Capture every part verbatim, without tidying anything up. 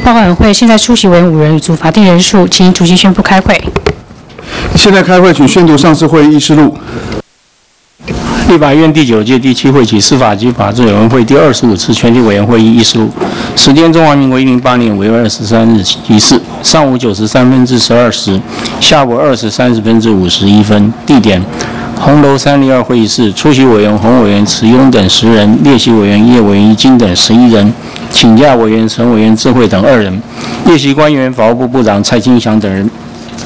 报告委会，现在出席委员五人，已足法定人数，请主席宣布开会。 现在开会，请宣读上次会议议事录。 立法院第九届第七会期司法及法制委员会第二十五次全体委员会议议事录，时间中华民国一百零八年五月二十三日一事，上午九时三分至十二时，下午二时三十分至五十一分。地点：红楼三零二会议室。出席委员洪委员池庸等十人，列席委员叶委员一金等十一人，请假委员陈委员智慧等二人，列席官员法务部部长蔡清祥等人。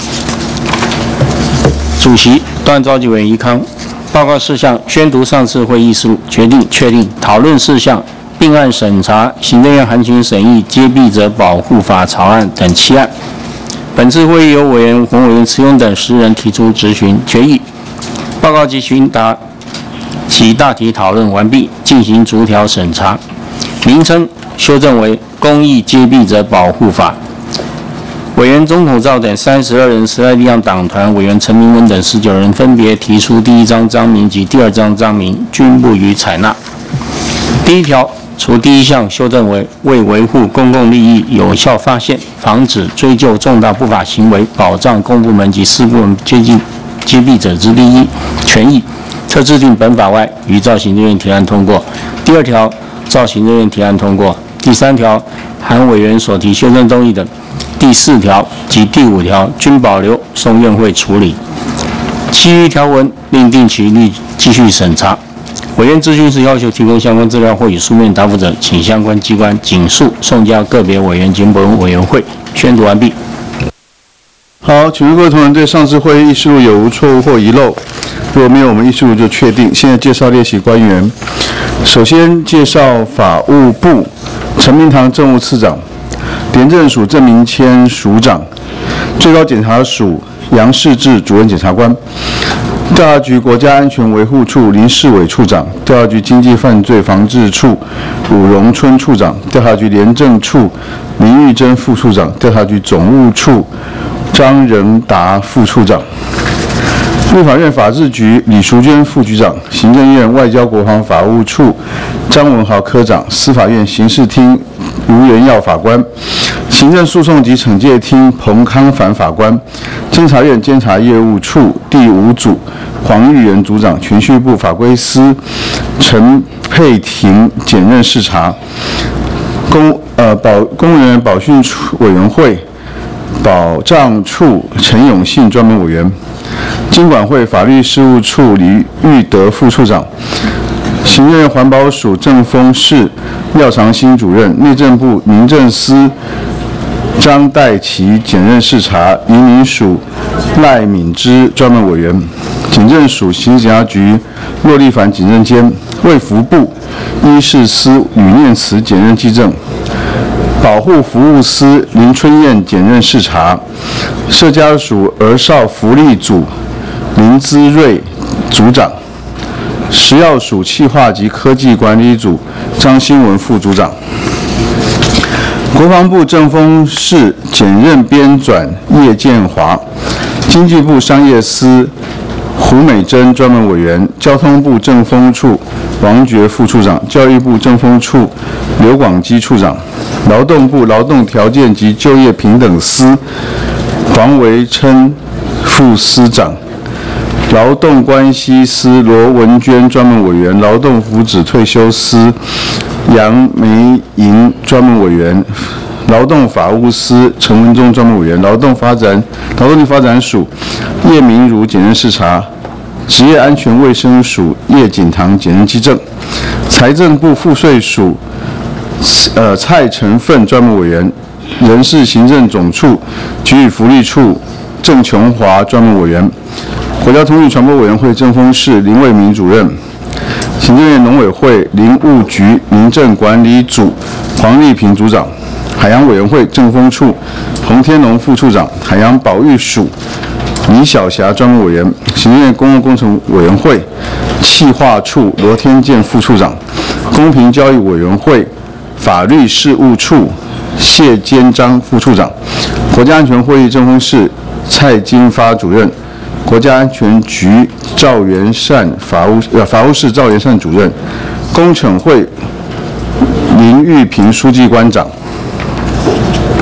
主席段召集委员宜康。报告事项：宣读上次会议事录，决定确定讨论事项，并案审查行政院函请审议接弊者保护法草案等七案。本次会议由委员洪委员池庸等十人提出质询决议。报告及询答其大体讨论完毕，进行逐条审查。名称修正为《公益接弊者保护法》。委员钟统照等三十二人，时代力量党团委员陈明文等十九人分别提出第一章章名及第二章章名，均不予采纳。第一条，除第一项修正为为维护公共利益，有效发现、防止、追究重大不法行为，保障公部门及私部门接近接弊者之利益权益，特制定本法外，予照行政院提案通过。第二条，照行政院提案通过。第三条，含委员所提修正动议的第四条及第五条均保留送院会处理，其余条文另定期率继续审查。委员咨询时要求提供相关资料或以书面答复者，请相关机关尽速送交个别委员及本委员会。宣读完毕。 好，请问各位同仁对上次会议议事录有无错误或遗漏？如果没有，我们议事录就确定。现在介绍列席官员。首先介绍法务部陈明堂政务次长。廉政署郑明谦署长，最高检察署杨世志主任检察官，调查局国家安全维护处林世伟处长，调查局经济犯罪防治处鲁荣春处长，调查局廉政处林玉珍副处长，调查局总务处张仁达副处长，立法院法制局李淑娟副局长，行政院外交国防法务处张文豪科长，司法院刑事厅卢元耀法官，行政诉讼及惩戒厅彭康凡法官，监察院监察业务处第五组黄玉元组长，铨叙部法规司陈佩婷检任视察，公呃保公务员保训处委员会保障处陈永信专门委员，金管会法律事务处李玉德副处长，行政院环保署正丰市廖长兴主任，内政部民政司张代琪检任视察，移民署赖敏之专门委员，警政署刑事检察局骆立凡警政监，卫福部医事司吕念慈检任技正，保护服务司林春燕检任视察，社家署儿少福利组林姿瑞组长，食药署企划及科技管理组张新文副组长，国防部政风室检任编转叶建华，经济部商业司胡美珍专门委员，交通部政风处王觉副处长，教育部政风处刘广基处长，劳动部劳动条件及就业平等司黄维琛副司长，劳动关系司罗文娟专门委员，劳动福祉退休司杨梅莹专门委员，劳动法务司陈文忠专门委员，劳动发展劳动力发展署叶明如检任视察，职业安全卫生署叶锦堂检任技正，财政部赋税署呃蔡成奋专门委员，人事行政总处局与福利处郑琼华专门委员，国家通讯传播委员会政风室林卫民主任，行政院农委会林务局民政管理组黄丽萍组长，海洋委员会政风处洪天龙副处长，海洋保育署李晓霞专门委员，行政院公共工程委员会企划处罗天健副处长，公平交易委员会法律事务处谢坚章副处长，国家安全会议政风室蔡金发主任，国家安全局赵元善法务呃法务室赵元善主任，工程会林玉平书记官长。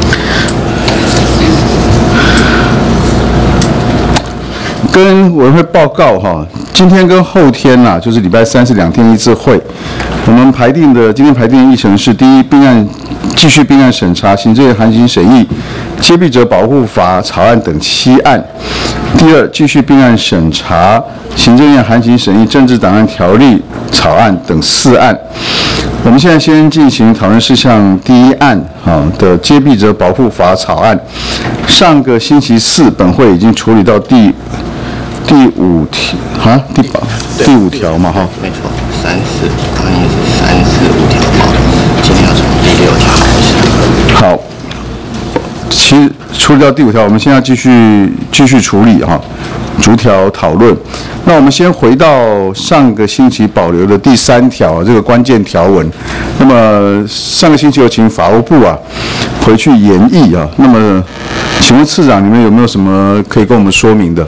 跟委员会报告哈，今天跟后天呐、啊，就是礼拜三是两天一次会。我们排定的今天排定的议程是：第一，并案继续并案审查行政院函请审议揭弊者保护法草案等七案；第二，继续并案审查行政院函请审议政治档案条例草案等四案。我们现在先进行讨论事项第一案啊的揭弊者保护法草案。上个星期四，本会已经处理到第第五条啊，第八第五条嘛哈。 没错，三四，刚才是三四五条报，今天要从第六条开始。 好，其实处理到第五条，我们现在继续继续处理哈，逐条讨论。那我们先回到上个星期保留的第三条这个关键条文。那么上个星期有请法务部啊回去研议啊。那么请问次长，你们有没有什么可以跟我们说明的？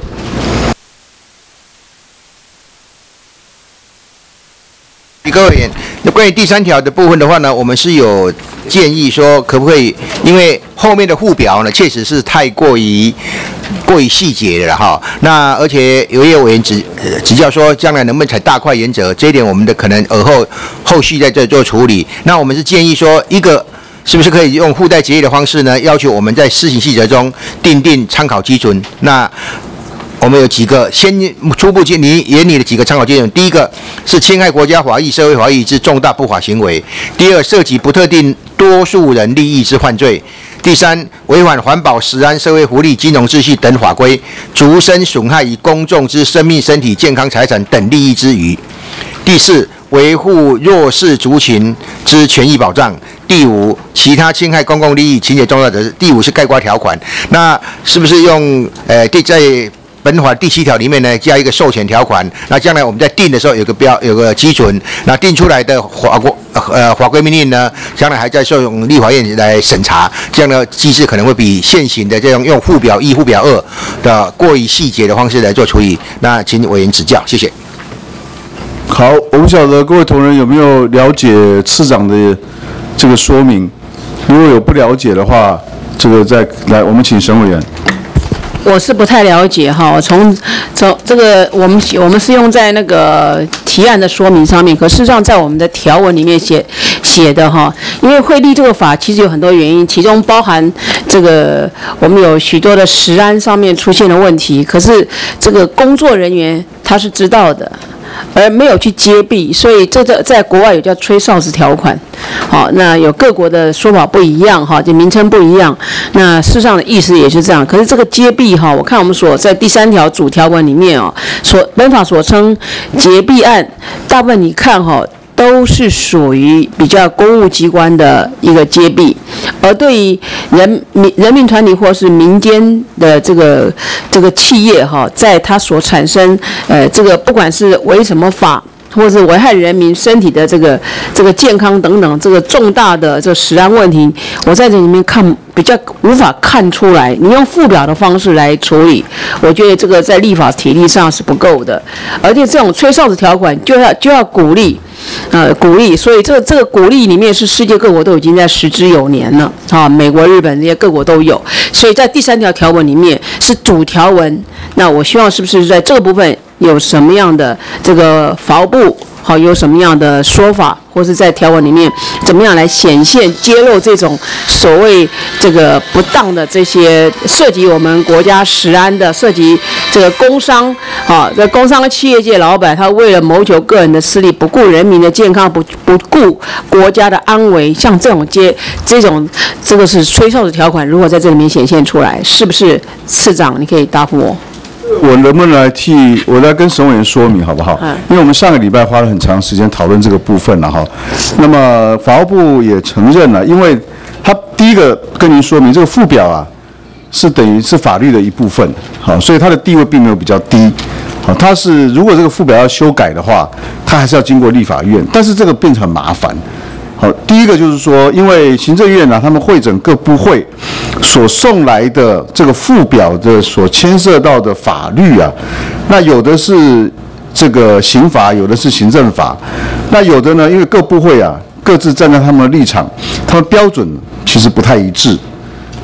各位委员，那关于第三条的部分的话呢，我们是有建议说，可不可以？因为后面的附表呢，确实是太过于过于细节了哈。那而且有一位委员指呃指教说，将来能不能采大块原则，这一点我们的可能尔后后续在这做处理。那我们是建议说，一个是不是可以用附带决议的方式呢，要求我们在施行细则中订定参考基准？那我们有几个先初步建议研拟的几个参考基准。第一个是侵害国家法益、社会法益之重大不法行为；第二，涉及不特定多数人利益之犯罪；第三，违反环保、食安、社会福利、金融秩序等法规，逐身损害于公众之生命、身体、健康、财产等利益之余；第四，维护弱势族群之权益保障；第五，其他侵害公共利益情节重大者；第五是概括条款。那是不是用呃第在本法第七条里面呢，加一个授权条款，那将来我们在定的时候有个标有个基准，那定出来的法国呃法规命令呢，将来还在受用立法院来审查，这样的机制可能会比现行的这种用附表一、附表二的过于细节的方式来做处理。那请委员指教，谢谢。 好，我不晓得各位同仁有没有了解次长的这个说明，如果有不了解的话，这个再来，我们请沈委员。 我是不太了解哈，从从这个我们我们是用在那个提案的说明上面，可事实上在我们的条文里面写写的哈，因为会立这个法其实有很多原因，其中包含这个我们有许多的食安上面出现了问题，可是这个工作人员他是知道的，而没有去揭弊，所以这个在国外有叫吹哨子条款，好，那有各国的说法不一样哈，就名称不一样，那事实上的意思也是这样。可是这个揭弊哈，我看我们所在第三条主条文里面哦，所本法所称揭弊案，大部分你看哈。都是属于比较公务机关的一个揭弊，而对于人民人民团体或是民间的这个这个企业哈，在它所产生呃这个不管是违什么法，或是危害人民身体的这个这个健康等等这个重大的这个食安问题，我在这里面看比较无法看出来。你用附表的方式来处理，我觉得这个在立法体力上是不够的，而且这种吹哨子条款就要就要鼓励。呃，鼓励，所以这个这个鼓励里面是世界各国都已经在持之有年了啊，美国、日本这些各国都有，所以在第三条条文里面是主条文。那我希望是不是在这个部分有什么样的这个法务部好有什么样的说法，或是在条文里面怎么样来显现揭露这种所谓这个不当的这些涉及我们国家食安的，涉及这个工商啊，这工商企业界老板他为了谋求个人的私利，不顾人民的健康，不不顾国家的安危，像这种接这种这个是吹哨的条款，如果在这里面显现出来，是不是次长你可以答复我？ 我能不能来替我来跟沈委员说明好不好？嗯，因为我们上个礼拜花了很长时间讨论这个部分了哈。那么法务部也承认了，因为他第一个跟您说明，这个附表啊是等于是法律的一部分，好，所以它的地位并没有比较低。好，它是如果这个附表要修改的话，它还是要经过立法院，但是这个变成很麻烦。好，第一个就是说，因为行政院啊，他们会诊各部会所送来的这个附表的所牵涉到的法律啊，那有的是这个刑法，有的是行政法，那有的呢，因为各部会啊各自站在他们的立场，他们标准其实不太一致。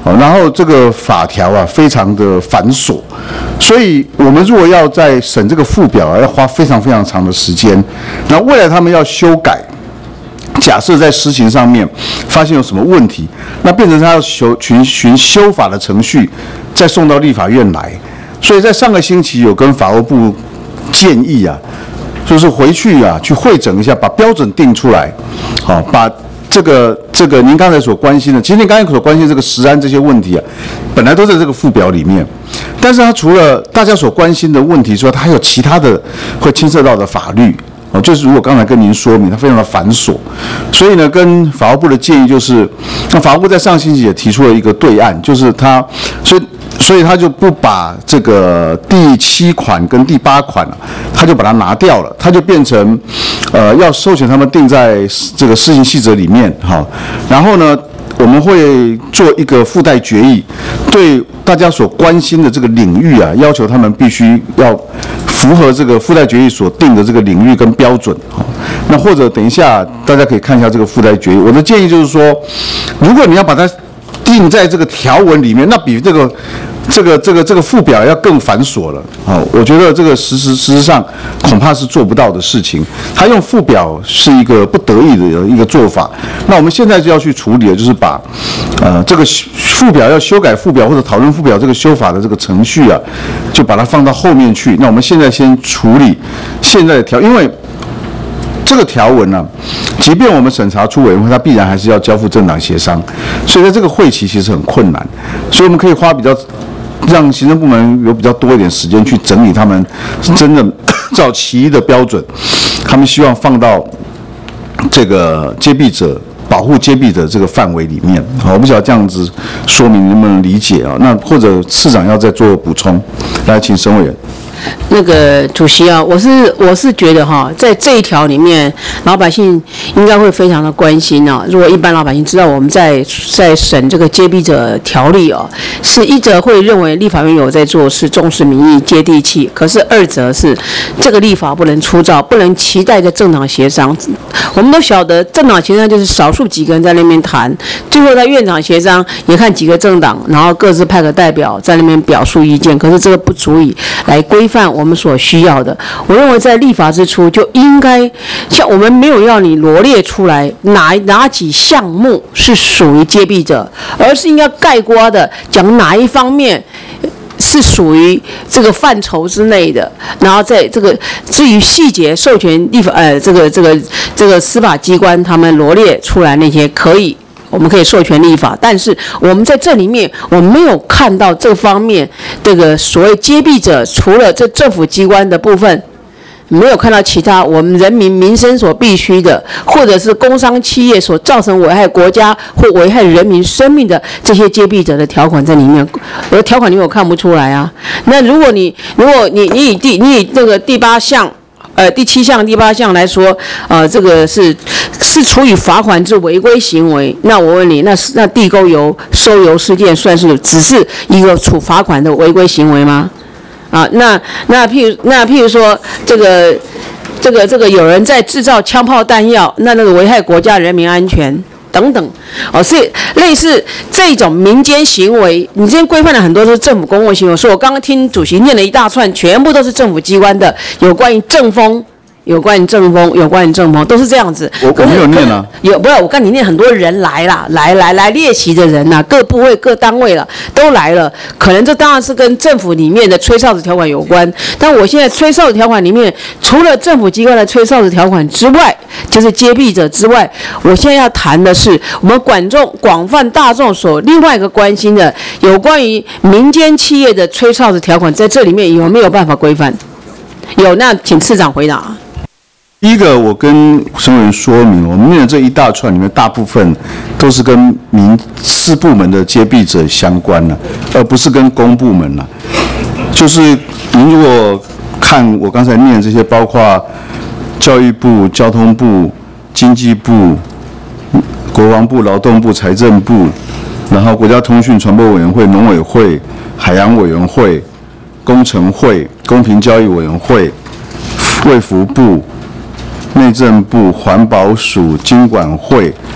哦，然后这个法条啊非常的繁琐，所以我们如果要在审这个附表啊，要花非常非常长的时间。那未来他们要修改，假设在施行上面发现有什么问题，那变成他要修循循修法的程序，再送到立法院来。所以在上个星期有跟法务部建议啊，就是回去啊去会诊一下，把标准定出来，好，把这个这个您刚才所关心的，其实您刚才所关心这个食安这些问题啊，本来都在这个附表里面，但是它除了大家所关心的问题之外，它还有其他的会牵涉到的法律。哦，就是如果刚才跟您说明，它非常的繁琐，所以呢，跟法务部的建议就是，那法务部在上星期也提出了一个对案，就是他，所以所以他就不把这个第七款跟第八款啊，他就把它拿掉了，它就变成，呃，要授权他们定在这个施行细则里面，哈，然后呢，我们会做一个附带决议，对大家所关心的这个领域啊，要求他们必须要符合这个附带决议所定的这个领域跟标准。那或者等一下大家可以看一下这个附带决议。我的建议就是说，如果你要把它定在这个条文里面，那比这个这个这个这个附表要更繁琐了啊！我觉得这个实实事实上恐怕是做不到的事情。他用附表是一个不得已的一个做法。那我们现在就要去处理的，就是把呃这个附表要修改附表或者讨论附表这个修法的这个程序啊，就把它放到后面去。那我们现在先处理现在的条，因为这个条文呢、啊，即便我们审查出委员会，它必然还是要交付政党协商，所以在这个会期其实很困难，所以我们可以花比较让行政部门有比较多一点时间去整理他们真的照其一的标准，他们希望放到这个揭弊者保护揭弊的这个范围里面。好，我不晓得这样子说明能不能理解啊？那或者市长要再做补充，来，请沈委员。 那个主席啊，我是我是觉得哈，在这一条里面，老百姓应该会非常的关心啊。如果一般老百姓知道我们在在审这个揭弊者条例哦，是一则会认为立法院有在做事，重视民意、接地气；可是二则是这个立法不能粗糙，不能期待着政党协商。我们都晓得，政党协商就是少数几个人在那边谈，最后在院长协商也看几个政党，然后各自派个代表在那边表述意见。可是这个不足以来规范我们所需要的。我认为在立法之初就应该，像我们没有要你罗列出来哪哪几项目是属于揭弊者，而是应该概括的讲哪一方面是属于这个范畴之内的，然后在这个至于细节授权立法呃这个这个这个司法机关他们罗列出来那些可以。我们可以授权立法，但是我们在这里面，我没有看到这方面这个所谓揭弊者，除了这政府机关的部分，没有看到其他我们人民民生所必须的，或者是工商企业所造成危害国家或危害人民生命的这些揭弊者的条款在里面。而条款里面我看不出来啊。那如果你如果你你以第你以这个第八项。呃，第七项、第八项来说，呃，这个是是处以罚款之违规行为。那我问你，那那地沟油收油事件算是只是一个处罚款的违规行为吗？啊，那那譬如那譬如说这个这个这个有人在制造枪炮弹药，那那个危害国家人民安全。等等，哦，是类似这种民间行为，你今天规范了很多都是政府公共行为。所以我刚刚听主席念了一大串，全部都是政府机关的，有关于政风。有关于政风，有关于政风，都是这样子。 我我没有念啊。 有不是我跟你念很多人来啦，来来来列席的人呐、啊，各部位各单位了都来了。可能这当然是跟政府里面的吹哨子条款有关。但我现在吹哨子条款里面，除了政府机关的吹哨子条款之外，就是揭弊者之外，我现在要谈的是我们广众广泛大众所另外一个关心的，有关于民间企业的吹哨子条款，在这里面有没有办法规范？有，那请次长回答。 第一个，我跟沈委员说明，我们念的这一大串里面，大部分都是跟民事部门的揭弊者相关的，而不是跟公部门了。就是您如果看我刚才念的这些，包括教育部、交通部、经济部、国防部、劳动部、财政部，然后国家通讯传播委员会、农委会、海洋委员会、工程会、公平交易委员会、卫福部、内政部、环保署、经管会、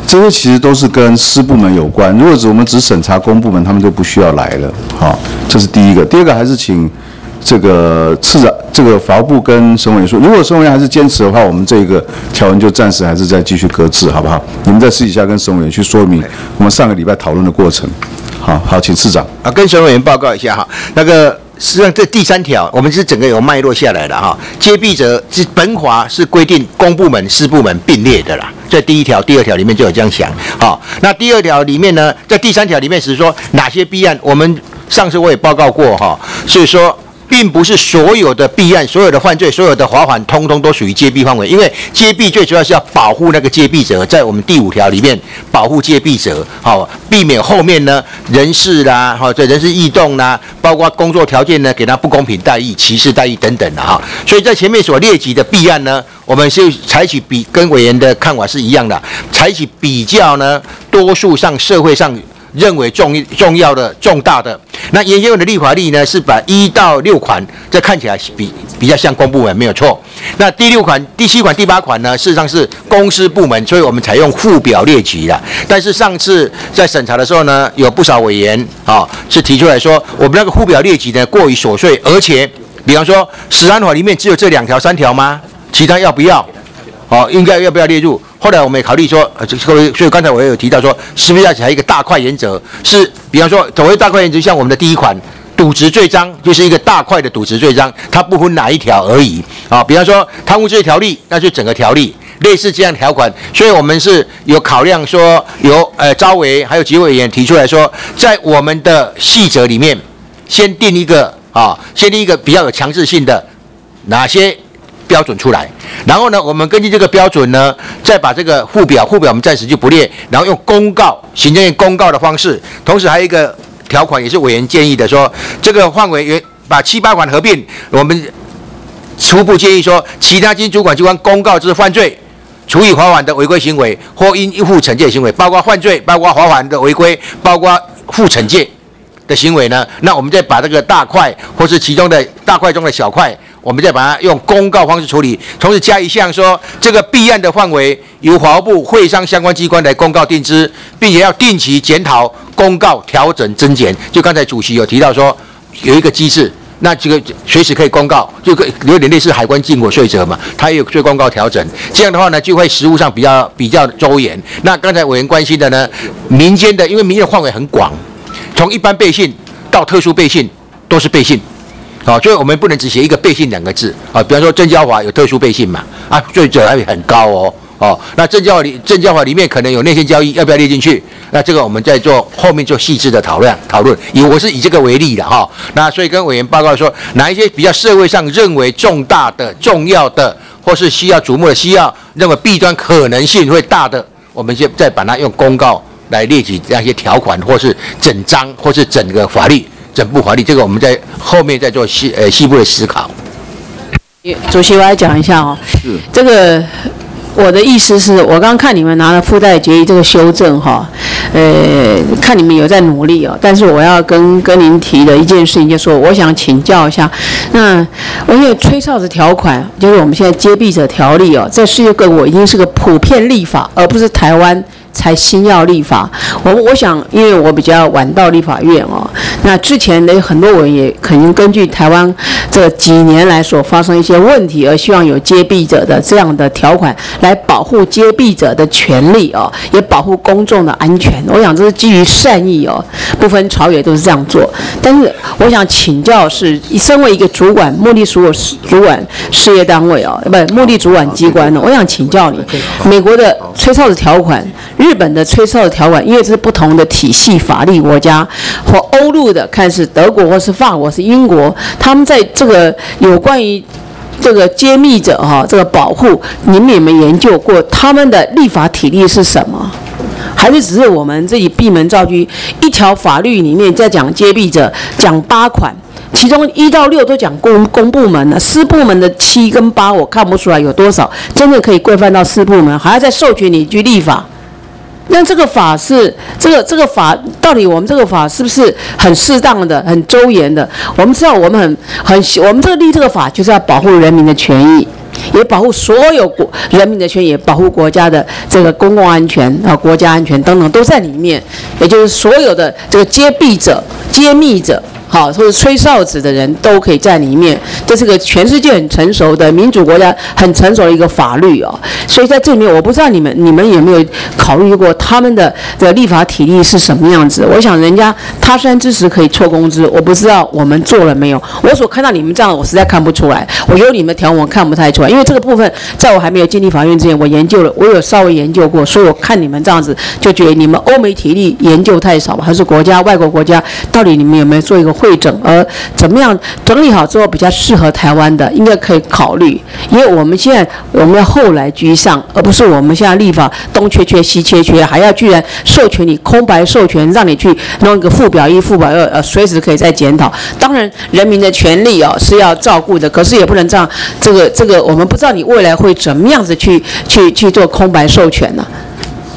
这些其实都是跟私部门有关。如果只我们只审查公部门，他们就不需要来了。好，这是第一个。第二个还是请这个次长、这个法务部跟审委说，如果审委员还是坚持的话，我们这个条文就暂时还是再继续搁置，好不好？你们再私底下跟审委员去说明我们上个礼拜讨论的过程。好好，请次长啊，跟审委员报告一下哈，那个。实际上，这第三条我们是整个有脉络下来的哈。揭弊者是本法是规定公部门、私部门并列的啦，在第一条、第二条里面就有这样想。好，那第二条里面呢，在第三条里面是说哪些弊案，我们上次我也报告过哈，所以说。并不是所有的弊案、所有的犯罪、所有的罚款，通通都属于揭弊范围。因为揭弊最主要是要保护那个揭弊者，在我们第五条里面保护揭弊者，好，避免后面呢人事啦，好，这人事异动啦，包括工作条件呢给他不公平待遇、歧视待遇等等的哈。所以在前面所列举的弊案呢，我们是采取比跟委员的看法是一样的，采取比较呢，多数上社会上。认为重重要的、重大的，那原先的立法例呢是把一到六款，这看起来比比较像公部门没有错。那第六款、第七款、第八款呢，事实上是公司部门，所以我们采用附表列举了。但是上次在审查的时候呢，有不少委员啊、哦、是提出来说，我们那个附表列举呢过于琐碎，而且比方说食安法里面只有这两条、三条吗？其他要不要？好、哦，应该要不要列入？后来我们也考虑说，呃，所以刚才我也有提到说，是不是要采一个大块原则？是，比方说，所谓大块原则，像我们的第一款渎职罪章，就是一个大块的渎职罪章，它不分哪一条而已。啊、哦，比方说贪污罪条例，那就整个条例，类似这样条款。所以我们是有考量说，由呃召委还有几位委员提出来说，在我们的细则里面，先定一个啊、哦，先定一个比较有强制性的哪些。标准出来，然后呢，我们根据这个标准呢，再把这个附表，附表我们暂时就不列，然后用公告，行政院公告的方式，同时还有一个条款也是委员建议的，说这个范围原把七八款合并，我们初步建议说，其他经主管机关公告之犯罪，处以罚款的违规行为或应负惩戒行为，包括犯罪，包括罚款的违规，包括负惩戒的行为呢，那我们再把这个大块或是其中的大块中的小块。我们再把它用公告方式处理，同时加一项说，这个弊案的范围由法务部会商相关机关来公告定之，并且要定期检讨、公告、调整、增减。就刚才主席有提到说，有一个机制，那这个随时可以公告，就有点类似海关进口税则嘛，它也有做公告调整。这样的话呢，就会实务上比较比较周延。那刚才委员关心的呢，民间的，因为民间的范围很广，从一般备信到特殊备信都是备信。好，所以我们不能只写一个备信两个字啊。比方说证交法有特殊备信嘛，啊，罪责还很高哦。哦，那证交法里证交法里面可能有内线交易，要不要列进去？那这个我们在做后面做细致的讨论讨论。以我是以这个为例的哈、哦。那所以跟委员报告说，哪一些比较社会上认为重大的、重要的，或是需要瞩目的、需要认为弊端可能性会大的，我们就再把它用公告来列举那些条款，或是整章，或是整个法律。整部法律，这个我们在后面再做细呃细部的思考。 主席，我来讲一下哦。是。这个我的意思是，我刚刚看你们拿了附带决议这个修正哈，呃，看你们有在努力哦。但是我要跟跟您提的一件事情，就是说，我想请教一下，那我因为吹哨子条款，就是我们现在揭弊者条例哦，在世界各国已经是个普遍立法，而不是台湾。才新要立法，我我想，因为我比较晚到立法院哦，那之前的很多人也肯定根据台湾这几年来所发生一些问题，而希望有揭弊者的这样的条款来保护揭弊者的权利哦，也保护公众的安全。我想这是基于善意哦，不分朝野都是这样做。但是我想请教是，身为一个主管目的主主管事业单位哦，不目的主管机关呢，我想请教你，美国的吹哨子条款。日本的吹哨的条款，因为这是不同的体系法律国家，或欧陆的，看是德国或是法国是英国，他们在这个有关于这个揭秘者哈、哦、这个保护，你们有没有研究过他们的立法体例是什么？还是只是我们自己闭门造车，一条法律里面在讲揭秘者，讲八款。其中一到六都讲公公部门了，私部门的七跟八我看不出来有多少真正可以规范到私部门，还要再授权你去立法。那这个法是这个这个法到底我们这个法是不是很适当的、很周延的？我们知道我们很很我们这个立这个法就是要保护人民的权益， 也保护所有国人民的权益，也保护国家的这个公共安全啊、国家安全等等都在里面。也就是所有的这个揭弊者、揭秘者。好，或者吹哨子的人都可以在里面，这是个全世界很成熟的民主国家很成熟的一个法律哦。所以在这里面，我不知道你们你们有没有考虑过他们的的立法体力是什么样子？我想人家他山之石可以错公之，我不知道我们做了没有。我所看到你们这样，我实在看不出来。我有你们条文我看不太出来，因为这个部分在我还没有进立法院之前，我研究了，我有稍微研究过，所以我看你们这样子就觉得你们欧美体力研究太少，还是国家外国国家到底你们有没有做一个汇整，而怎么样整理好之后比较适合台湾的，应该可以考虑。因为我们现在我们要后来居上，而不是我们现在立法东缺缺西缺缺，还要居然授权你空白授权，让你去弄一个附表一、附表二，呃，随时可以再检讨。当然，人民的权利哦是要照顾的，可是也不能这样。这个这个，我们不知道你未来会怎么样子去去去做空白授权呢、啊？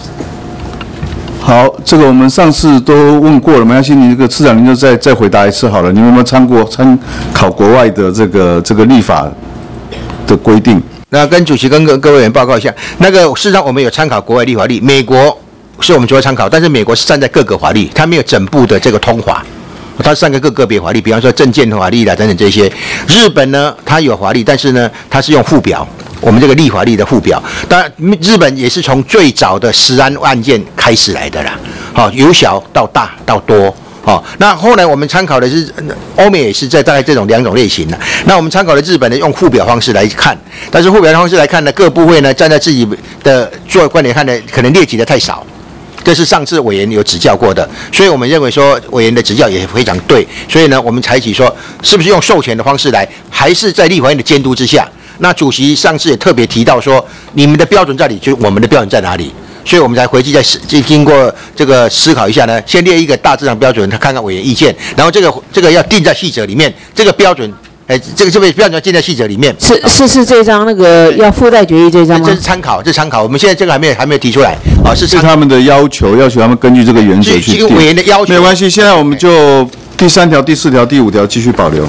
好，这个我们上次都问过了，没关系，你这个次长您就再再回答一次好了。你们有没有参过参考国外的这个这个立法的规定？ 那跟主席跟各各位委员报告一下，那个事实上我们有参考国外立法例，美国是我们主要参考，但是美国是站在各个法律，它没有整部的这个通法。它是三个个个别法律，比方说证件法律啦等等这些。日本呢，它有法律，但是呢，它是用附表，我们这个立法律的附表。当然，日本也是从最早的食安案件开始来的啦，好、哦，由小到大到多。哦，那后来我们参考的是欧美也是在大概这种两种类型的。那我们参考的日本呢，用附表方式来看，但是附表方式来看呢，各部会呢站在自己的做观点看呢，可能列举的太少。这是上次委员有指教过的，所以我们认为说委员的指教也非常对，所以呢，我们采取说是不是用授权的方式来，还是在立法院的监督之下？那主席上次也特别提到说，你们的标准在哪里，就我们的标准在哪里，所以我们才回去再经过这个思考一下呢，先列一个大致上标准，他看看委员意见，然后这个这个要定在细则里面，这个标准。哎，这个这个标准要定在细则里面。 是是是这张那个要附带决议这张吗？ 这是参考，这是参考。我们现在这个还没有还没有提出来啊，是是他们的要求，要求他们根据这个原则去定。 委员的要求没有关系，现在我们就第三条、第四条、第五条继续保留。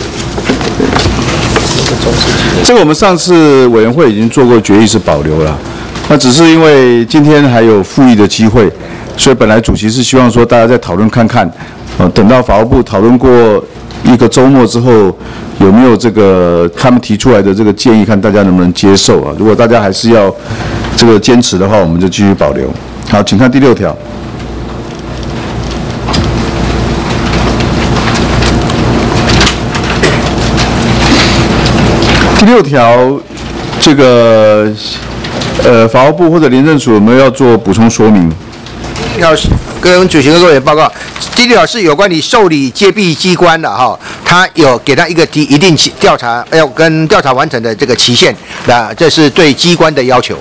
这个我们上次委员会已经做过决议是保留了，那只是因为今天还有复议的机会，所以本来主席是希望说大家再讨论看看，呃，等到法务部讨论过一个周末之后，有没有这个他们提出来的这个建议，看大家能不能接受啊？如果大家还是要这个坚持的话，我们就继续保留。好，请看第六条。第六条，这个呃，法务部或者廉政署有没有要做补充说明？ 要跟主席跟各位报告，第六条是有关你受理揭弊机关的哈，他有给他一个一定调查要跟调查完成的这个期限，那这是对机关的要求。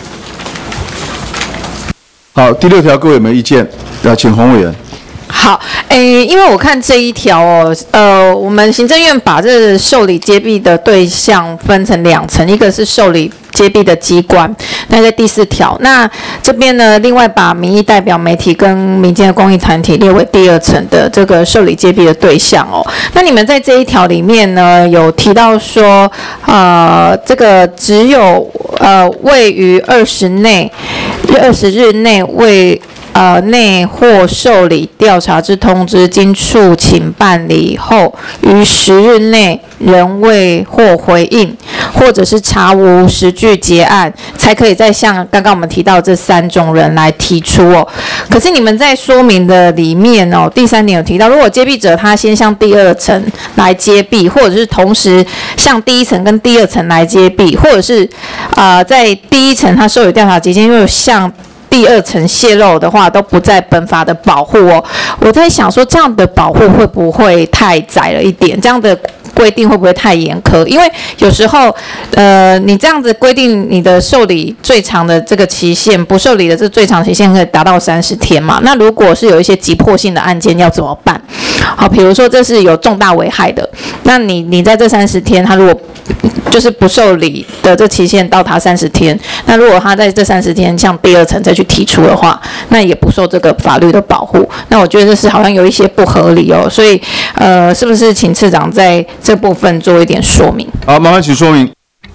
好，第六条各位有没有意见？要请洪委员。 好，诶，因为我看这一条哦，呃，我们行政院把这受理揭弊的对象分成两层，一个是受理揭弊的机关，那在第四条，那这边呢，另外把民意代表、媒体跟民间的公益团体列为第二层的这个受理揭弊的对象哦。那你们在这一条里面呢，有提到说，呃，这个只有呃位于二十内二十日内为呃，内或受理调查之通知，经处请办理后，于十日内仍未获回应，或者是查无实据结案，才可以再向刚刚我们提到这三种人来提出哦。可是你们在说明的里面哦，第三点有提到，如果揭弊者他先向第二层来揭弊，或者是同时向第一层跟第二层来揭弊，或者是呃在第一层他受理调查期间又向第二层泄露的话，都不在本法的保护哦。我在想说，这样的保护会不会太窄了一点？这样的规定会不会太严苛？因为有时候，呃，你这样子规定你的受理最长的这个期限，不受理的这最长期限可以达到三十天嘛？那如果是有一些急迫性的案件要怎么办？好，比如说这是有重大危害的，那你你在这三十天，他如果就是不受理的这期限到达三十天，那如果他在这三十天向第二层再去提出的话，那也不受这个法律的保护。那我觉得这是好像有一些不合理哦，所以呃，是不是请次长在这部分做一点说明？ 好，麻烦请说明。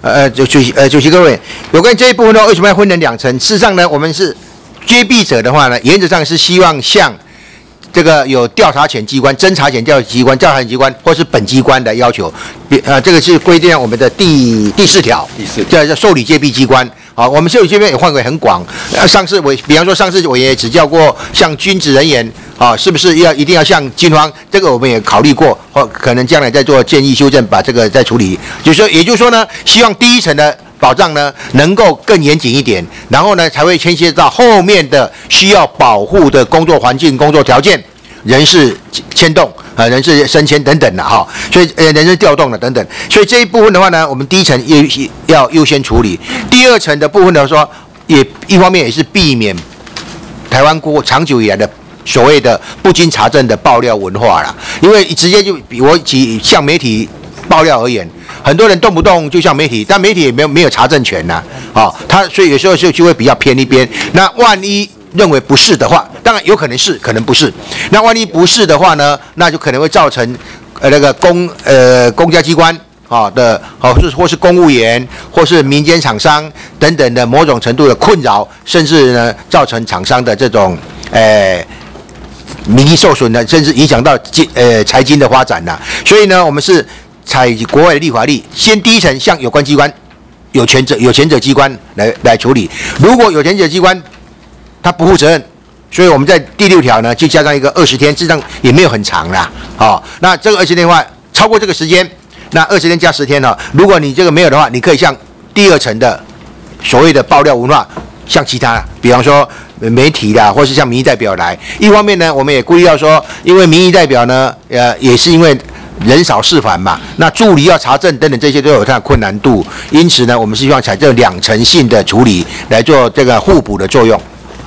呃，主主席呃主席各位，有关这一部分呢，为什么要分成两层？事实上呢，我们是接弊者的话呢，原则上是希望向这个有调查权机关、侦查权调查机关、调查权机关或是本机关的要求，呃，这个是规定在我们的第第四条，第四叫叫受理接弊机关。好，我们受理这边也范围很广，呃，上次委，比方说上次我也指教过，像军职人员，啊，是不是要一定要向军方？这个我们也考虑过，或可能将来再做建议修正，把这个再处理。就是说，也就是说呢，希望第一层的保障呢能够更严谨一点，然后呢才会牵涉到后面的需要保护的工作环境、工作条件、人事牵动啊、人事升迁等等的哈，所以呃人事调动的等等，所以这一部分的话呢，我们第一层优要优先处理，第二层的部分呢说，也一方面也是避免台湾过长久以来的所谓的不经查证的爆料文化啦，因为直接就比我以向媒体爆料而言。很多人动不动就像媒体，但媒体也没有没有查证权呐、啊，哦，他所以有时候就就会比较偏一边。那万一认为不是的话，当然有可能是，可能不是。那万一不是的话呢，那就可能会造成呃那个公呃公家机关啊的，哦，是或是公务员，或是民间厂商等等的某种程度的困扰，甚至呢造成厂商的这种呃。名誉受损的，甚至影响到经呃财经的发展呐。所以呢，我们是采国外的立法例，先第一层向有关机关、有权者、有权者机关来来处理。如果有权者机关他不负责任，所以我们在第六条呢就加上一个二十天，事实上也没有很长啦。好、哦，那这个二十天的话，超过这个时间，那二十天加十天呢、哦，如果你这个没有的话，你可以向第二层的所谓的爆料文化，像其他，比方说。媒体啦，或是像民意代表来，一方面呢，我们也故意要说，因为民意代表呢，呃，也是因为人少事繁嘛，那助理要查证等等这些都有它的困难度，因此呢，我们是希望采这两层性的处理来做这个互补的作用。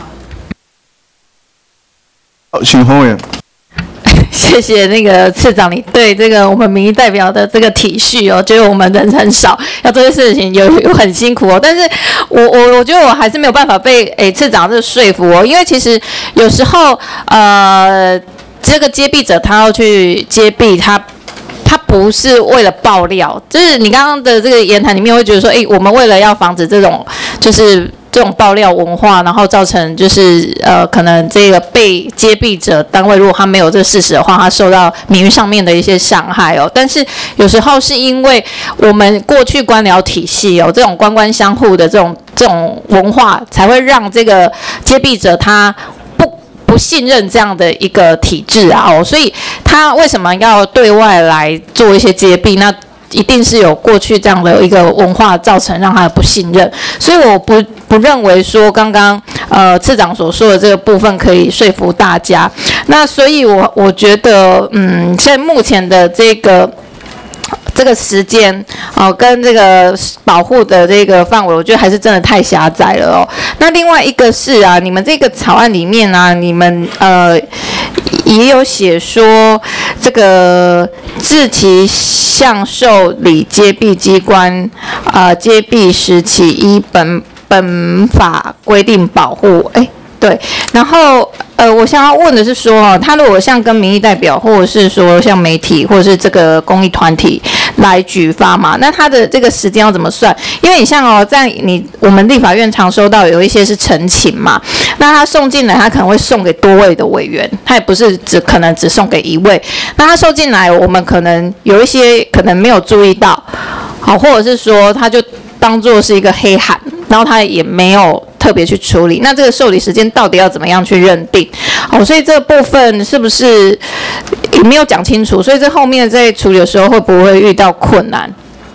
好，请洪委员。 谢谢那个次长，你对这个我们民意代表的这个体恤哦，觉得我们人很少，要做这些事情有有很辛苦哦。但是我我我觉得我还是没有办法被诶次长这说服哦，因为其实有时候呃这个接弊者他要去接弊，他他不是为了爆料，就是你刚刚的这个言谈里面会觉得说，诶，我们为了要防止这种就是这种爆料文化，然后造成就是呃，可能这个被接弊者单位，如果他没有这个事实的话，他受到名誉上面的一些伤害哦。但是有时候是因为我们过去官僚体系哦，这种官官相护的这种这种文化，才会让这个接弊者他不不信任这样的一个体制啊哦，所以他为什么要对外来做一些接弊？那一定是有过去这样的一个文化造成让他的不信任，所以我不不认为说刚刚呃次长所说的这个部分可以说服大家。那所以我我觉得嗯，现在目前的这个。这个时间哦，跟这个保护的这个范围，我觉得还是真的太狭窄了哦。那另外一个是啊，你们这个草案里面啊，你们呃也有写说，这个自其向受理接弊机关呃接弊时起依本本法规定保护，哎。对，然后呃，我想要问的是说，哦，他如果像跟民意代表，或者是说像媒体，或者是这个公益团体来举发嘛，那他的这个时间要怎么算？因为你像哦，在你我们立法院常收到有一些是陈情嘛，那他送进来，他可能会送给多位的委员，他也不是只可能只送给一位。那他收进来，我们可能有一些可能没有注意到，好，或者是说他就当作是一个黑函，然后他也没有特别去处理，那这个受理时间到底要怎么样去认定？好，所以这个部分是不是也没有讲清楚？所以这后面在处理的时候会不会遇到困难？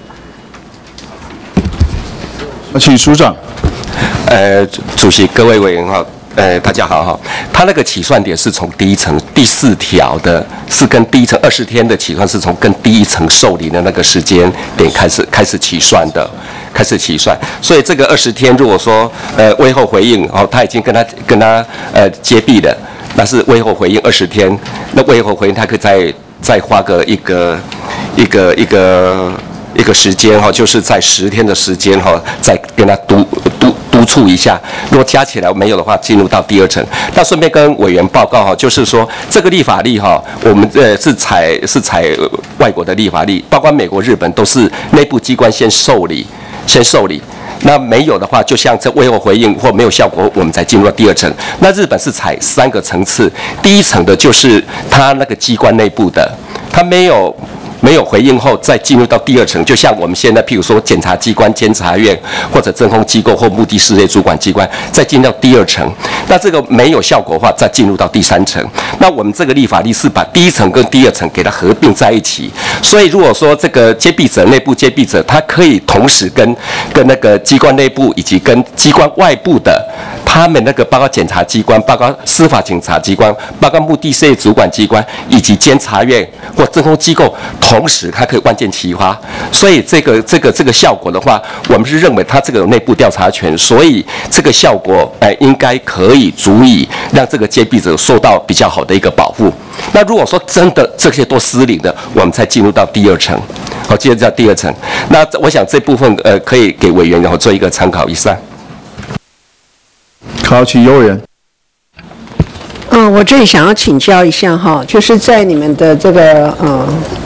请署长。 呃，主席、各位委员哈，呃，大家好哈。他那个起算点是从第一层第四条的，是跟第一层二十天的起算是从跟第一层受理的那个时间点开始开始起算的。开始起算，所以这个二十天，如果说呃微后回应哦，他已经跟他跟他呃接弊了，那是微后回应二十天，那微后回应他可以再再花个一个一个一个一个时间哈、哦，就是在十天的时间哈、哦，再跟他督督督促一下，如果加起来没有的话，进入到第二层。那顺便跟委员报告哈，就是说这个立法例哈，我们呃是采是采外国的立法例，包括美国、日本都是内部机关先受理。 先受理。那没有的话，就像这未后回应或没有效果，我们才进入到第二层。那日本是采三个层次，第一层的就是它那个机关内部的，它没有。没有回应后，再进入到第二层，就像我们现在，譬如说检察机关、监察院或者侦控机构或目的事业主管机关，再进到第二层。那这个没有效果的话，再进入到第三层。那我们这个立法例是把第一层跟第二层给它合并在一起。所以如果说这个揭弊者、内部揭弊者，他可以同时跟跟那个机关内部以及跟机关外部的。他们那个包括检察机关、包括司法警察机关、包括目的事业主管机关以及监察院或侦控机构，同时它可以万箭齐发。所以这个这个这个效果的话，我们是认为它这个有内部调查权，所以这个效果哎应该可以足以让这个揭弊者受到比较好的一个保护。那如果说真的这些都失灵的，我们才进入到第二层。好，接着到第二层。那我想这部分呃可以给委员然后做一个参考。以上。 好，请尤委员。 嗯，我这里想要请教一下哈，就是在你们的这个呃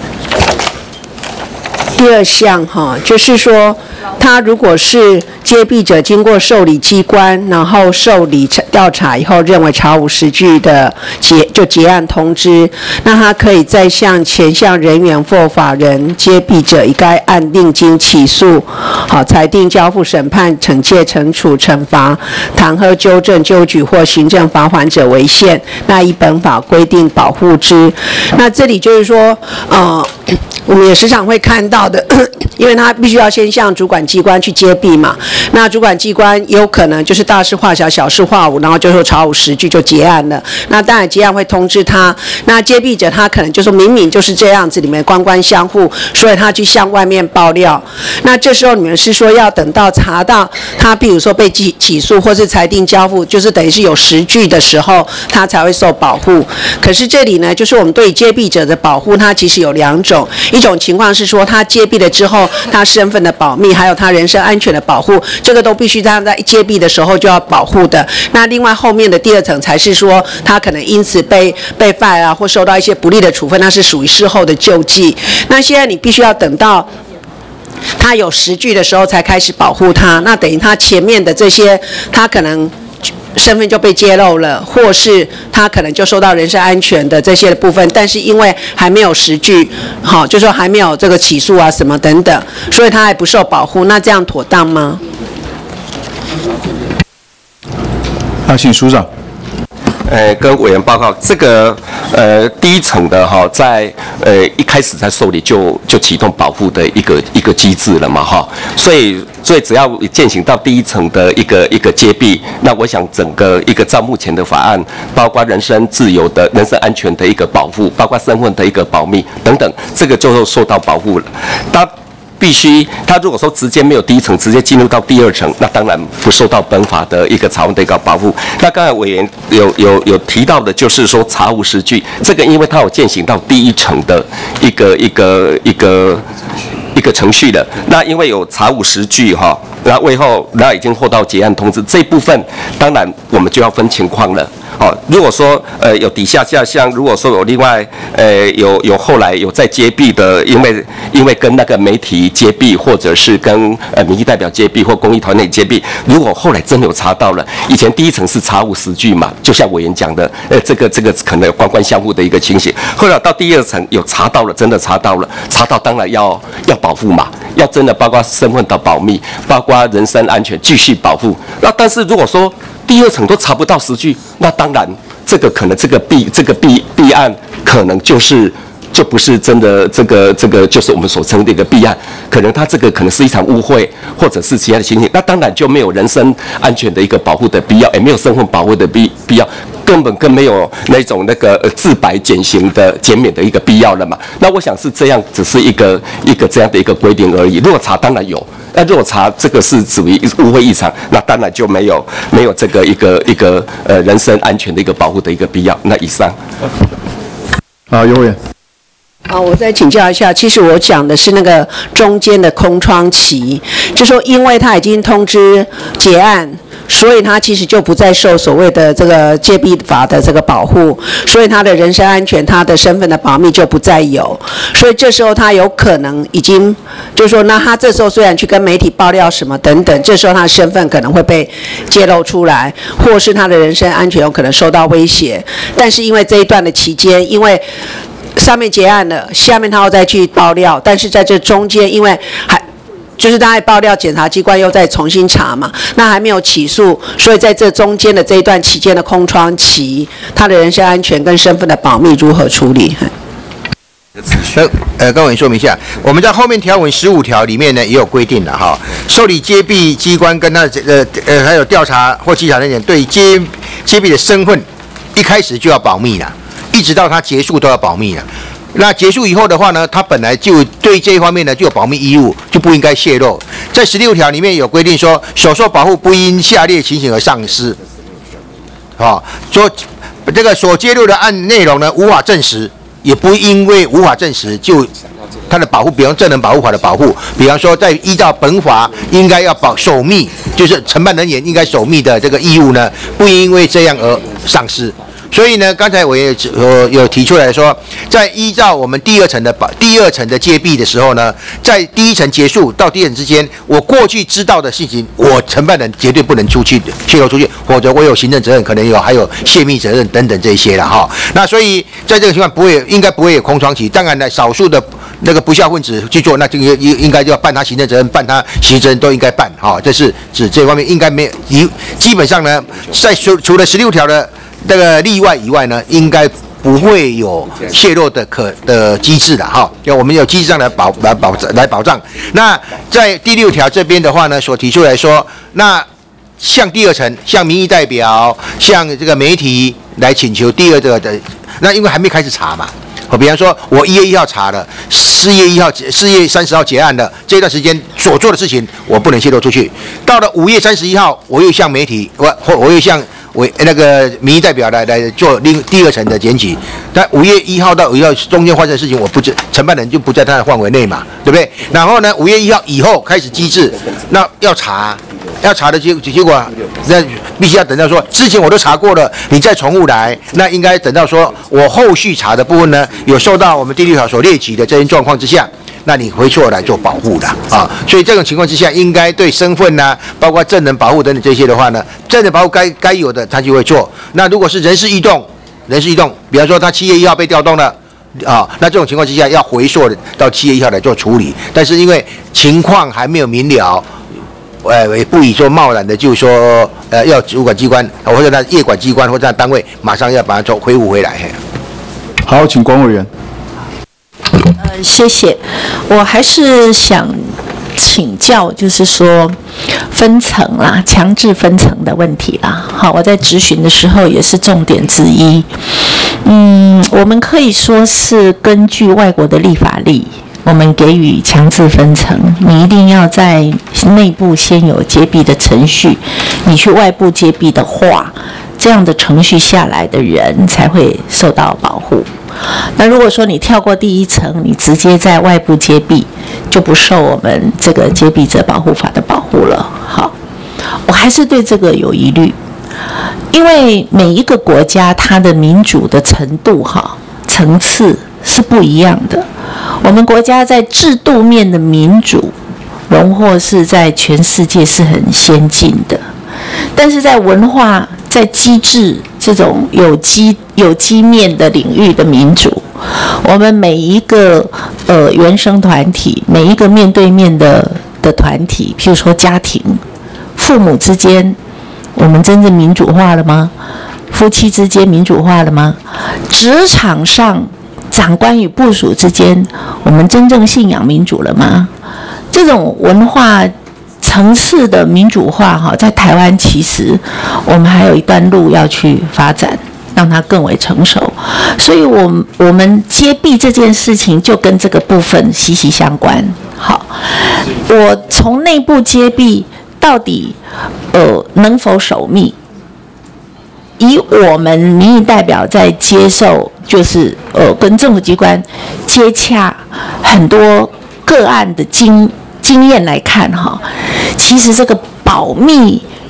第二项哈，就是说，他如果是揭弊者经过受理机关，然后受理调查以后认为查无实据的结就结案通知，那他可以再向前项人员或法人揭弊者以该案另经起诉，好裁定交付审判、惩戒、惩处、惩罚、弹劾、纠正、纠举或行政罚款者为限，那依本法规定保护之。那这里就是说，呃，我们也时常会看到的，因为他必须要先向主管机关去揭弊嘛。那主管机关也有可能就是大事化小，小事化无，然后就说查无实据就结案了。那当然结案会通知他，那揭弊者他可能就说明明就是这样子，里面官官相护，所以他去向外面爆料。那这时候你们是说要等到查到他，比如说被起起诉或是裁定交付，就是等于是有实据的时候，他才会受保护。可是这里呢，就是我们对揭弊者的保护，它其实有两种，一种情况是说他揭弊了之后，他身份的保密，还有他人身安全的保护。这个都必须在在揭弊的时候就要保护的。那另外后面的第二层才是说，他可能因此被被 fire 啊，或受到一些不利的处分，那是属于事后的救济。那现在你必须要等到他有实据的时候才开始保护他，那等于他前面的这些，他可能身份就被揭露了，或是他可能就受到人身安全的这些部分，但是因为还没有实据，好，就说还没有这个起诉啊什么等等，所以他还不受保护，那这样妥当吗？ 那请署长。 呃，跟委员报告，这个呃第一层的哈，在呃一开始在受理就就启动保护的一个一个机制了嘛哈，所以所以只要践行到第一层的一个一个揭弊，那我想整个一个照目前的法案，包括人身自由的人身安全的一个保护，包括身份的一个保密等等，这个就受到保护了。它必须，他如果说直接没有第一层，直接进入到第二层，那当然不受到本法的一个草案的一个保护。那刚才委员有有有提到的，就是说查无实据，这个因为它有践行到第一层的一个一个一个一个程序的。那因为有查无实据哈，然后为后那已经获到结案通知这一部分，当然我们就要分情况了。哦，如果说呃有底下下项，如果说有另外呃有有后来有在揭弊的，因为因为跟那个媒体揭弊，或者是跟呃民意代表揭弊或公益团体揭弊，如果后来真的有查到了，以前第一层是查无实据嘛，就像委员讲的，呃这个这个可能有官官相护的一个情形，后来到第二层有查到了，真的查到了，查到当然要要保护嘛，要真的包括身份的保密，包括人身安全继续保护。那但是如果说第二层都查不到实据，那当然这个可能这个弊这个弊弊案可能就是就不是真的这个这个就是我们所称的一个弊案，可能它这个可能是一场误会，或者是其他的情形，那当然就没有人身安全的一个保护的必要，也没有身份保护的必必要，根本更没有那种那个呃自白减刑的减免的一个必要了嘛。那我想是这样，只是一个一个这样的一个规定而已。如果查当然有。那如果查这个是属于误会异常，那当然就没有没有这个一个一个呃人身安全的一个保护的一个必要。那以上。 好，尤委员。 啊，我再请教一下，其实我讲的是那个中间的空窗期，就说因为他已经通知结案， 所以他其实就不再受所谓的这个戒闭法的这个保护，所以他的人身安全、他的身份的保密就不再有。所以这时候他有可能已经，就是说，那他这时候虽然去跟媒体爆料什么等等，这时候他的身份可能会被揭露出来，或是他的人身安全有可能受到威胁。但是因为这一段的期间，因为上面结案了，下面他要再去爆料，但是在这中间，因为还就是大概爆料，检察机关又再重新查嘛，那还没有起诉，所以在这中间的这一段期间的空窗期，他的人身安全跟身份的保密如何处理？ 呃呃，跟我们说明一下，我们在后面条文十五条里面呢也有规定了哈，受理揭弊机关跟他呃呃还有调查或稽查人员对揭揭弊的身份，一开始就要保密了，一直到他结束都要保密了。那结束以后的话呢，他本来就对这一方面呢就有保密义务，就不应该泄露。在十六条里面有规定说，所受保护不因下列情形而丧失。啊，说这个所揭露的案内容呢无法证实，也不因为无法证实就他的保护，比方证人保护法的保护，比方说在依照本法应该要保守密，就是承办人员应该守密的这个义务呢，不因为这样而丧失。所以呢，刚才我也有有提出来说，在依照我们第二层的保第二层的揭弊的时候呢，在第一层结束到第二层之间，我过去知道的事情，我承办人绝对不能出去泄露出去，否则我有行政责任，可能有还有泄密责任等等这些了哈。那所以在这个情况不会应该不会有空窗期，当然呢，少数的那个不孝分子去做，那这个应应该就要办他行政责任，办他行政责任都应该办哈。这是指这方面应该没有，基本上呢，在除除了十六条的这个例外以外呢，应该不会有泄露的可的机制的哈，要我们有机制上来保来保来保障。那在第六条这边的话呢，所提出来说，那向第二层，向民意代表，向这个媒体来请求第二个的，那因为还没开始查嘛。我比方说，我一月一号查了，四月一号、四月三十号结案的这段时间所做的事情，我不能泄露出去。到了五月三十一号，我又向媒体，我或我又向为那个民意代表来来做另第二层的检举。但五月一号到五月一号中间发生的事情，我不知承办人就不在他的范围内嘛，对不对？然后呢，五月一号以后开始机制，那要查。要查的结结果，那必须要等到说之前我都查过了，你再重复来，那应该等到说我后续查的部分呢，有受到我们第六条所列举的这些状况之下，那你回错来做保护的啊。所以这种情况之下，应该对身份呐、啊，包括证人保护等等这些的话呢，证人保护该该有的他就会做。那如果是人事异动，人事异动，比方说他七月一号被调动了。啊，那这种情况之下要回溯到七月一号来做处理，但是因为情况还没有明了。呃，也不以说贸然的，就是说，呃，要主管机关或者他业管机关或者单位马上要把它做恢复回来。 好，请管委员。 呃，谢谢，我还是想请教，就是说分层啦，强制分层的问题啦。好，我在质询的时候也是重点之一。嗯，我们可以说是根据外国的立法例。我们给予强制分层，你一定要在内部先有揭弊的程序，你去外部揭弊的话，这样的程序下来的人才会受到保护。那如果说你跳过第一层，你直接在外部揭弊，就不受我们这个揭弊者保护法的保护了。好，我还是对这个有疑虑，因为每一个国家它的民主的程度哈层次是不一样的。我们国家在制度面的民主荣获是在全世界是很先进的，但是在文化、在机制这种有机有机面的领域的民主，我们每一个呃原生团体，每一个面对面的的团体，譬如说家庭、父母之间，我们真正民主化了吗？夫妻之间民主化了吗？职场上长官与部属之间，我们真正信仰民主了吗？这种文化层次的民主化，哈，在台湾其实我们还有一段路要去发展，让它更为成熟。所以我们，我们揭弊这件事情就跟这个部分息息相关。好，我从内部揭弊到底呃能否守密？以我们民意代表在接受，就是呃跟政府机关接洽很多个案的经经验来看哈，其实这个保密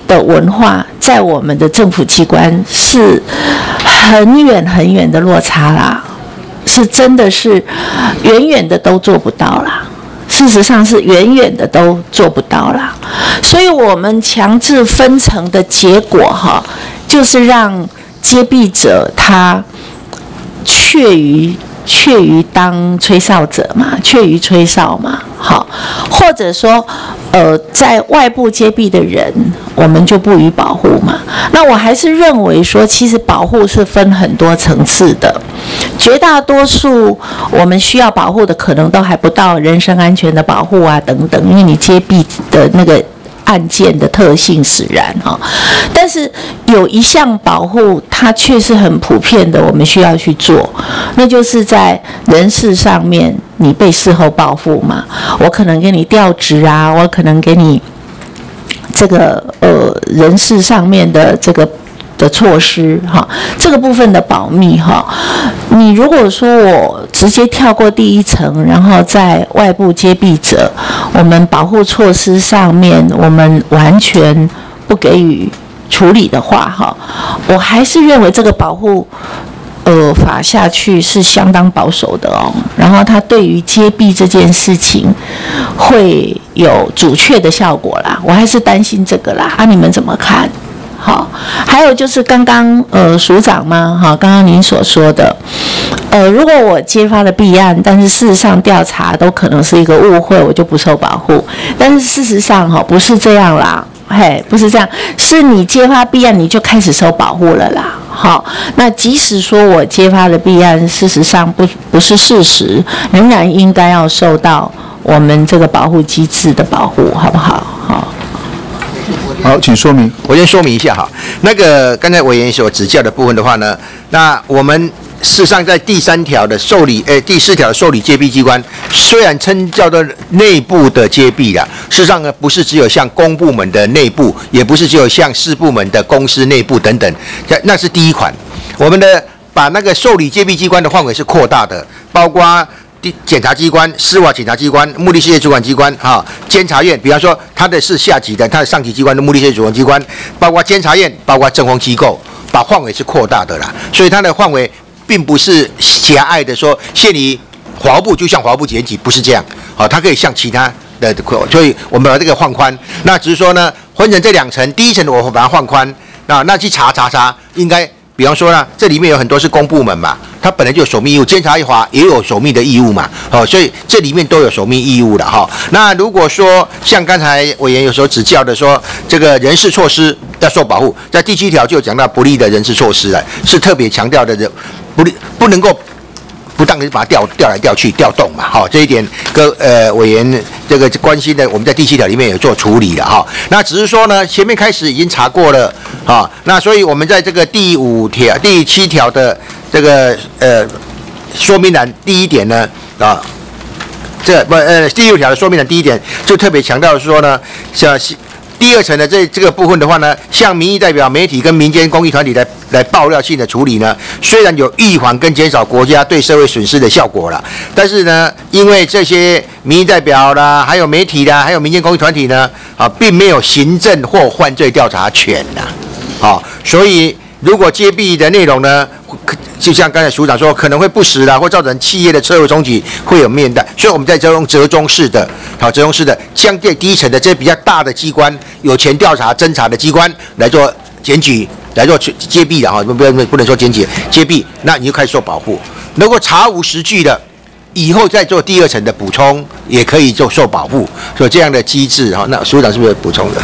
的文化，在我们的政府机关是很远很远的落差啦，是真的是远远的都做不到啦。事实上是远远的都做不到啦，所以我们强制分层的结果哈，就是让接弊者他怯于怯于当吹哨者嘛，怯于吹哨嘛，好，或者说，呃，在外部接弊的人，我们就不予保护嘛。那我还是认为说，其实保护是分很多层次的，绝大多数我们需要保护的，可能都还不到人身安全的保护啊等等，因为你接弊的那个案件的特性使然哈，但是有一项保护，它却是很普遍的，我们需要去做，那就是在人事上面，你被事后报复嘛，我可能给你调职啊，我可能给你这个呃人事上面的这个的措施哈，这个部分的保密哈，你如果说我直接跳过第一层，然后在外部接弊者，我们保护措施上面我们完全不给予处理的话哈，我还是认为这个保护呃法下去是相当保守的哦，然后它对于接弊这件事情会有阻却的效果啦，我还是担心这个啦，啊你们怎么看？好，还有就是刚刚呃署长嘛，哈，刚刚您所说的，呃，如果我揭发了弊案，但是事实上调查都可能是一个误会，我就不受保护。但是事实上哈，不是这样啦，嘿，不是这样，是你揭发弊案你就开始受保护了啦。好，那即使说我揭发的弊案事实上不不是事实，仍然应该要受到我们这个保护机制的保护，好不好？好。 好，请说明。 我先说明一下哈，那个刚才委员所指教的部分的话呢，那我们事实上在第三条的受理，诶，第四条的受理接弊机关，虽然称叫做内部的接弊啦，事实上呢，不是只有像公部门的内部，也不是只有像事部门的公司内部等等，那是第一款。我们的把那个受理接弊机关的范围是扩大的，包括检察机关、司法检察机关、目的事业主管机关、哈、啊、监察院，比方说它的是下级的，它的上级机关的目的事业主管机关，包括监察院，包括政风机构，把范围是扩大的啦。所以它的范围并不是狭隘的说限于法务部，就像法务部检举，不是这样。好、啊，它可以像其他的，所以我们把这个放宽。那只是说呢，分成这两层，第一层我把它放宽，那那去查查查，应该。比方说呢，这里面有很多是公部门嘛，它本来就有守密义务，监察法也有守密的义务嘛，哦，所以这里面都有守密义务的哈、哦。那如果说像刚才委员有时候指教的说，这个人事措施要受保护，在第七条就讲到不利的人事措施了，是特别强调的人不利不能够不当的把它调调来调去调动嘛，好、哦，这一点各呃委员这个关心的，我们在第七条里面有做处理了哈、哦。那只是说呢，前面开始已经查过了。啊，那所以我们在这个第五条、第七条的这个呃说明栏第一点呢，啊，这不呃第六条的说明栏第一点就特别强调说呢，像第二层的这这个部分的话呢，向民意代表、媒体跟民间公益团体来来爆料性的处理呢，虽然有预防跟减少国家对社会损失的效果了，但是呢，因为这些民意代表啦，还有媒体啦，还有民间公益团体呢，啊，并没有行政或犯罪调查权呐。好、哦，所以如果揭弊的内容呢，就像刚才署长说，可能会不实啦，或造成企业的车祸冲击，会有面带。所以我们在这用折中式的，好，折中式的，相对第一层的这些比较大的机关，有权调查、侦查的机关来做检举，来做揭弊的哈，不不不能说检举，揭弊，那你就开始受保护。如果查无实据的，以后再做第二层的补充，也可以做受保护。所以这样的机制哈，那署长是不是补充的？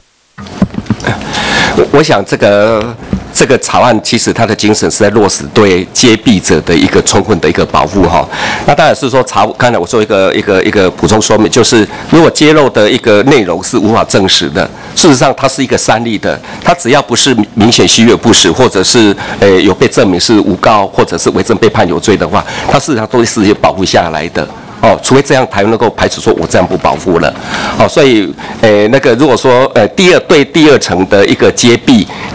我我想这个这个草案其实它的精神是在落实对揭弊者的一个充分的一个保护哈。那当然是说查，刚才我做一个一个一个补充说明，就是如果揭露的一个内容是无法证实的，事实上它是一个三例的，它只要不是明显虚伪不实，或者是呃有被证明是诬告或者是伪证被判有罪的话，它事实上都是有保护下来的。哦，除非这样才能够排除说我这样不保护了。哦，所以，呃，那个如果说呃第二对第二层的一个揭弊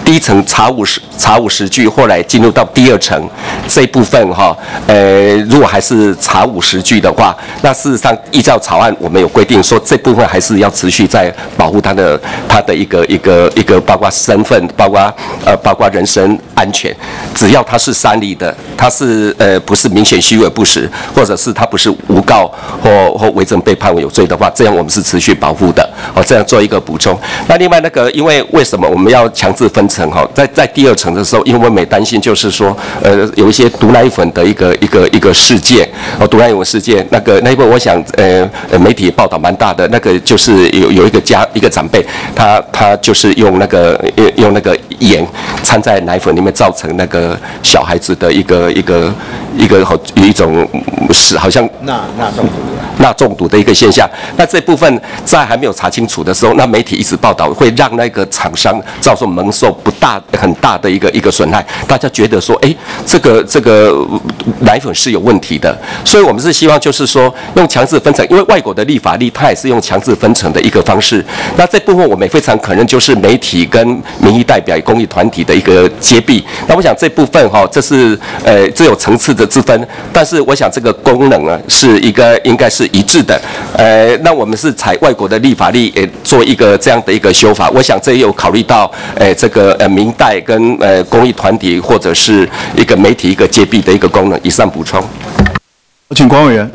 第一层查无实查无实据，后来进入到第二层这一部分哈，呃，如果还是查无实据的话，那事实上依照草案，我们有规定说这部分还是要持续在保护他的他的一个一个一个包括身份，包括呃包括人身安全，只要他是善意的，他是呃不是明显虚伪不实，或者是他不是诬告或或伪证被判为有罪的话，这样我们是持续保护的。哦，这样做一个补充。那另外那个，因为为什么我们要强制分层？哈，在在第二层的时候，因为我们也担心就是说，呃，有一些毒奶粉的一个一个一个事件，哦，毒奶粉事件，那个那一部我想，呃，媒体报道蛮大的，那个就是有有一个家一个长辈，他他就是用那个用那个盐掺在奶粉里面，造成那个小孩子的一个一个一个好有一种是好像钠钠中毒钠中毒的一个现象。那这部分在还没有查清楚的时候，那媒体一直报道，会让那个厂商遭受蒙受不大很大的一个一个损害。大家觉得说，哎，这个这个奶粉是有问题的，所以我们是希望就是说用强制分层，因为外国的立法例它也是用强制分层的一个方式。那这部分我们也非常可能就是媒体跟民意代表、公益团体的一个揭弊。那我想这部分哈、哦，这是呃这有层次的之分，但是我想这个功能啊是一个应该是一致的。呃，那我们是采外国的立法例，呃，做一个这样的一个修法。我想这也有考虑到，呃，这个呃民代跟呃公益团体或者是一个媒体一个揭弊的一个功能。以上补充。 请管委员。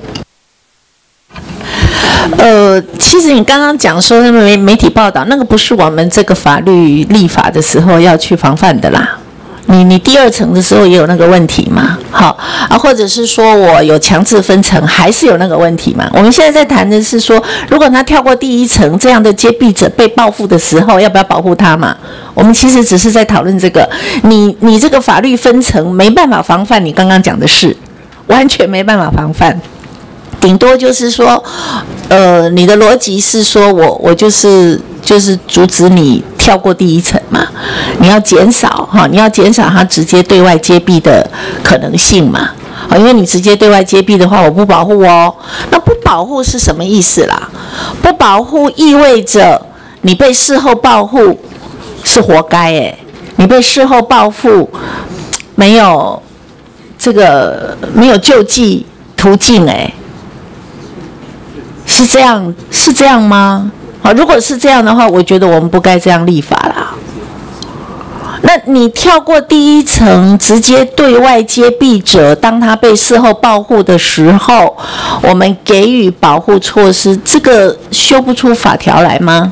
呃，其实你刚刚讲说那媒媒体报道，那个不是我们这个法律立法的时候要去防范的啦。你你第二层的时候也有那个问题嘛？好啊，或者是说我有强制分层，还是有那个问题嘛？我们现在在谈的是说，如果他跳过第一层，这样的揭弊者被报复的时候，要不要保护他嘛？我们其实只是在讨论这个，你你这个法律分层没办法防范你刚刚讲的事，完全没办法防范。顶多就是说，呃，你的逻辑是说我我就是就是阻止你跳过第一层嘛，你要减少哈，你要减少他直接对外揭弊的可能性嘛，啊，因为你直接对外揭弊的话，我不保护哦，那不保护是什么意思啦？不保护意味着你被事后报复是活该哎，你被事后报复没有这个没有救济途径哎。是这样，是这样吗？好，如果是这样的话，我觉得我们不该这样立法啦。那你跳过第一层，直接对外揭弊者，当他被事后报复的时候，我们给予保护措施，这个修不出法条来吗？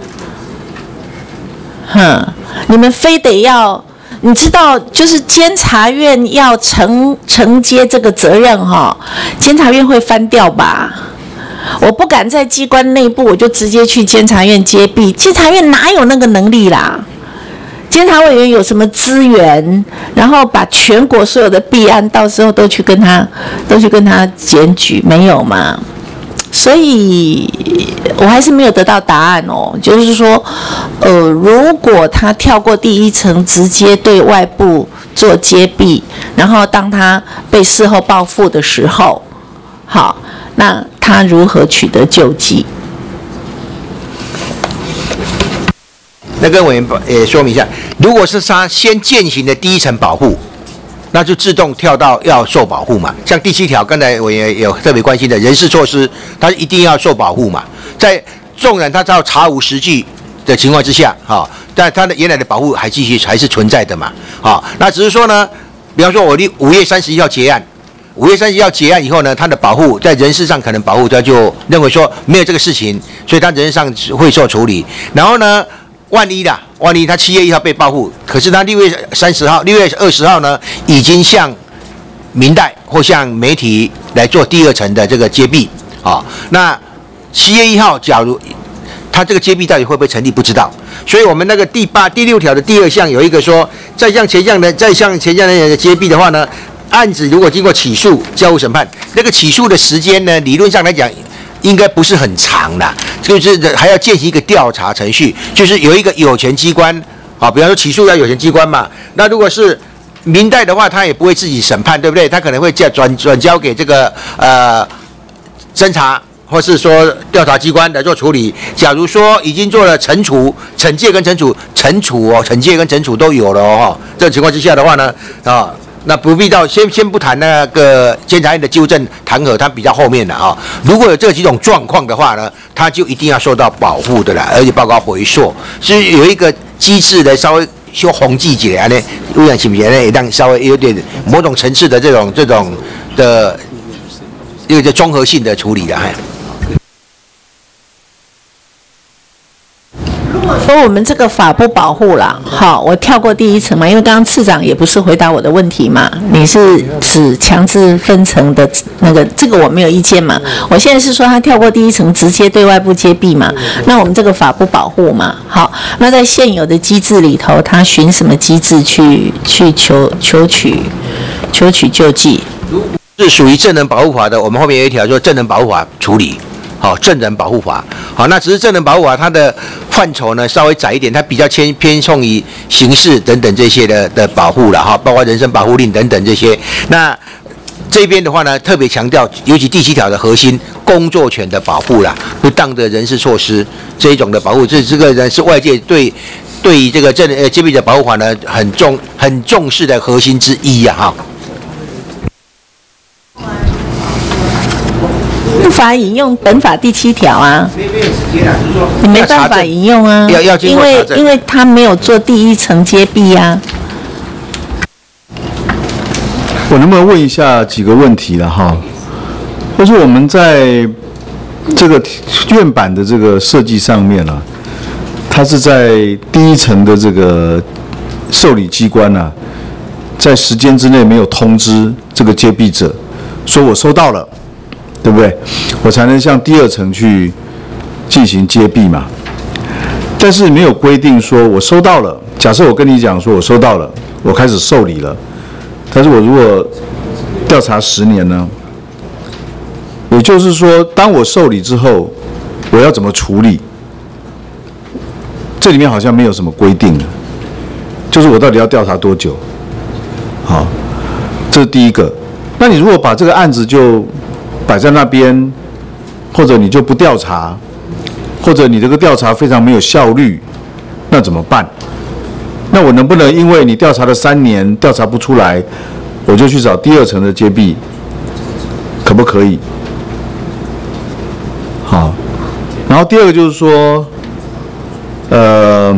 哼，你们非得要，你知道，就是监察院要承承接这个责任哈，监察院会翻掉吧？我不敢在机关内部，我就直接去监察院揭弊。监察院哪有那个能力啦？监察委员有什么资源，然后把全国所有的弊案，到时候都去跟他，都去跟他检举，没有嘛？所以我还是没有得到答案哦。就是说，呃，如果他跳过第一层，直接对外部做揭弊，然后当他被事后报复的时候，好。那他如何取得救济？ 那跟委员也说明一下，如果是他先践行的第一层保护，那就自动跳到要受保护嘛。像第七条，刚才委员有特别关心的人事措施，他一定要受保护嘛。在纵然他照查无实据的情况之下，哈，但他的原来的保护还继续还是存在的嘛。好，那只是说呢，比方说我五月三十一号结案。五月三十一号结案以后呢，他的保护在人事上可能保护，他就认为说没有这个事情，所以他人事上会受处理。然后呢，万一啦，万一他七月一号被报复，可是他六月三十号、六月二十号呢，已经向民代或向媒体来做第二层的这个揭弊啊。那七月一号，假如他这个揭弊到底会不会成立，不知道。所以我们那个第八、第六条的第二项有一个说，再向前项的再向前项的人的揭弊的话呢。案子如果经过起诉、交付审判，那个起诉的时间呢，理论上来讲，应该不是很长的，就是还要进行一个调查程序，就是有一个有权机关，好，比方说起诉要有权机关嘛。那如果是民代的话，他也不会自己审判，对不对？他可能会转转交给这个呃侦查或是说调查机关来做处理。假如说已经做了惩处、惩戒跟惩处、惩处哦、惩戒跟惩处都有了哦，这种情况之下的话呢，啊。那不必到先先不谈那个监察院的纠正弹劾，它比较后面的啊。如果有这几种状况的话呢，它就一定要受到保护的啦，而且包括回溯，是有一个机制来稍微修宏记起来呢，污染性别呢也让稍微有点某种层次的这种这种的一个叫综合性的处理的，哎。 说我们这个法不保护啦，好，我跳过第一层嘛，因为刚刚次长也不是回答我的问题嘛，你是指强制分层的那个，这个我没有意见嘛。我现在是说他跳过第一层，直接对外部揭弊嘛，那我们这个法不保护嘛，好，那在现有的机制里头，他循什么机制去去求求取求取救济？ 是属于证人保护法的，我们后面有一条说证人保护法处理。好，证人保护法，好，那只是证人保护法它的范畴呢稍微窄一点，它比较偏偏重于刑事等等这些的的保护了哈，包括人身保护令等等这些。那这边的话呢，特别强调，尤其第七条的核心工作权的保护啦，不当的人事措施这一种的保护，这这个人是外界对对于这个证呃揭弊者保护法呢很重很重视的核心之一呀哈。 无法引用本法第七条啊，你没办法引用啊， 要要经过查证， 因为因为他没有做第一层揭弊啊。 我能不能问一下几个问题了哈？就是我们在这个院版的这个设计上面啊，它是在第一层的这个受理机关啊，在时间之内没有通知这个揭弊者，说我收到了。对不对？我才能向第二层去进行揭弊嘛。但是没有规定说我收到了。假设我跟你讲说我收到了，我开始受理了。但是我如果调查十年呢？也就是说，当我受理之后，我要怎么处理？这里面好像没有什么规定，就是我到底要调查多久？好，这是第一个。那你如果把这个案子就摆在那边，或者你就不调查，或者你这个调查非常没有效率，那怎么办？那我能不能因为你调查了三年调查不出来，我就去找第二层的揭弊？可不可以？好，然后第二个就是说，呃，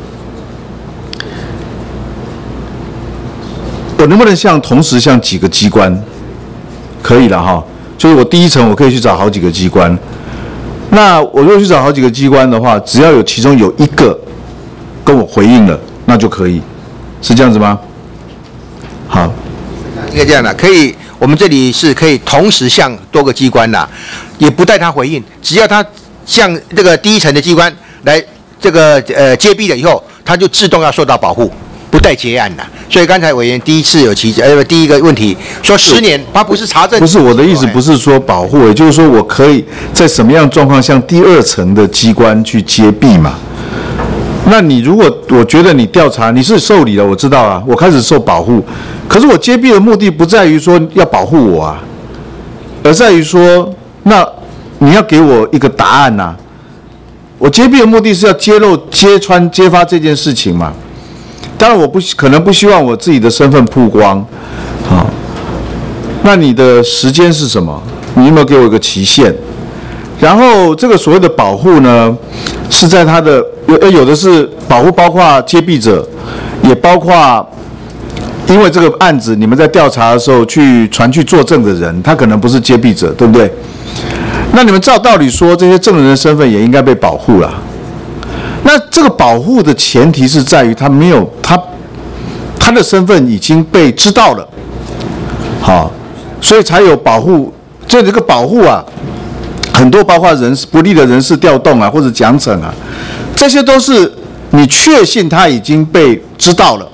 我能不能向同时向几个机关？可以了哈。就是我第一层我可以去找好几个机关，那我如果去找好几个机关的话，只要有其中有一个跟我回应了，那就可以，是这样子吗？好， 应该这样的，可以，我们这里是可以同时向多个机关啦，也不带他回应，只要他向这个第一层的机关来这个呃揭弊了以后，他就自动要受到保护。不待结案了，所以刚才委员第一次有提呃第一个问题说十年，他不是查证， 不是我的意思，不是说保护，也就是说我可以在什么样状况向第二层的机关去揭弊嘛？那你如果我觉得你调查你是受理了，我知道啊，我开始受保护，可是我揭弊的目的不在于说要保护我啊，而在于说那你要给我一个答案呐、啊。我揭弊的目的是要揭露、揭穿、揭发这件事情嘛。当然，我不可能不希望我自己的身份曝光，好，那你的时间是什么？你有没有给我一个期限？然后这个所谓的保护呢，是在他的有有的是保护，包括揭弊者，也包括因为这个案子你们在调查的时候去传去作证的人，他可能不是揭弊者，对不对？那你们照道理说，这些证人的身份也应该被保护了。那这个保护的前提是在于他没有他他的身份已经被知道了，好，所以才有保护。这这个保护啊，很多包括人事不利的人事调动啊，或者奖惩啊，这些都是你确信他已经被知道了，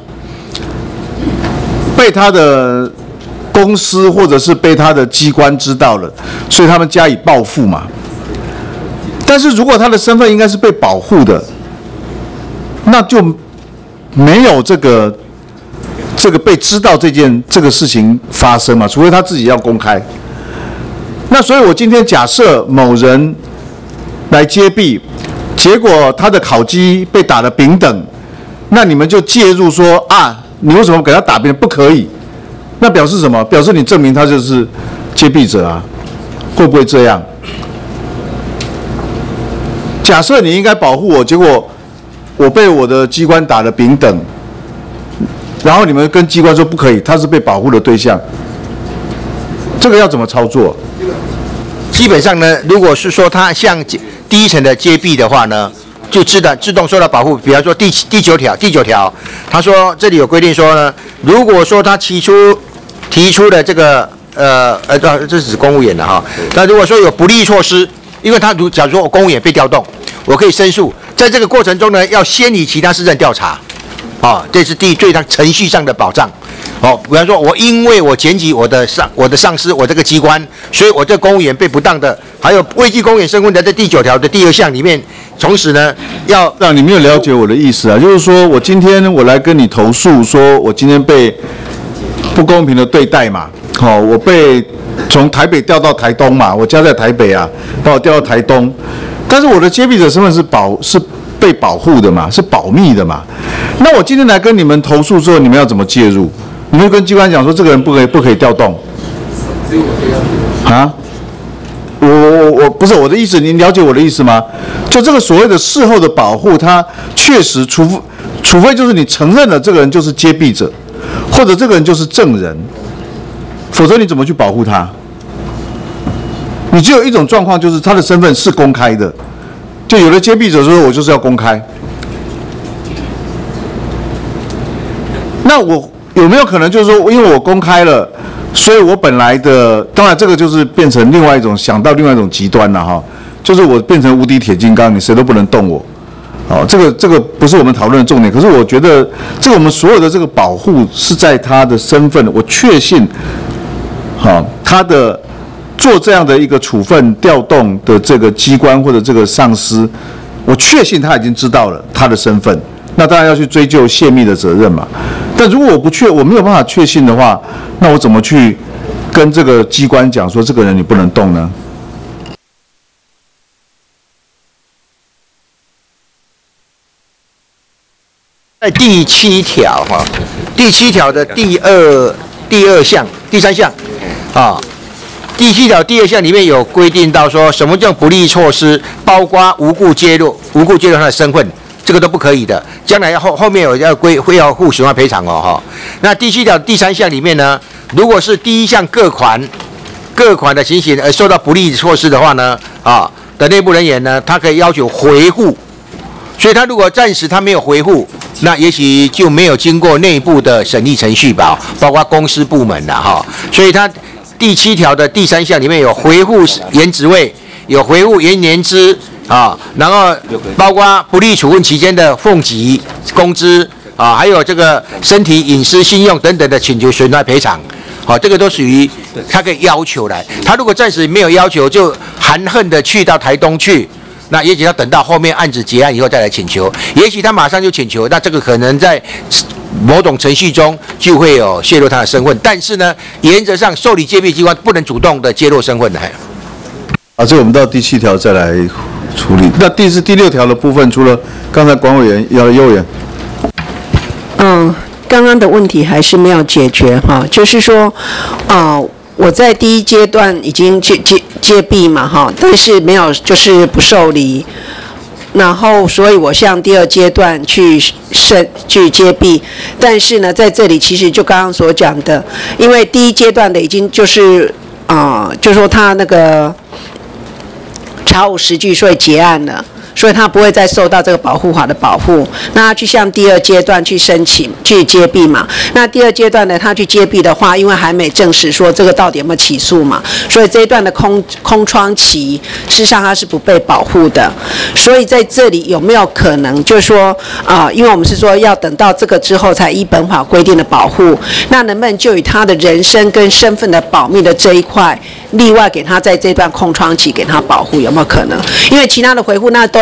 被他的公司或者是被他的机关知道了，所以他们加以报复嘛。但是如果他的身份应该是被保护的，那就没有这个这个被知道这件这个事情发生嘛，除非他自己要公开。 那所以我今天假设某人来揭弊，结果他的考绩被打了丙等，那你们就介入说啊，你为什么给他打丙等？不可以。那表示什么？表示你证明他就是揭弊者啊，会不会这样？假设你应该保护我，结果我被我的机关打了丙等，然后你们跟机关说不可以，他是被保护的对象，这个要怎么操作？ 基本上呢，如果是说他像第一层的揭弊的话呢，就自动自动受到保护。比方说第第九条，第九条，他说这里有规定说呢，如果说他提出提出的这个呃呃，这是指公务员的哈。那如果说有不利措施，因为他如假如说我公务员被调动，我可以申诉，在这个过程中呢，要先以其他事证调查，啊，这是第对他程序上的保障。哦，比方说，我因为我检举我的上我的上司，我这个机关，所以我这公务员被不当的，还有危及公务员身份的这第九条的第二项里面，从此呢要让你没有了解我的意思啊，就是说我今天我来跟你投诉，说我今天被不公平的对待嘛，好、哦，我被从台北调到台东嘛，我家在台北啊，把我调到台东，但是我的揭弊者身份是保是被保护的嘛，是保密的嘛，那我今天来跟你们投诉之后，你们要怎么介入？你们跟机关讲说这个人不可以不可以调动，啊？我我我不是我的意思，您了解我的意思吗？就这个所谓的事后的保护，它确实除除非就是你承认了这个人就是揭弊者，或者这个人就是证人，否则你怎么去保护他？你只有一种状况，就是他的身份是公开的，就有的揭弊者说我就是要公开，那我。有没有可能就是说，因为我公开了，所以我本来的，当然这个就是变成另外一种想到另外一种极端了哈，就是我变成无敌铁金刚，你谁都不能动我。哦，这个这个不是我们讨论的重点，可是我觉得这个我们所有的这个保护是在他的身份，我确信，好，他的做这样的一个处分调动的这个机关或者这个上司，我确信他已经知道了他的身份。那当然要去追究泄密的责任嘛。但如果我不确，我没有办法确信的话，那我怎么去跟这个机关讲说这个人你不能动呢？ 在第七条哈，第七条的第二第二项、第三项啊，第七条第二项里面有规定到说什么叫不利措施，包括无故揭露、无故揭露他的身份。这个都不可以的，将来要后后面有要归会要负损害赔偿哦哈。那第七条第三项里面呢，如果是第一项各款各款的情形而受到不利措施的话呢，啊的内部人员呢，他可以要求回复，所以他如果暂时他没有回复，那也许就没有经过内部的审议程序吧，包括公司部门的哈。所以他第七条的第三项里面有回复原职位，有回复原年资。啊，然后包括不利处分期间的俸给、工资啊，还有这个身体隐私、信用等等的请求损害赔偿，好、啊，这个都属于他可以要求来。他如果暂时没有要求，就含恨的去到台东去，那也许要等到后面案子结案以后再来请求。也许他马上就请求，那这个可能在某种程序中就会有泄露他的身份。但是呢，原则上受理揭弊机关不能主动的揭露身份的。 啊，这我们到第七条再来处理。那第四、第六条的部分，除了刚才管委员要幼员， 嗯，刚刚的问题还是没有解决哈，就是说，啊、呃，我在第一阶段已经揭揭揭弊嘛哈，但是没有就是不受理，然后所以我向第二阶段去申去揭弊，但是呢，在这里其实就刚刚所讲的，因为第一阶段的已经就是啊、呃，就说他那个。查无实据，所以结案了，所以他不会再受到这个保护法的保护。那他去向第二阶段去申请去揭弊嘛？那第二阶段呢，他去揭弊的话，因为还没证实说这个到底有没有起诉嘛，所以这一段的空空窗期，事实上他是不被保护的。所以在这里有没有可能，就是说啊、呃，因为我们是说要等到这个之后才依本法规定的保护，那能不能就以他的人身跟身份的保密的这一块？例外给他在这段空窗期给他保护有没有可能？因为其他的回复那都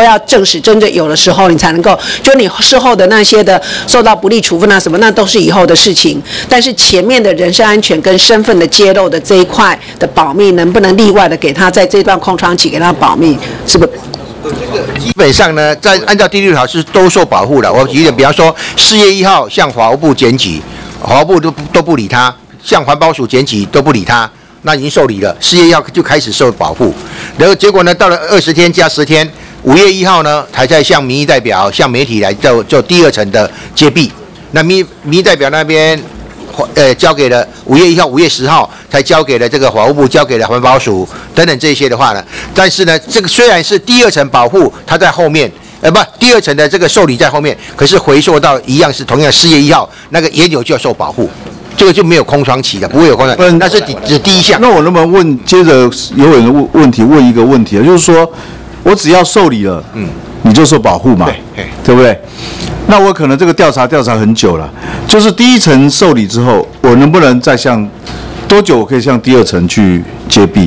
要证实真的有的时候，你才能够，就你事后的那些的受到不利处分啊什么，那都是以后的事情。但是前面的人身安全跟身份的揭露的这一块的保密，能不能例外的给他在这段空窗期给他保密，是不是？ 基本上呢，在按照第六条是都受保护的。我举个比方说，四月一号向法务部检举，法务部都不都不理他，向环保署检举都不理他，那已经受理了。四月一号就开始受保护，然后结果呢，到了二十天加十天，五月一号呢，才在向民意代表、向媒体来做做第二层的揭弊。那民民意代表那边，呃，交给了五月一号、五月十号才交给了这个法务部，交给了环保署等等这些的话呢，但是呢，这个虽然是第二层保护，它在后面，呃，不，第二层的这个受理在后面，可是回溯到一样是同样四月一号那个也有就要受保护，这个就没有空窗期的，不会有空窗期，那是第只第一项。 那我能不能问，接着有人的问问题问一个问题啊，就是说我只要受理了，嗯，你就受保护嘛， 对， 对不对？那我可能这个调查调查很久了，就是第一层受理之后，我能不能再向多久我可以向第二层去揭弊？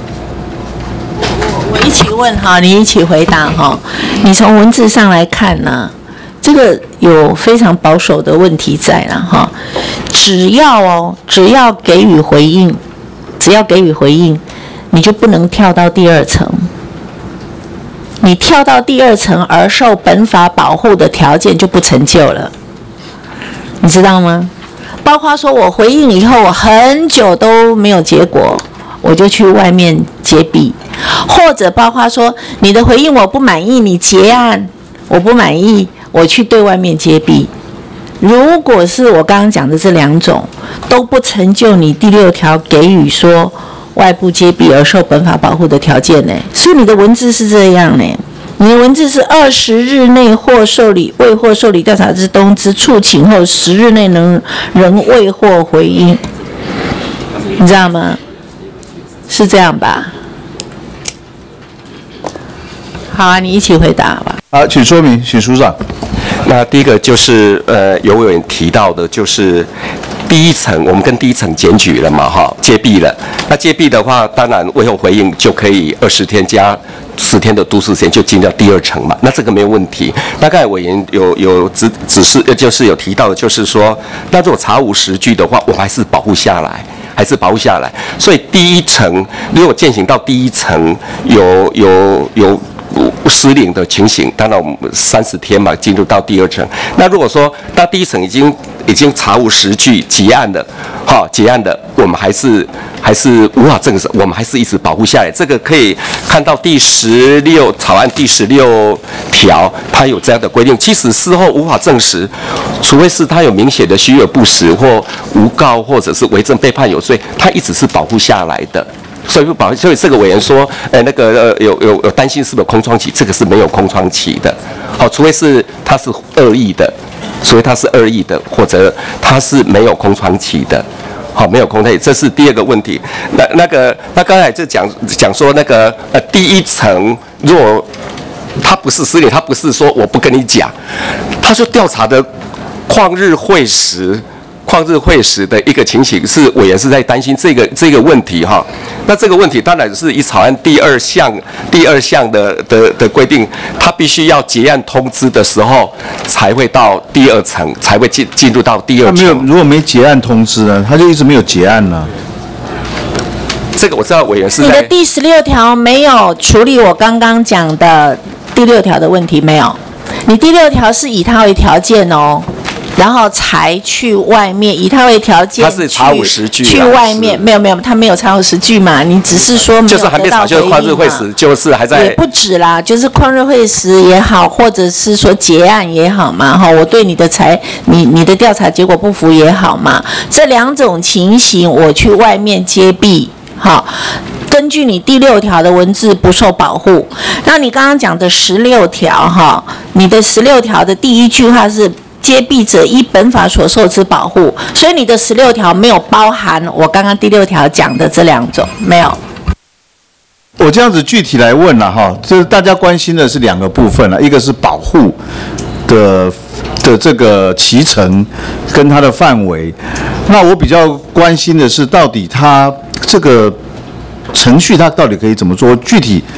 我一起问哈，你一起回答哈。你从文字上来看呢，这个有非常保守的问题在了哈。只要哦，只要给予回应，只要给予回应，你就不能跳到第二层。你跳到第二层而受本法保护的条件就不成就了，你知道吗？包括说我回应以后，我很久都没有结果，我就去外面揭弊，或者包括说你的回应我不满意，你结案，我不满意，我去对外面揭弊。如果是我刚刚讲的这两种都不成就你第六条给予说外部揭弊而受本法保护的条件呢，所以你的文字是这样呢。你的文字是二十日内获受理未获受理调查之东之处请后十日内能仍未获回应，你知道吗？是这样吧？好啊，你一起回答吧。 好，请说明，请署长。 那第一个就是呃，有委员提到的，就是第一层我们跟第一层检举了嘛，哈，揭弊了。那揭弊的话，当然未后回应就可以二十天加十天的都市时间就进到第二层嘛，那这个没有问题。那刚才委员有有指指示，就是有提到的，就是说，那如果查无实据的话，我们还是保护下来。还是保护下来，所以第一层如果践行到第一层有有有失灵的情形，当然我们三十天嘛进入到第二层。那如果说到第一层已经已经查无实据结案的，哈结案的，我们还是还是无法证实，我们还是一直保护下来。这个可以看到第十六草案第十六条，它有这样的规定。其实事后无法证实，除非是他有明显的虚伪不实或诬告，或者是为证被判有罪，他一直是保护下来的。所以不保，所以这个委员说，呃，那个呃有有有担心是不是有空窗期，这个是没有空窗期的。好，除非是他是恶意的，除非他是恶意的，或者他是没有空窗期的。好，没有空窗期，这是第二个问题。那那个那刚才就讲讲说那个呃第一层，如果他不是失礼，他不是说我不跟你讲，他说调查的旷日会时。旷日会时的一个情形是委员是在担心这个这个问题哈，那这个问题当然是以草案第二项第二项的的的规定，他必须要结案通知的时候才会到第二层，才会进进入到第二层。 他没有，如果没结案通知呢，他就一直没有结案呢。 这个我知道委员是在你的第十六条没有处理我刚刚讲的第六条的问题，没有。你第六条是以它为条件哦。然后才去外面，以它为条件， 他是查无实据， 去外面没有没有，他没有查无实据嘛，你只是说没有得到回应嘛，就是还没查，就是旷日会时，就是还在也不止啦，就是旷日会时也好，或者是说结案也好嘛，哈，我对你的裁你你的调查结果不服也好嘛，这两种情形我去外面揭弊，好。根据你第六条的文字不受保护，那你刚刚讲的十六条哈，你的十六条的第一句话是揭弊者依本法所受之保护，所以你的十六条没有包含我刚刚第六条讲的这两种，没有。 我这样子具体来问了哈，这大家关心的是两个部分了，一个是保护的的这个期程跟它的范围，那我比较关心的是到底它这个程序它到底可以怎么做？具体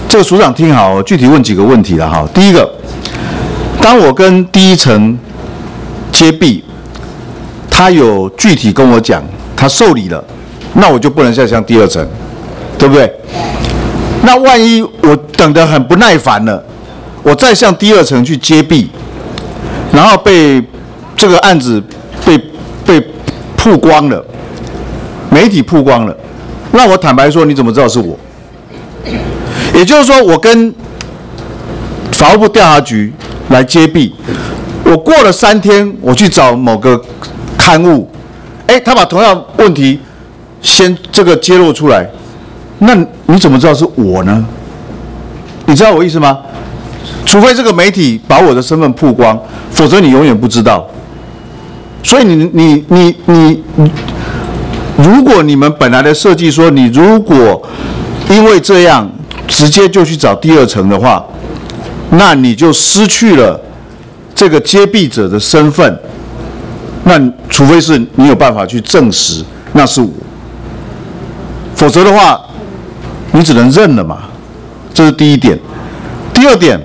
这个署长听好，具体问几个问题了哈。第一个，当我跟第一层接弊，他有具体跟我讲他受理了，那我就不能再向第二层，对不对？那万一我等得很不耐烦了，我再向第二层去接弊，然后被这个案子被被曝光了，媒体曝光了，那我坦白说，你怎么知道是我？也就是说，我跟法务部调查局来接弊，我过了三天，我去找某个刊物，哎，他把同样问题先这个揭露出来，那你怎么知道是我呢？你知道我意思吗？除非这个媒体把我的身份曝光，否则你永远不知道。所以你你你你，如果你们本来的设计说，你如果因为这样直接就去找第二层的话，那你就失去了这个接弊者的身份。那除非是你有办法去证实那是我，否则的话，你只能认了嘛。这是第一点。第二点，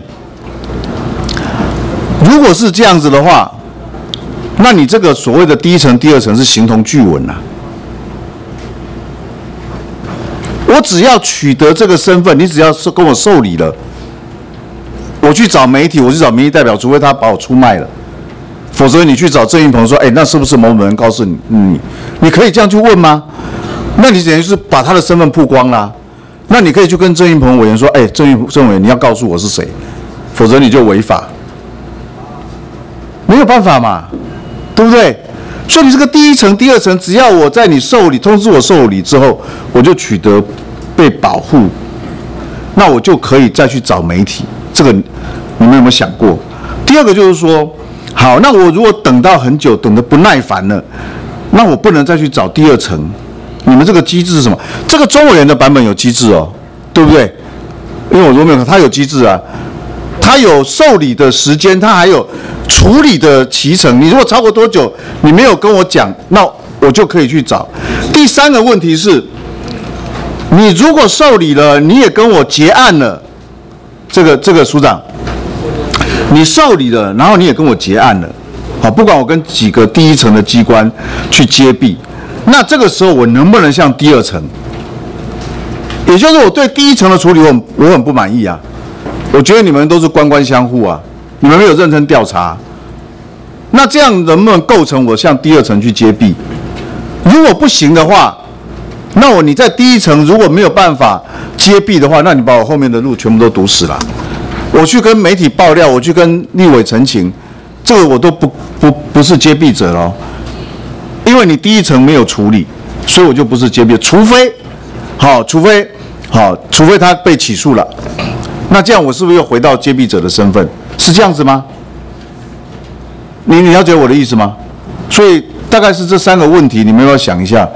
如果是这样子的话，那你这个所谓的第一层、第二层是形同具文啊。我只要取得这个身份，你只要是跟我受理了，我去找媒体，我去找民意代表，除非他把我出卖了，否则你去找郑运鹏说，哎，那是不是某某人告诉你？你你可以这样去问吗？那你等于是把他的身份曝光啦。那你可以去跟郑运鹏委员说，哎，郑运郑委员，你要告诉我是谁，否则你就违法。没有办法嘛，对不对？所以你这个第一层、第二层，只要我在你受理通知我受理之后，我就取得被保护，那我就可以再去找媒体。这个你们有没有想过？第二个就是说，好，那我如果等到很久，等得不耐烦了，那我不能再去找第二层。你们这个机制是什么？这个中委员的版本有机制哦，对不对？因为我如果没有看，它有机制啊，它有受理的时间，它还有处理的期程。你如果超过多久，你没有跟我讲，那我就可以去找。第三个问题是，你如果受理了，你也跟我结案了，这个这个署长，你受理了，然后你也跟我结案了，好，不管我跟几个第一层的机关去接弊。那这个时候我能不能向第二层？也就是我对第一层的处理我很我很不满意啊，我觉得你们都是官官相护啊，你们没有认真调查。那这样能不能构成我向第二层去接弊？如果不行的话，那我你在第一层如果没有办法接弊的话，那你把我后面的路全部都堵死了。我去跟媒体爆料，我去跟立委陈情，这个我都不不不是接弊者咯。因为你第一层没有处理，所以我就不是接弊，除非，好，除非，好，除非他被起诉了，那这样我是不是又回到接弊者的身份？是这样子吗？你你了解我的意思吗？所以大概是这三个问题，你们要想一下。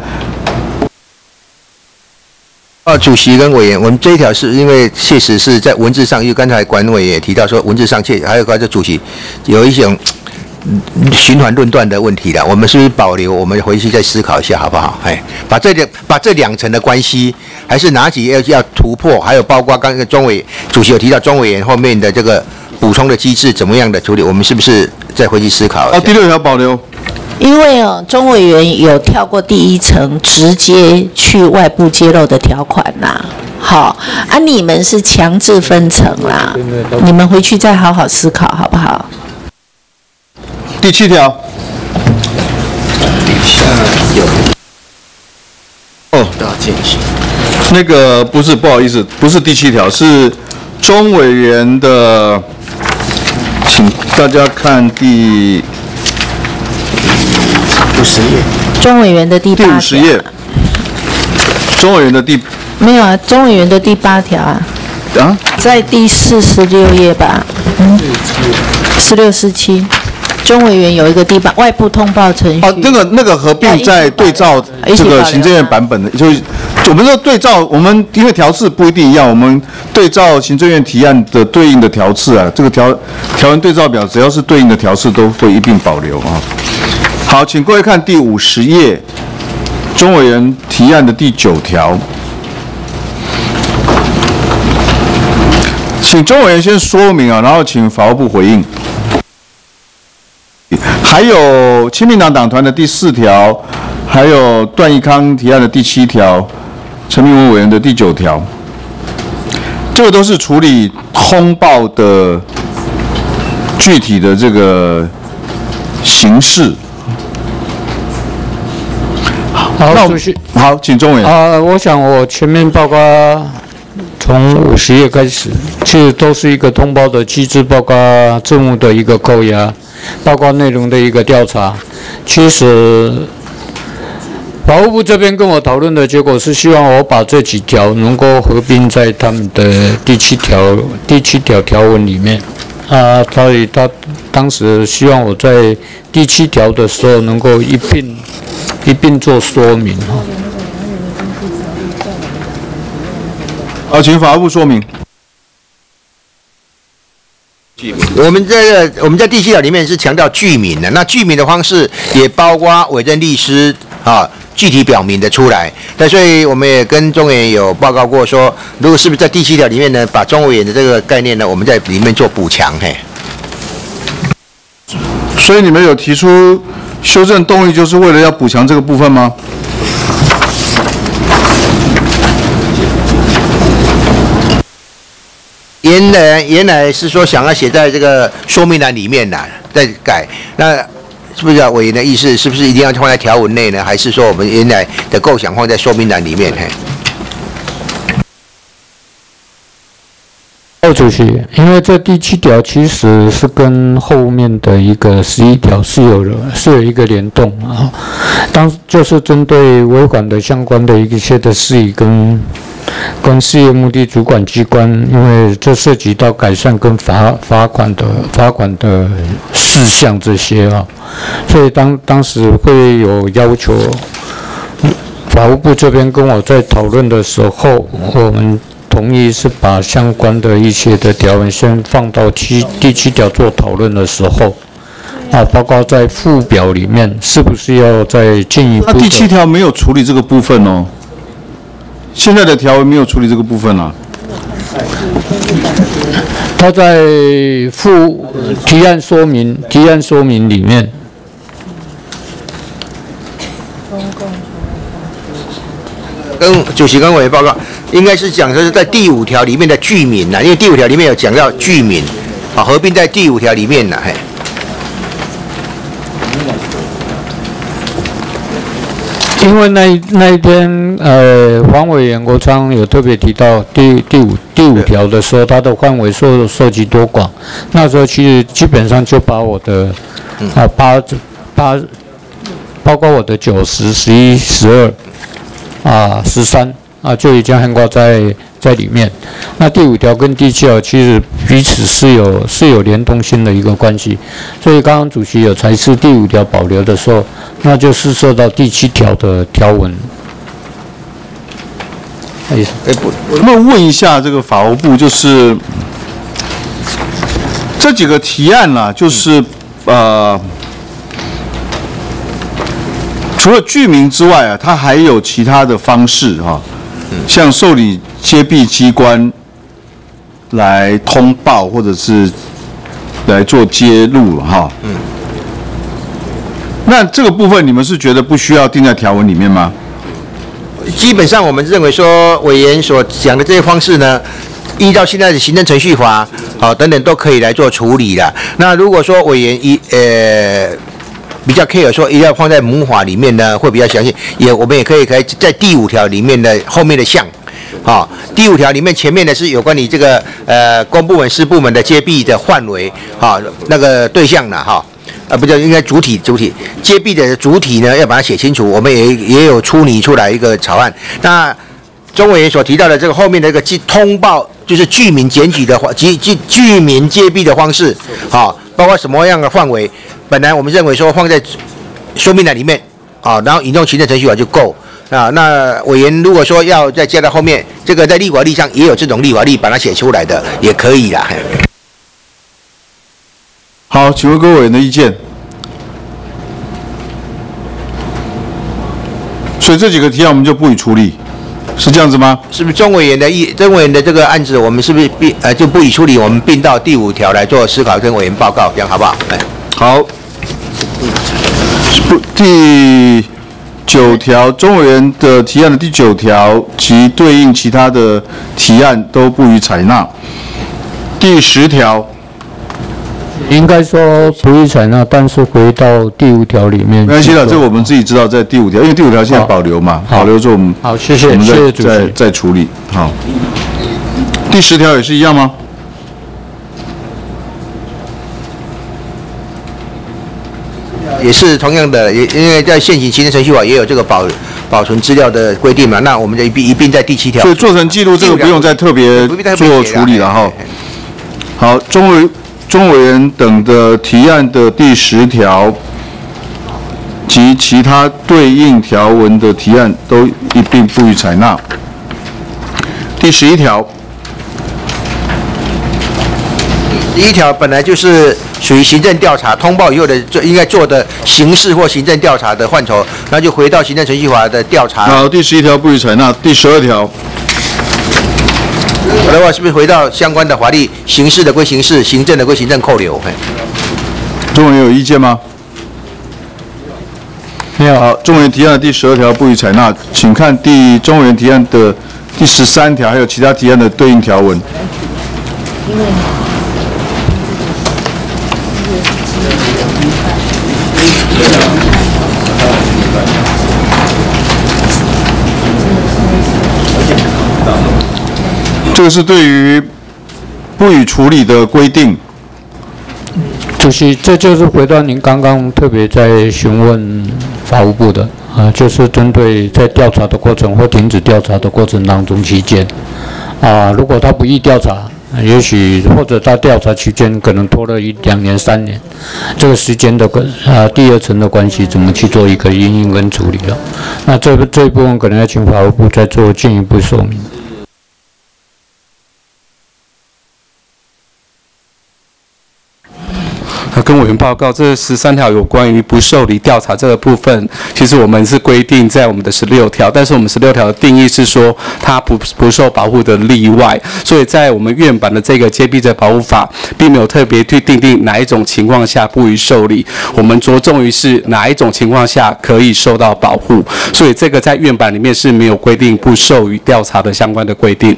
啊，主席跟委员，我们这一条是因为确实是在文字上，因为刚才管委也提到说，文字上确还有个这主席有一种循环论断的问题了，我们是不是保留？我们回去再思考一下，好不好？哎，把这两把这两层的关系，还是哪几要要突破？还有包括刚才中委主席有提到中委员后面的这个补充的机制怎么样的处理？我们是不是再回去思考一下？ 哦，第六条保留。 因为哦，中委员有跳过第一层，直接去外部揭露的条款啦。好，啊，你们是强制分层啦，你们回去再好好思考，好不好？ 第七条， 底下有哦， 大建行， 那个不是，不好意思，不是第七条，是中委员的，请大家看第五十页， 中委员的第八条。 第五十页，中委员的第没有啊，中委员的第八条啊， 啊， 在第四十六页吧，嗯，十六十七。中委员有一个地方外部通报程序。 哦，那个那个合并在对照这个行政院版本的，就是我们说对照，我们因为条次不一定一样，我们对照行政院提案的对应的条次啊，这个条条文对照表只要是对应的条次都会一并保留啊。好，请各位看第五十页，中委员提案的第九条。 请钟委员先说明啊，然后请法务部回应。还有亲民党党团的第四条，还有段宜康提案的第七条，陈明文委员的第九条，这个都是处理通报的具体的这个形式。 好，主席。 好，请钟委员。 啊、呃，我想我前面报告从五十页开始，其实都是一个通报的机制，包括政务的一个扣押，包括内容的一个调查。其实法务部这边跟我讨论的结果是，希望我把这几条能够合并在他们的第七条第七条条文里面。啊，所以他当时希望我在第七条的时候能够一并一并做说明哈。 好，请法务部说明。 我们这个我们在第七条里面是强调具名的，那具名的方式也包括委任律师啊，具体表明的出来。那所以我们也跟钟委员有报告过说，如果是不是在第七条里面呢，把钟委员的这个概念呢，我们在里面做补强嘿。 所以你们有提出修正动议，就是为了要补强这个部分吗？ 原来原来是说想要写在这个说明栏里面呢，再改。那是不是委员的意思？是不是一定要放在条文内呢？还是说我们原来的构想放在说明栏里面？嘿。 哦，主席，因为这第七条其实是跟后面的一个十一条是有是有一个联动啊，当就是针对违反的相关的一些的事宜跟跟事业目的主管机关，因为这涉及到改善跟罚罚款的罚款的事项这些啊，所以当当时会有要求，法务部这边跟我在讨论的时候，我们同意是把相关的一些的条文先放到七第七条做讨论的时候，啊，包括在附表里面是不是要再进一步？ 那第七条没有处理这个部分哦。现在的条文没有处理这个部分啊。 他在附提案说明提案说明里面。 跟主席跟委员报告，应该是讲的是在第五条里面的具名呐，因为第五条里面有讲到具名，啊，合并在第五条里面呐，嘿。 因为那那一天，呃，黄委员国昌有特别提到第第五第五条的时候，它的范围涉涉及多广，那时候其实基本上就把我的啊八八，包括我的九十、十一、十二啊十三啊就已经涵盖在在里面。那第五条跟第七条其实彼此是有是有联动性的一个关系，所以刚刚主席有裁示第五条保留的时候，那就是受到第七条的条文。哎， 我们问一下这个法务部，就是这几个提案啦、啊，就是呃，除了具名之外啊，它还有其他的方式哈、啊，像受理揭弊机关来通报或者是来做揭露哈。嗯。那这个部分你们是觉得不需要定在条文里面吗？ 基本上我们认为说委员所讲的这些方式呢，依照现在的行政程序法，好、哦、等等都可以来做处理的。那如果说委员一呃比较 care 说一定要放在母法里面呢，会比较详细，也我们也可以可以在第五条里面的后面的项。好、哦，第五条里面前面的是有关你这个呃公部门、私部门的揭弊的范围，好、哦、那个对象呢，哈、哦。啊，不叫应该主体，主体揭弊的主体呢，要把它写清楚。我们也也有出拟出来一个草案。那钟委员所提到的这个后面的一个通报，就是具名检举的话，具具具名揭弊的方式，好、哦，包括什么样的范围？本来我们认为说放在说明栏里面，啊、哦，然后引用行政程序法就够。啊，那委员如果说要再加到后面，这个在立法例上也有这种立法例把它写出来的，也可以啦。 好，请问各位委员的意见。所以这几个提案我们就不予处理。 是这样子吗？ 是不是钟委员的意？钟委员的这个案子，我们是不是并呃就不予处理？我们并到第五条来做思考跟委员报告，这样好不好？哎， 好。不，第九条，钟委员的提案的第九条及对应其他的提案都不予采纳。第十条。 应该说不予采纳，但是回到第五条里面。 没关系了，这个我们自己知道，在第五条，因为第五条现在保留嘛，保留之后我们好，谢谢， 我们谢谢主席。 再再处理。好，第十条也是一样吗？ 也是同样的，也因为在现行行政程序法也有这个保保存资料的规定嘛，那我们就一并一并在第七条。 所以做成记录这个不用再特别做处理了哈。好，钟委钟委员等的提案的第十条及其他对应条文的提案都一并不予采纳。第十一条， 第一条本来就是属于行政调查通报以后的做应该做的刑事或行政调查的范畴，那就回到行政程序法的调查。 好，第十一条不予采纳。第十二条。 我的话是不是回到相关的法律，刑事的归刑事，行政的归行政扣留？ 钟委员有意见吗？ 没有。 好，钟委员提案的第十二条不予采纳，请看第钟委员提案的第十三条，还有其他提案的对应条文。这个是对于不予处理的规定。 主席，这就是回到您刚刚特别在询问法务部的啊，就是针对在调查的过程或停止调查的过程当中期间，啊，如果他不予调查，也许或者他调查期间可能拖了一两年、三年，这个时间的关啊第二层的关系怎么去做一个因应跟处理了？那这这一部分可能要请法务部再做进一步说明。 跟委员报告，这十三条有关于不受理调查这个部分，其实我们是规定在我们的十六条，但是我们十六条的定义是说它不不受保护的例外，所以在我们院版的这个揭弊者保护法，并没有特别去定定哪一种情况下不予受理，我们着重于是哪一种情况下可以受到保护，所以这个在院版里面是没有规定不受予调查的相关的规定。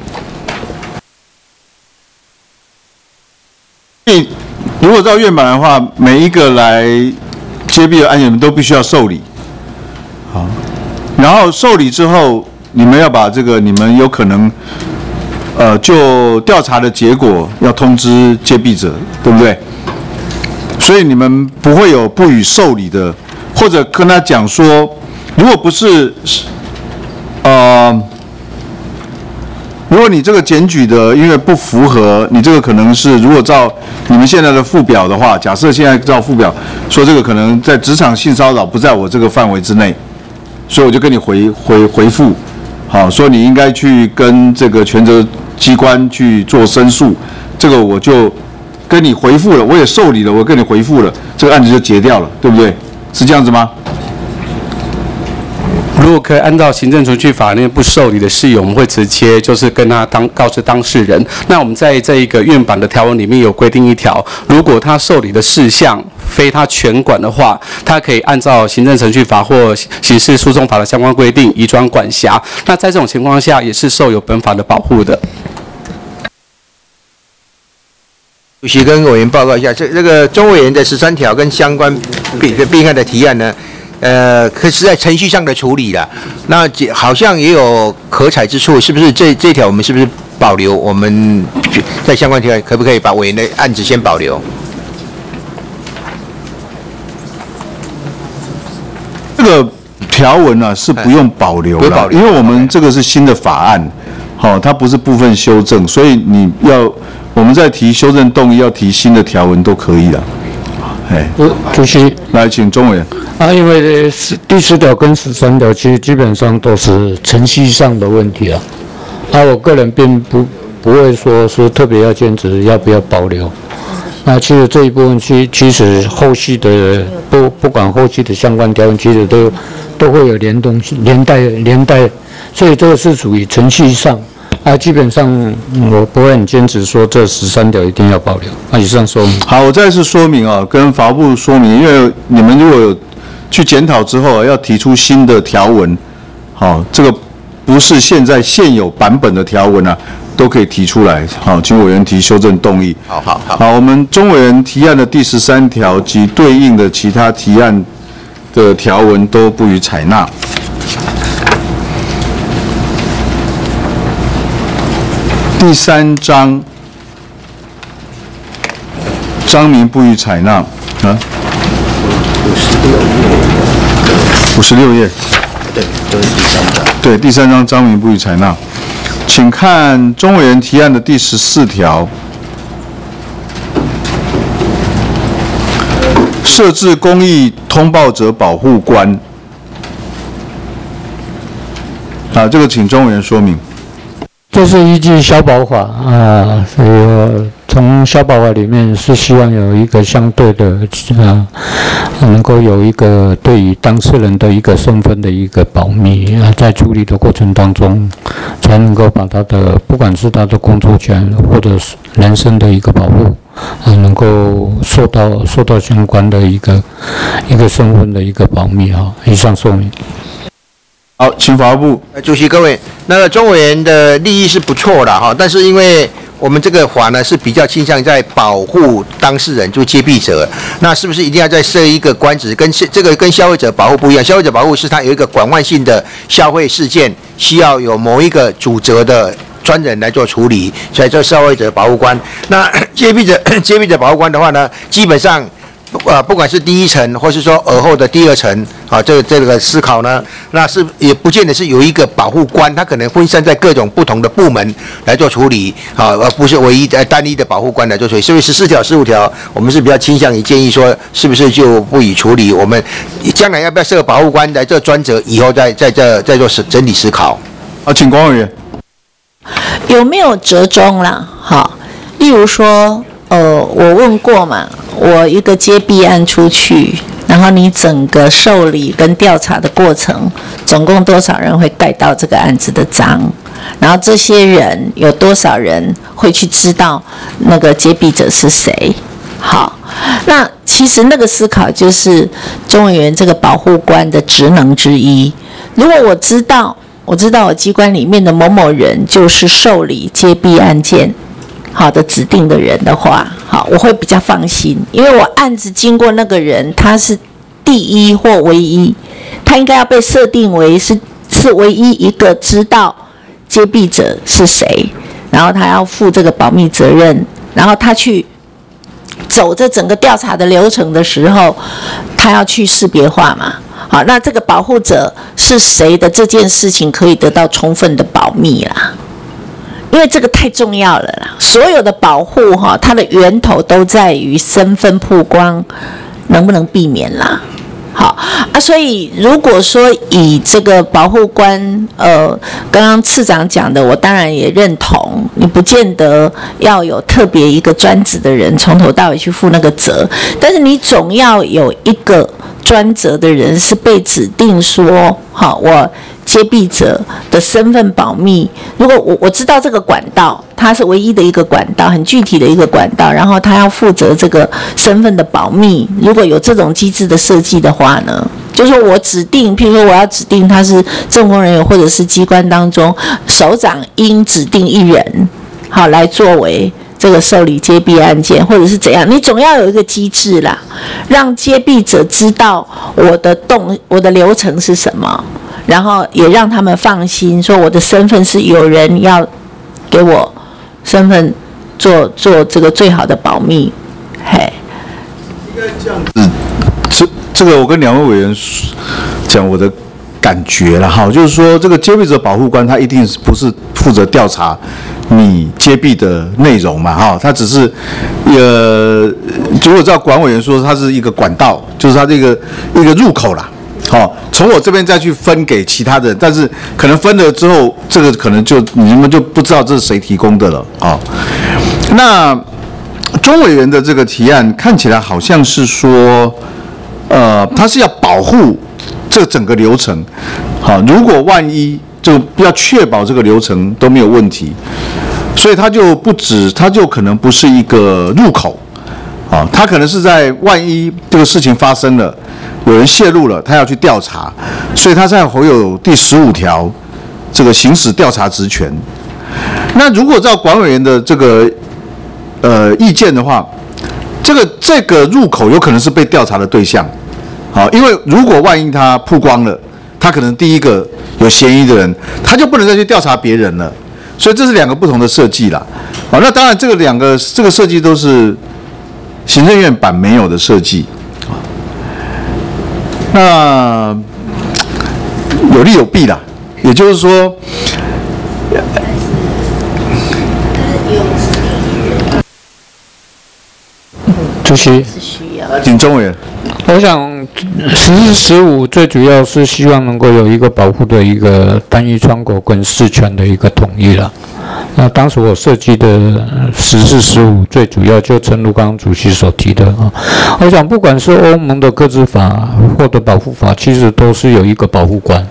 如果照院版的话，每一个来揭弊的案件都必须要受理，好，然后受理之后，你们要把这个你们有可能，呃，就调查的结果要通知揭弊者，对不对？所以你们不会有不予受理的，或者跟他讲说，如果不是，呃。如果你这个检举的因为不符合，你这个可能是如果照你们现在的附表的话，假设现在照附表说这个可能在职场性骚扰不在我这个范围之内，所以我就跟你回回回复，好，说你应该去跟这个权责机关去做申诉，这个我就跟你回复了，我也受理了，我跟你回复了，这个案子就结掉了，对不对？是这样子吗？ 如果可以按照行政程序法里面不受理的事由，我们会直接就是跟他当告知当事人。那我们在这一个院版的条文里面有规定一条，如果他受理的事项非他全管的话，他可以按照行政程序法或刑事诉讼法的相关规定移转管辖。那在这种情况下，也是受有本法的保护的。 主席跟委员报告一下，这这个钟委员的十三条跟相关弊弊案的提案呢？呃，可是在程序上的处理啦，那好像也有可采之处，是不是？这这条我们是不是保留？我们在相关条案可不可以把委员的案子先保留？ 这个条文呢、啊、是不用保留了，因为我们这个是新的法案，好、哦，它不是部分修正，所以你要我们在提修正动议要提新的条文都可以了。哎， 主席， 来，请钟委员。 啊，因为十第十条跟十三条其实基本上都是程序上的问题啊，啊，我个人并不不会说是特别要坚持要不要保留。那其实这一部分其其实后续的不不管后续的相关条文，其实都都会有联动连带连带所以这个是属于程序上。啊，基本上我不会很坚持说这十三条一定要保留。啊，以上说明。 好，我再次说明啊，跟法务部说明，因为你们如果有去检讨之后，要提出新的条文，好，这个不是现在现有版本的条文啊，都可以提出来。好，请委员提修正动议。 好好好。 好，我们钟委员提案的第十三条及对应的其他提案的条文都不予采纳。第三章，章名不予采纳。啊，五十六页。 对，就是第三章。 对，第三章章名不予采纳。请看钟委员提案的第十四条，设置公益通报者保护官。啊，这个请钟委员说明。 这是依据消保法啊，所以我从消保法里面是希望有一个相对的啊，能够有一个对于当事人的一个身份的一个保密啊，在处理的过程当中，才能够把他的不管是他的工作权或者是人身的一个保护啊，能够受到受到相关的一个一个身份的一个保密啊。以上说明。 好，请法务部。 呃，主席各位，那个钟委员的利益是不错的哈，但是因为我们这个法呢是比较倾向在保护当事人，就揭弊者，那是不是一定要再设一个官职？跟这个跟消费者保护不一样，消费者保护是它有一个广泛性的消费事件，需要有某一个主责的专人来做处理，所以叫消费者保护官。那揭弊者揭弊者保护官的话呢，基本上。呃，不管是第一层，或是说尔后的第二层，啊，这个这个思考呢，那是也不见得是有一个保护官，他可能分散在各种不同的部门来做处理，啊，而不是唯一呃单一的保护官来做处理。所以十四条、十五条，我们是比较倾向于建议说，是不是就不予处理？我们将来要不要设保护官来做专责？以后再再再再做整体思考。 啊，请管委员。 有没有折中啦？好，例如说。呃，我问过嘛，我一个揭弊案出去，然后你整个受理跟调查的过程，总共多少人会盖到这个案子的章？然后这些人有多少人会去知道那个揭弊者是谁？好，那其实那个思考就是钟委员这个保护官的职能之一。如果我知道，我知道我机关里面的某某人就是受理揭弊案件。好的指定的人的话，好，我会比较放心，因为我案子经过那个人，他是第一或唯一，他应该要被设定为是是唯一一个知道揭弊者是谁，然后他要负这个保密责任，然后他去走这整个调查的流程的时候，他要去识别化嘛。好，那这个保护者是谁的这件事情可以得到充分的保密啦。因为这个太重要了啦，所有的保护哈，它的源头都在于身份曝光能不能避免啦。好啊，所以如果说以这个保护官，呃，刚刚次长讲的，我当然也认同，你不见得要有特别一个专职的人从头到尾去负那个责，但是你总要有一个专责的人是被指定说，好，我。揭弊者的身份保密，如果我我知道这个管道，它是唯一的一个管道，很具体的一个管道，然后他要负责这个身份的保密。如果有这种机制的设计的话呢，就是我指定，譬如说我要指定他是政风人员或者是机关当中首长应指定一人，好来作为这个受理揭弊案件，或者是怎样，你总要有一个机制啦，让揭弊者知道我的动我的流程是什么。然后也让他们放心，说我的身份是有人要给我身份做做这个最好的保密，嘿。 应该这样子，这这个我跟两位委员讲我的感觉了哈，就是说这个揭弊者保护官他一定是不是负责调查你揭弊的内容嘛哈，他只是呃，如果照管委员说，他是一个管道，就是他这个一个入口啦。好、哦，从我这边再去分给其他的人，但是可能分了之后，这个可能就你们就不知道这是谁提供的了啊、哦。那钟委员的这个提案看起来好像是说，呃，他是要保护这整个流程。好、哦，如果万一这个要确保这个流程都没有问题，所以它就不止，它就可能不是一个入口，啊，它可能是在万一这个事情发生了，有人泄露了，他要去调查，所以他才会有第十五条这个行使调查职权。那如果照管委员的这个呃意见的话，这个这个入口有可能是被调查的对象，好，因为如果万一他曝光了，他可能第一个有嫌疑的人，他就不能再去调查别人了，所以这是两个不同的设计啦。好，那当然这个两个这个设计都是行政院版没有的设计，那有利有弊啦，也就是说。 主席， 请钟委员。 我想十四十五最主要是希望能够有一个保护的一个单一窗口跟事权的一个统一了。那当时我设计的十四十五最主要就正如刚刚主席所提的啊，我想不管是欧盟的个资法或者保护法，其实都是有一个保护官，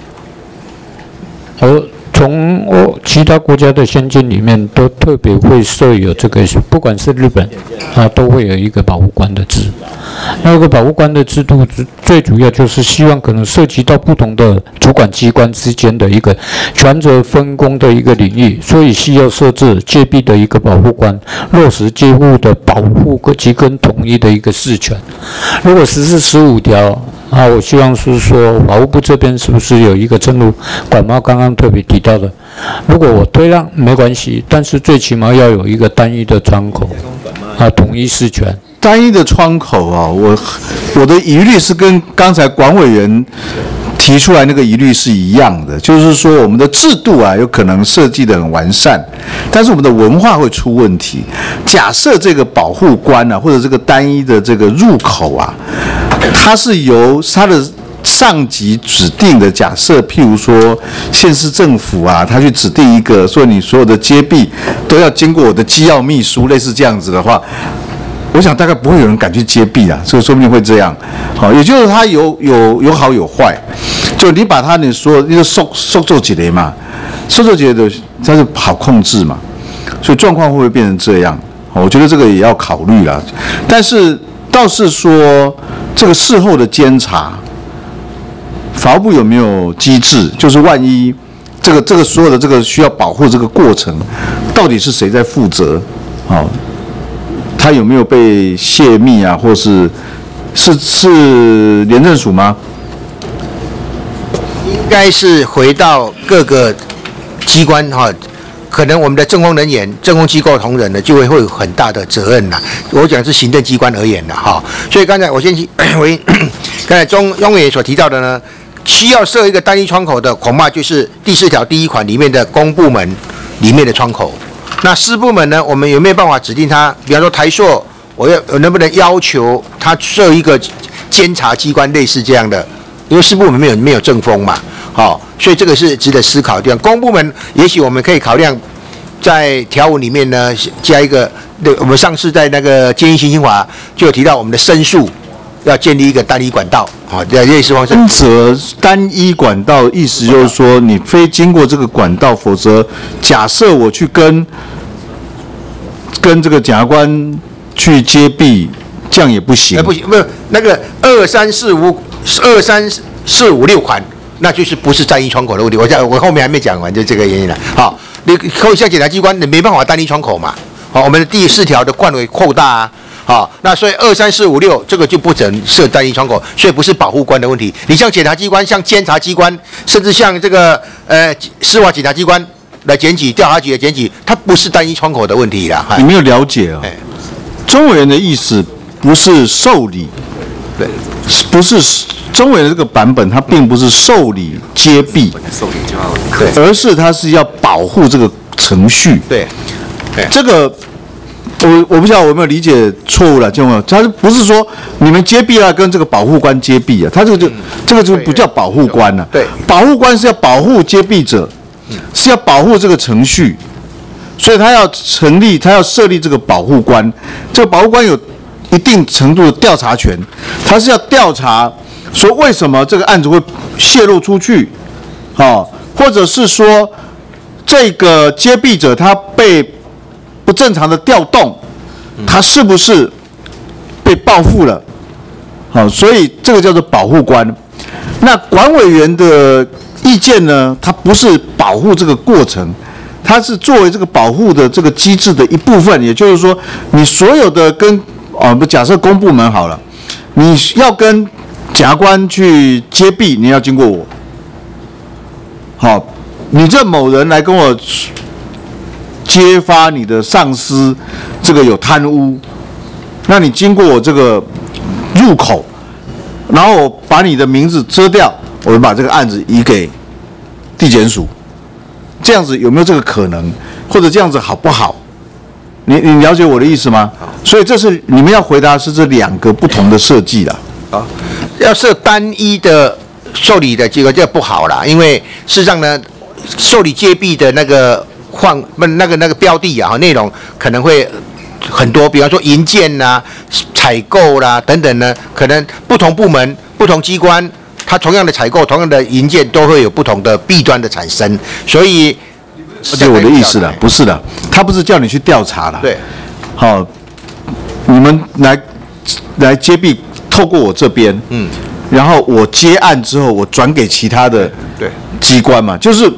而从欧其他国家的先进里面，都特别会设有这个，不管是日本啊，都会有一个保护官的制。那个保护官的制度，最主要就是希望可能涉及到不同的主管机关之间的一个权责分工的一个领域，所以需要设置戒备的一个保护官，落实接护的保护及跟统一的一个事权。如果十四十五条。啊，我希望是说，法务部这边是不是有一个，正如管猫刚刚特别提到的，如果我推让没关系，但是最起码要有一个单一的窗口，啊，统一事权。 单一的窗口啊，我我的疑虑是跟刚才管委员提出来那个疑虑是一样的，就是说我们的制度啊，有可能设计得很完善，但是我们的文化会出问题。假设这个保护官啊，或者这个单一的这个入口啊，它是由它的上级指定的，假设譬如说县市政府啊，他去指定一个，说你所有的接弊都要经过我的机要秘书，类似这样子的话。我想大概不会有人敢去接弊啊，这个说不定会这样。好，也就是它有有有好有坏，就你把它你说那个收收做几类嘛，收做几类的它是好控制嘛，所以状况会不会变成这样？我觉得这个也要考虑啦。但是倒是说这个事后的监察，法务部有没有机制？就是万一这个这个所有的这个需要保护这个过程，到底是谁在负责？好。他有没有被泄密啊，或是是是廉政署吗？ 应该是回到各个机关哈，可能我们的政风人员、政风机构同仁呢，就会会有很大的责任啦。我讲是行政机关而言的哈，所以刚才我先回刚才钟钟委员所提到的呢，需要设一个单一窗口的，恐怕就是第四条第一款里面的公部门里面的窗口。那私部门呢？我们有没有办法指定他？比方说台塑，我要我能不能要求他设一个监察机关，类似这样的？因为私部门没有没有政风嘛，好、哦，所以这个是值得思考的地方。公部门也许我们可以考量在条文里面呢加一个，我们上次在那个监狱新兴法就有提到我们的申诉要建立一个单一管道，好、哦，类似方式。 因此，单一管道意思就是说，你非经过这个管道，否则假设我去跟跟这个检察官去接弊，这样也不行。 不行，不是那个二三四五二三四五六款，那就是不是单一窗口的问题。我讲我后面还没讲完，就这个原因了。好，你可以像检察机关，你没办法单一窗口嘛。好，我们的第四条的范围扩大啊。好，那所以二三四五六这个就不准设单一窗口，所以不是保护官的问题。你像检察机关、像监察机关，甚至像这个呃司法检察机关来检举、调查局的检举，它不是单一窗口的问题啦。 你没有了解哦。钟委员的意思不是受理， 对， 不是钟委员的这个版本，它并不是受理揭弊，对，而是它是要保护这个程序。 对，对， 这个。我我不知道我有没有理解错误了，听众朋友，他不是说你们揭弊啊，跟这个保护官揭弊啊，他这个就、嗯、这个就不叫保护官了、啊。 对， 保护官是要保护揭弊者，是要保护这个程序，所以他要成立，他要设立这个保护官。这个保护官有一定程度的调查权，他是要调查说为什么这个案子会泄露出去，哦， 或者是说这个接弊者他被不正常的调动，他是不是被报复了？好，所以这个叫做保护官。那管委员的意见呢，它不是保护这个过程，它是作为这个保护的这个机制的一部分。也就是说，你所有的跟哦，不假设公部门好了，你要跟检察官去接弊，你要经过我。好，你这某人来跟我揭发你的上司这个有贪污，那你经过我这个入口，然后我把你的名字遮掉，我就把这个案子移给地检署。这样子有没有这个可能？或者这样子好不好？你你了解我的意思吗？所以这是你们要回答是这两个不同的设计啦。 啊，要设单一的受理的结果，这不好啦，因为事实上呢，受理揭弊的那个换不那个那个标的啊，内容可能会很多，比方说营建啦、采购啦等等呢，可能不同部门、不同机关，它同样的采购、同样的营建都会有不同的弊端的产生，所以。 是我的意思了，不是的，他不是叫你去调查了。 对， 好，你们来来揭弊，透过我这边，嗯，然后我接案之后，我转给其他的对机关嘛，就是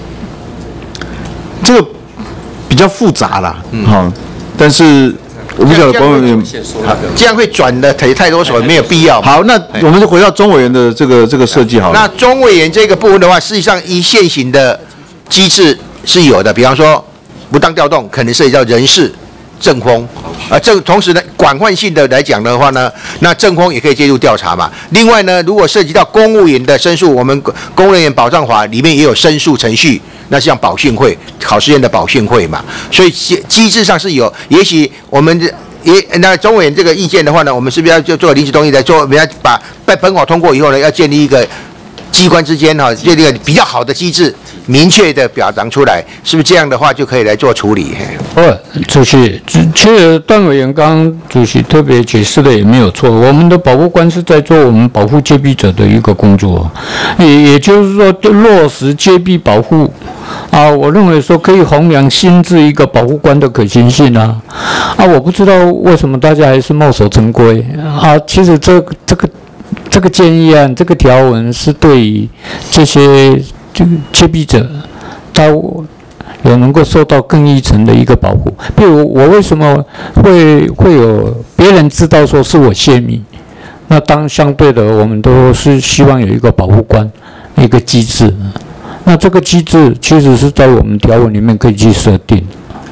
这个比较复杂啦，嗯，好，但是我不晓得管委员， 这样会转的太太多手，没有必要。 好，那我们就回到中委员的这个这个设计好了。 那中委员这个部分的话，实际上依现行的机制。是有的，比方说不当调动，可能涉及到人事、政风，啊，这同时呢，广泛性的来讲的话呢，那政风也可以介入调查嘛。另外呢，如果涉及到公务员的申诉，我们公务人员保障法里面也有申诉程序，那是像保训会、考试院的保训会嘛。所以机机制上是有，也许我们也那中委员这个意见的话呢，我们是不是要就做临时动议来做，人家把在本法通过以后呢，要建立一个机关之间哈，建立一个比较好的机制。明确的表彰出来，是不是这样的话就可以来做处理？ 哦，主席，其实段委员刚刚主席特别解释的也没有错，我们的保护官是在做我们保护揭弊者的一个工作，也也就是说落实揭弊保护啊，我认为说可以衡量新制一个保护官的可行性啊啊，我不知道为什么大家还是墨守成规啊，其实这这个这个建议案这个条文是对于这些。这个揭弊者，他有能够受到更一层的一个保护。比如我为什么会会有别人知道说是我泄密？那当相对的，我们都是希望有一个保护官，一个机制。那这个机制其实是在我们条文里面可以去设定。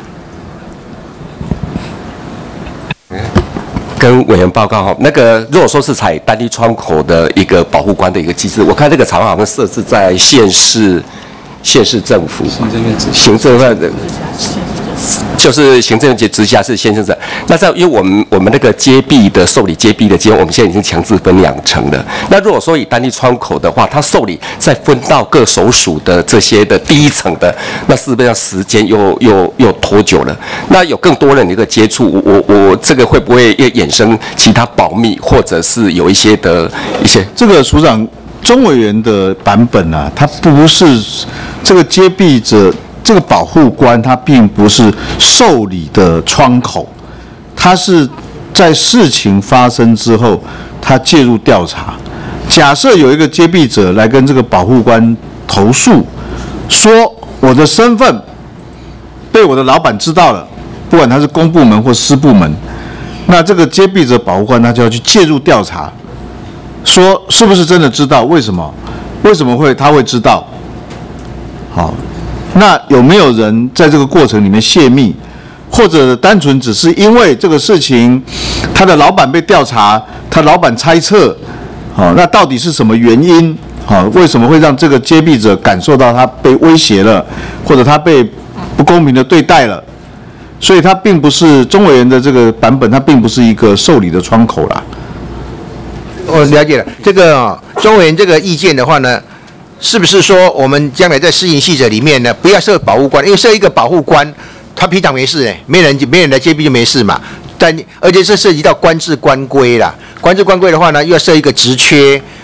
跟委员报告哈，那个如果说是采单一窗口的一个保护官的一个机制，我看这个草案好像设置在县市、县市政府、行政院、行政院的，就是行政院及直辖市县市政。那在因为我们我们那个揭弊的受理揭弊的阶段，我们现在已经强制分两层了。那如果说以单一窗口的话，它受理再分到各所属的这些的第一层的，那事实上时间又又又拖久了。那有更多人的一个接触，我我这个会不会也衍生其他保密，或者是有一些的一些？ 这个署长中委员的版本啊，它不是这个揭弊者。这个保护官他并不是受理的窗口，他是在事情发生之后，他介入调查。假设有一个揭弊者来跟这个保护官投诉，说我的身份被我的老板知道了，不管他是公部门或私部门，那这个揭弊者保护官他就要去介入调查，说是不是真的知道？为什么？为什么会他会知道？好。那有没有人在这个过程里面泄密，或者单纯只是因为这个事情，他的老板被调查，他老板猜测，好，那到底是什么原因？好，为什么会让这个揭弊者感受到他被威胁了，或者他被不公平的对待了？所以它并不是中委员的这个版本，它并不是一个受理的窗口啦。 我了解了，这个中委员这个意见的话呢？是不是说我们将来在施行细则里面呢，不要设保护官，因为设一个保护官，他平常没事哎，没人没人来揭弊就没事嘛。但而且这涉及到官制官规啦，官制官规的话呢，又要设一个职缺，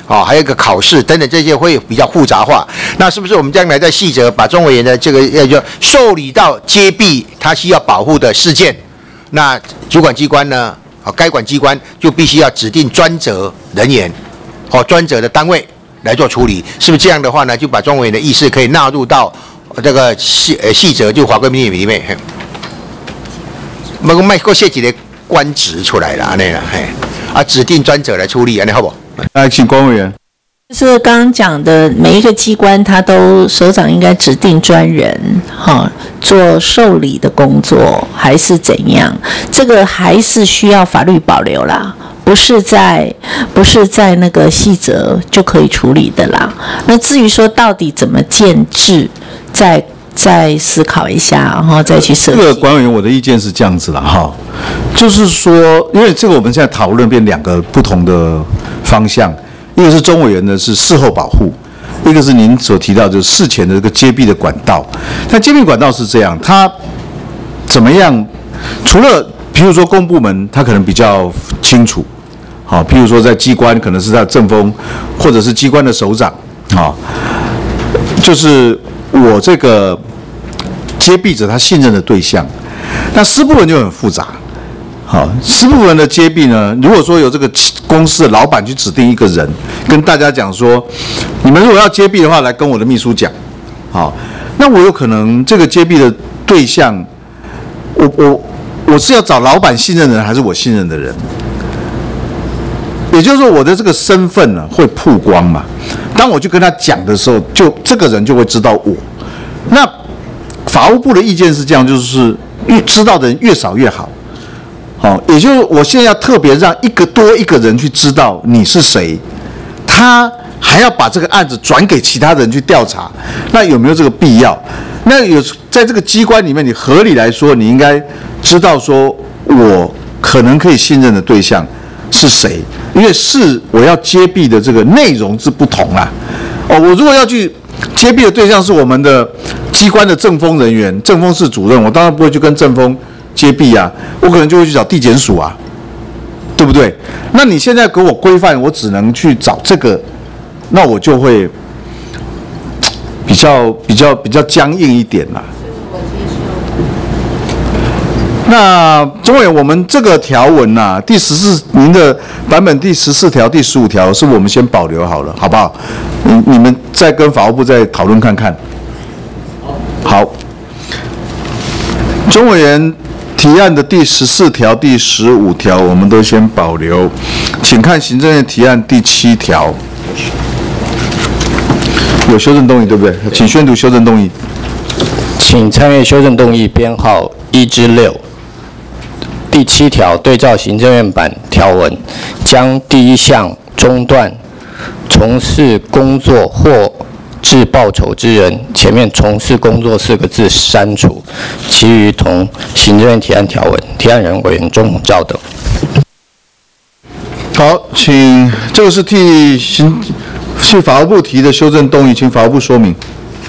哦，还有一个考试等等这些会比较复杂化。那是不是我们将来在细则把钟委员的这个要叫受理到揭弊他需要保护的事件，那主管机关呢，啊，该管机关就必须要指定专责人员，或专责的单位来做处理，是不是这样的话呢，就把钟委员的意识可以纳入到这个细呃细则就法规里面。不过卖过写几个官职出来了，安尼啦，嘿，啊，指定专责来处理，安尼好不好？ 来，请关委员。 就是刚刚讲的，每一个机关它都首长应该指定专人，哈，做受理的工作，还是怎样？这个还是需要法律保留啦。不是在不是在那个细则就可以处理的啦。那至于说到底怎么建制，再再思考一下，然后再去设计。 这个管委员，我的意见是这样子了哈，就是说，因为这个我们现在讨论变两个不同的方向，一个是钟委员的是事后保护，一个是您所提到就是事前的这个揭弊的管道。那揭弊管道是这样，它怎么样？除了譬如说公部门，它可能比较清楚。好，譬如说在机关可能是他的正风，或者是机关的首长，啊，就是我这个揭弊者他信任的对象。那私部门就很复杂，好，私部门的揭弊呢，如果说有这个公司的老板去指定一个人，跟大家讲说，你们如果要揭弊的话，来跟我的秘书讲，好，那我有可能这个揭弊的对象，我我我是要找老板信任的人，还是我信任的人？也就是说，我的这个身份呢会曝光嘛？当我去跟他讲的时候，就这个人就会知道我。那法务部的意见是这样，就是越知道的人越少越好。好，也就是我现在要特别让一个多一个人去知道你是谁，他还要把这个案子转给其他人去调查，那有没有这个必要？那有在这个机关里面，你合理来说，你应该知道说我可能可以信任的对象是谁。因为是我要揭弊的这个内容是不同啦，哦，我如果要去揭弊的对象是我们的机关的政风人员、政风室主任，我当然不会去跟政风揭弊啊，我可能就会去找地检署啊，对不对？那你现在给我规范，我只能去找这个，那我就会比较比较比较僵硬一点啦。那钟委员，我们这个条文呐、啊，第十四，您的版本第十四条、第十五条，是我们先保留好了，好不好？你你们再跟法务部再讨论看看。好，钟委员提案的第十四条、第十五条，我们都先保留，请看行政院提案第七条，有修正动议对不对？请宣读修正动议。 请参阅修正动议编号一至六。第七条对照行政院版条文，将第一项中段从事工作或致报酬之人前面从事工作四个字删除，其余同行政院提案条文。提案人委员钟宏照等。 好，请这个是替行替法务部提的修正动议，请法务部说明。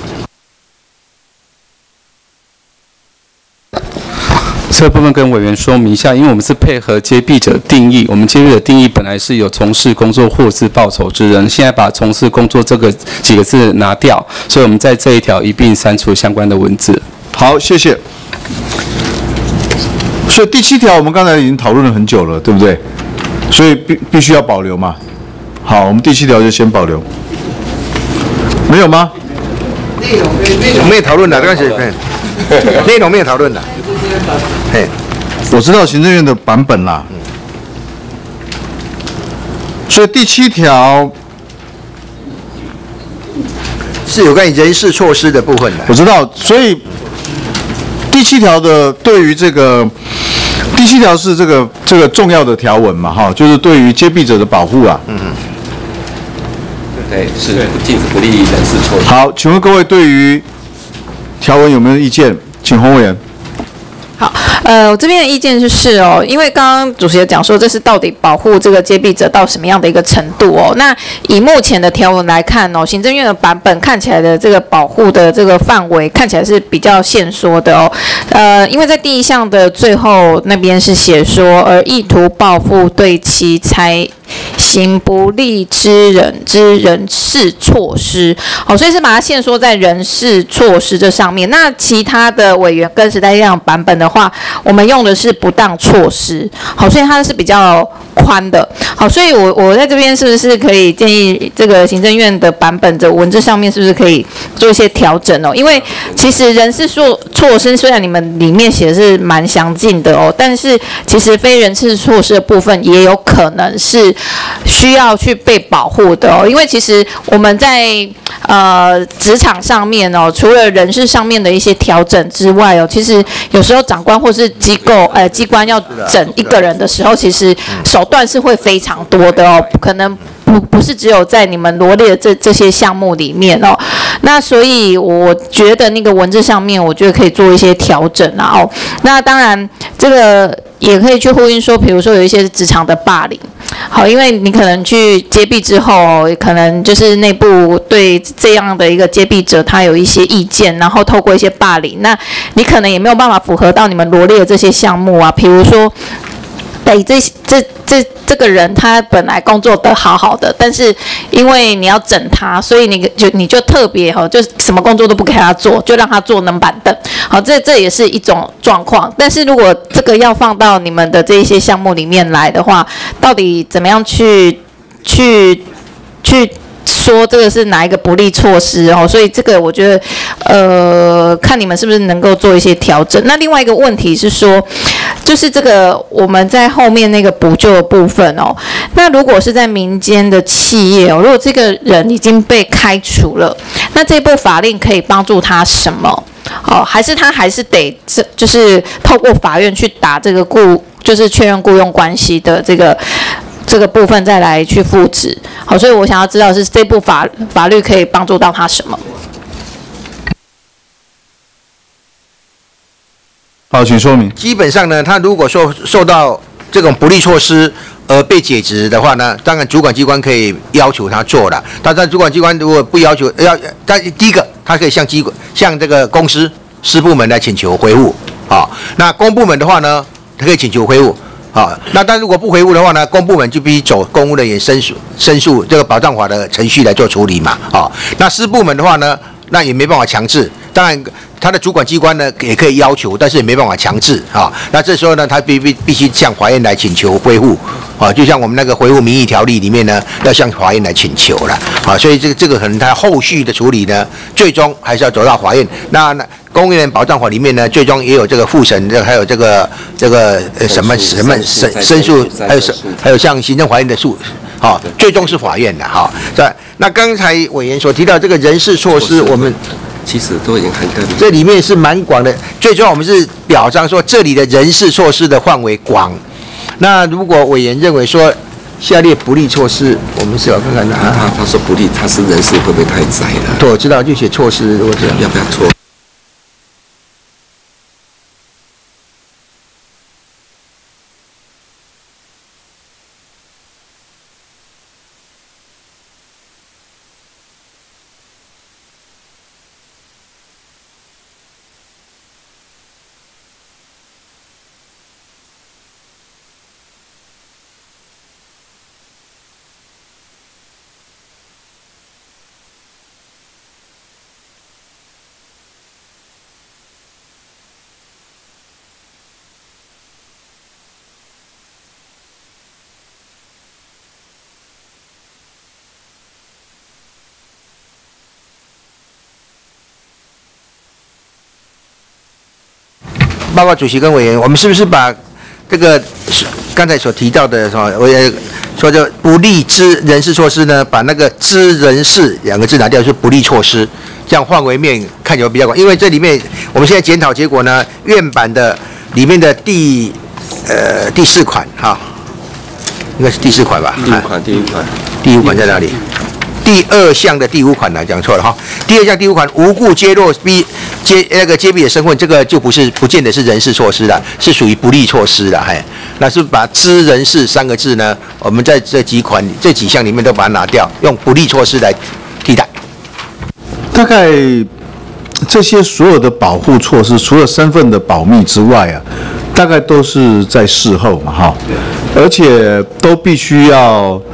这部分跟委员说明一下，因为我们是配合揭弊者定义，我们揭弊者定义本来是有从事工作或是报酬之人，现在把从事工作这个几个字拿掉，所以我们在这一条一并删除相关的文字。 好，谢谢。所以第七条我们刚才已经讨论了很久了，对不对？所以必必须要保留嘛。好，我们第七条就先保留。没有吗？ 内容内容没有讨论的，刚才内容没有讨论的。嘿， 我知道行政院的版本啦。所以第七条是有关于人事措施的部分的。 我知道，所以第七条的对于这个第七条是这个这个重要的条文嘛，哈，就是对于揭弊者的保护啊。嗯嗯。 对，是禁止不利人事措施。 好，请问各位对于条文有没有意见？请洪委员。 好，呃，我这边的意见就是哦，因为刚刚主席有讲说，这是到底保护这个揭弊者到什么样的一个程度哦？那以目前的条文来看哦，行政院的版本看起来的这个保护的这个范围看起来是比较限缩的哦。呃，因为在第一项的最后那边是写说，而意图报复对其财行不利之人之人事措施。好，所以是把它限缩在人事措施这上面。那其他的委员跟时代力量版本的话，我们用的是不当措施。好，所以它是比较宽的。好，所以我我在这边是不是可以建议这个行政院的版本的文字上面是不是可以做一些调整哦？因为其实人事措措施虽然你们里面写的是蛮详尽的哦，但是其实非人事措施的部分也有可能是需要去被保护的哦。因为其实我们在呃职场上面哦，除了人事上面的一些调整之外哦，其实有时候长官或是机构呃机关要整一个人的时候，其实手段是会非常多的哦，可能不不是只有在你们罗列的这这些项目里面哦。那所以我觉得那个文字上面，我觉得可以做一些调整啊哦。那当然这个也可以去呼应说，比如说有一些职场的霸凌，好，因为你可能去揭弊之后，可能就是内部对这样的一个揭弊者他有一些意见，然后透过一些霸凌，那你可能也没有办法符合到你们罗列的这些项目啊，比如说。哎，这这这这个人他本来工作得好好的，但是因为你要整他，所以你就你就特别哈，就什么工作都不给他做，就让他坐冷板凳。好，这这也是一种状况。但是如果这个要放到你们的这一些项目里面来的话，到底怎么样去去去？说这个是哪一个不利措施哦，所以这个我觉得，呃，看你们是不是能够做一些调整。那另外一个问题是说，就是这个我们在后面那个补救的部分哦，那如果是在民间的企业哦，如果这个人已经被开除了，那这部法令可以帮助他什么？哦，还是他还是得这就是透过法院去打这个雇，就是确认雇佣关系的这个。这个部分再来去复职，好，所以我想要知道是这部法法律可以帮助到他什么？ 好，请说明。 基本上呢，他如果说受到这种不利措施而被解职的话呢，当然主管机关可以要求他做了。但是主管机关如果不要求，要，但第一个他可以向机关向这个公司私部门来请求回复，啊，那公部门的话呢，他可以请求回复。好，那但如果不回复的话呢，公部门就必须走公务人员申诉申诉这个保障法的程序来做处理嘛。好，那私部门的话呢，那也没办法强制。当然，他的主管机关呢也可以要求，但是也没办法强制啊。那这时候呢，他必必必须向法院来请求恢复啊，就像我们那个恢复民意条例里面呢，要向法院来请求了啊。所以这个这个可能他后续的处理呢，最终还是要走到法院。那那。公务员保障法里面呢，最终也有这个复审，这还有这个这个呃什么什么申申诉，还有还有像行政法院的诉，好，最终是法院的哈。在那刚才委员所提到这个人事措施，我们其实都已经涵盖了。 这里面是蛮广的，最重要我们是表彰说这里的人事措施的范围广。那如果委员认为说下列不利措施，我们是要看看啊。 他他说不利，他是人事会不会太窄了？ 对，我知道就写措施，我知道要不要错？ 报告主席跟委员，我们是不是把这个刚才所提到的什么，我也说这不利之人事措施呢，把那个之人事两个字拿掉，是不利措施，这样范围面看起来比较广。因为这里面我们现在检讨结果呢，院版的里面的第呃第四款哈，应该是第四款吧？ 第五款，第五款， 第五款在哪里？第二项的第五款呢，讲错了哈。第二项第五款无故揭露逼揭那个揭弊的身份，这个就不是不见得是人事措施了，是属于不利措施了。嘿，那是把知人事三个字呢，我们在这几款这几项里面都把它拿掉，用不利措施来替代。 大概这些所有的保护措施，除了身份的保密之外啊，大概都是在事后嘛哈，而且都必须要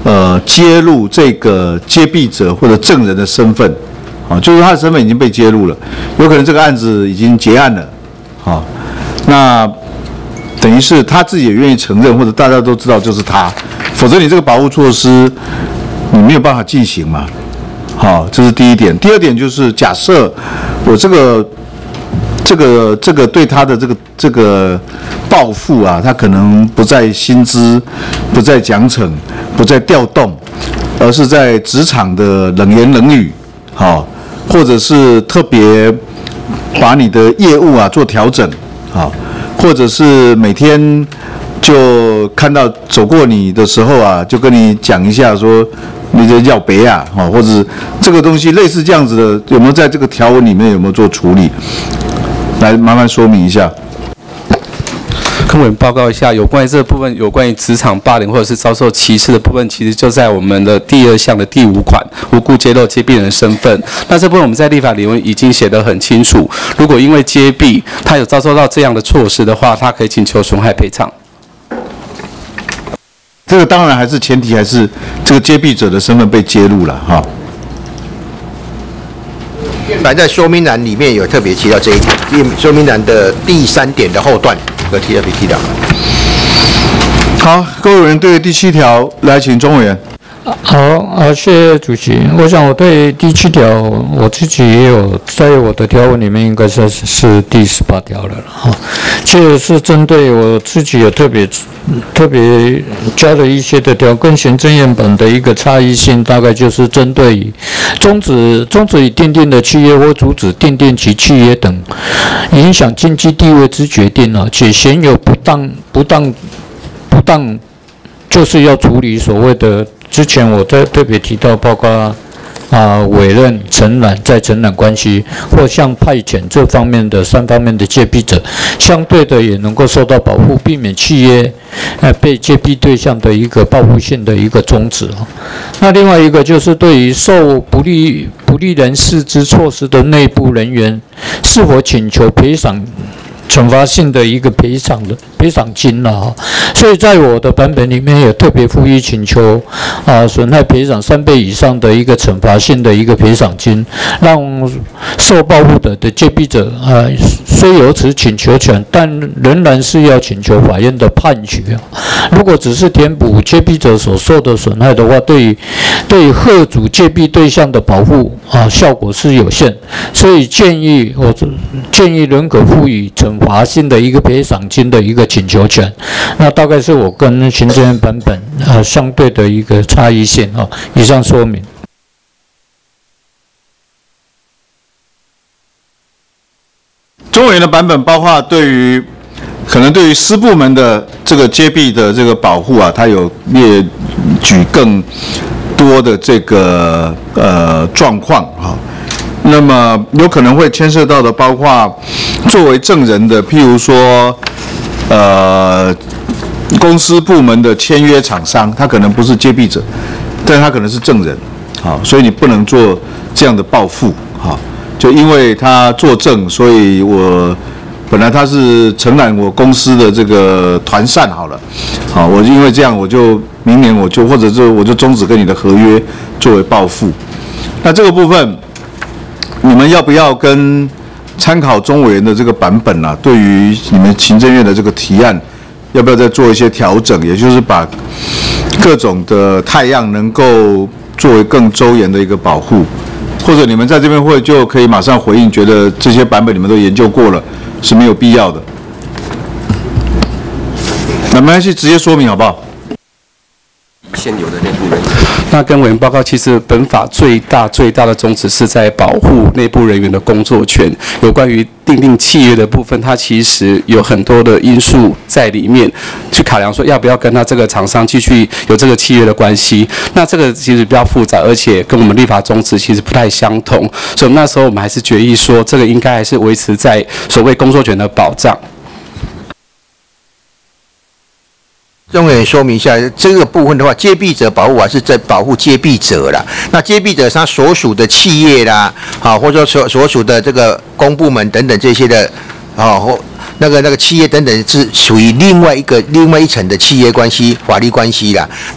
呃揭露这个揭弊者或者证人的身份，啊，就是他的身份已经被揭露了，有可能这个案子已经结案了，啊，那等于是他自己也愿意承认，或者大家都知道就是他，否则你这个保护措施你没有办法进行嘛，好，这是第一点。第二点就是假设我这个。这个这个对他的这个这个报复啊，他可能不在薪资，不在奖惩，不在调动，而是在职场的冷言冷语，好，或者是特别把你的业务啊做调整，好，或者是每天就看到走过你的时候啊，就跟你讲一下说你这要别啊，好，或者这个东西类似这样子的，有没有在这个条文里面有没有做处理？来，麻烦说明一下。 跟我们报告一下，有关于这个部分，有关于职场霸凌或者是遭受歧视的部分，其实就在我们的第二项的第五款，无故揭露揭弊人身份。那这部分我们在立法里面已经写得很清楚，如果因为揭弊，他有遭受到这样的措施的话，他可以请求损害赔偿。 这个当然还是前提，还是这个揭弊者的身份被揭露了哈。 反在说明栏里面有特别提到这一点，说明栏的第三点的后段有特别提到。 好，各位委员对第七条来，请钟委员。 好，啊，谢谢主席。我想我对第七条，我自己也有在我的条文里面，应该是是第十八条了哈。这个是针对我自己有特别特别加了一些的条，跟行政院本的一个差异性，大概就是针对于终止终止已订定的契约或阻止订定其契约等影响经济地位之决定啊，且显有不当不当不当，就是要处理所谓的。之前我在特别提到，包括啊、呃、委任、承揽、再承揽关系，或像派遣这方面的三方面的揭弊者，相对的也能够受到保护，避免契约呃被揭弊对象的一个报复性的一个终止。那另外一个就是对于受不利不利人事之措施的内部人员，是否请求赔偿。惩罚性的一个赔偿的赔偿金了哈，所以在我的版本里面也特别呼吁请求啊损害赔偿三倍以上的一个惩罚性的一个赔偿金，让受报复的的揭弊者啊虽有此请求权，但仍然是要请求法院的判决。如果只是填补揭弊者所受的损害的话，对于对于吓阻揭弊对象的保护啊效果是有限，所以建议我建议仍可赋予惩罚性的一个赔偿金的一个请求权，那大概是我跟行政院版本呃相对的一个差异性啊。以上说明。 钟委员的版本包括对于可能对于私部门的这个揭弊的这个保护啊，它有列举更多的这个呃状况哈。那么有可能会牵涉到的，包括作为证人的，譬如说，呃，公司部门的签约厂商，他可能不是揭弊者，但他可能是证人，好，所以你不能做这样的报复，好，就因为他作证，所以我本来他是承揽我公司的这个团扇好了，好，我因为这样我就明年我就或者是我就终止跟你的合约作为报复，那这个部分。你们要不要跟参考钟委员的这个版本啊？对于你们行政院的这个提案，要不要再做一些调整？也就是把各种的态样能够作为更周延的一个保护，或者你们在这边会就可以马上回应，觉得这些版本你们都研究过了，是没有必要的。那没关系，直接说明好不好？ 现有的内部人员。 那跟委员报告，其实本法最大最大的宗旨是在保护内部人员的工作权。有关于订定契约的部分，它其实有很多的因素在里面，去考量说要不要跟他这个厂商继续有这个契约的关系。那这个其实比较复杂，而且跟我们立法宗旨其实不太相同，所以那时候我们还是决议说，这个应该还是维持在所谓工作权的保障。 钟委员说明一下，这个部分的话，揭弊者保护啊是在保护揭弊者啦。那揭弊者他所属的企业啦，好，或者说所所属的这个公部门等等这些的，啊，或那个那个企业等等是属于另外一个另外一层的企业关系、法律关系啦。那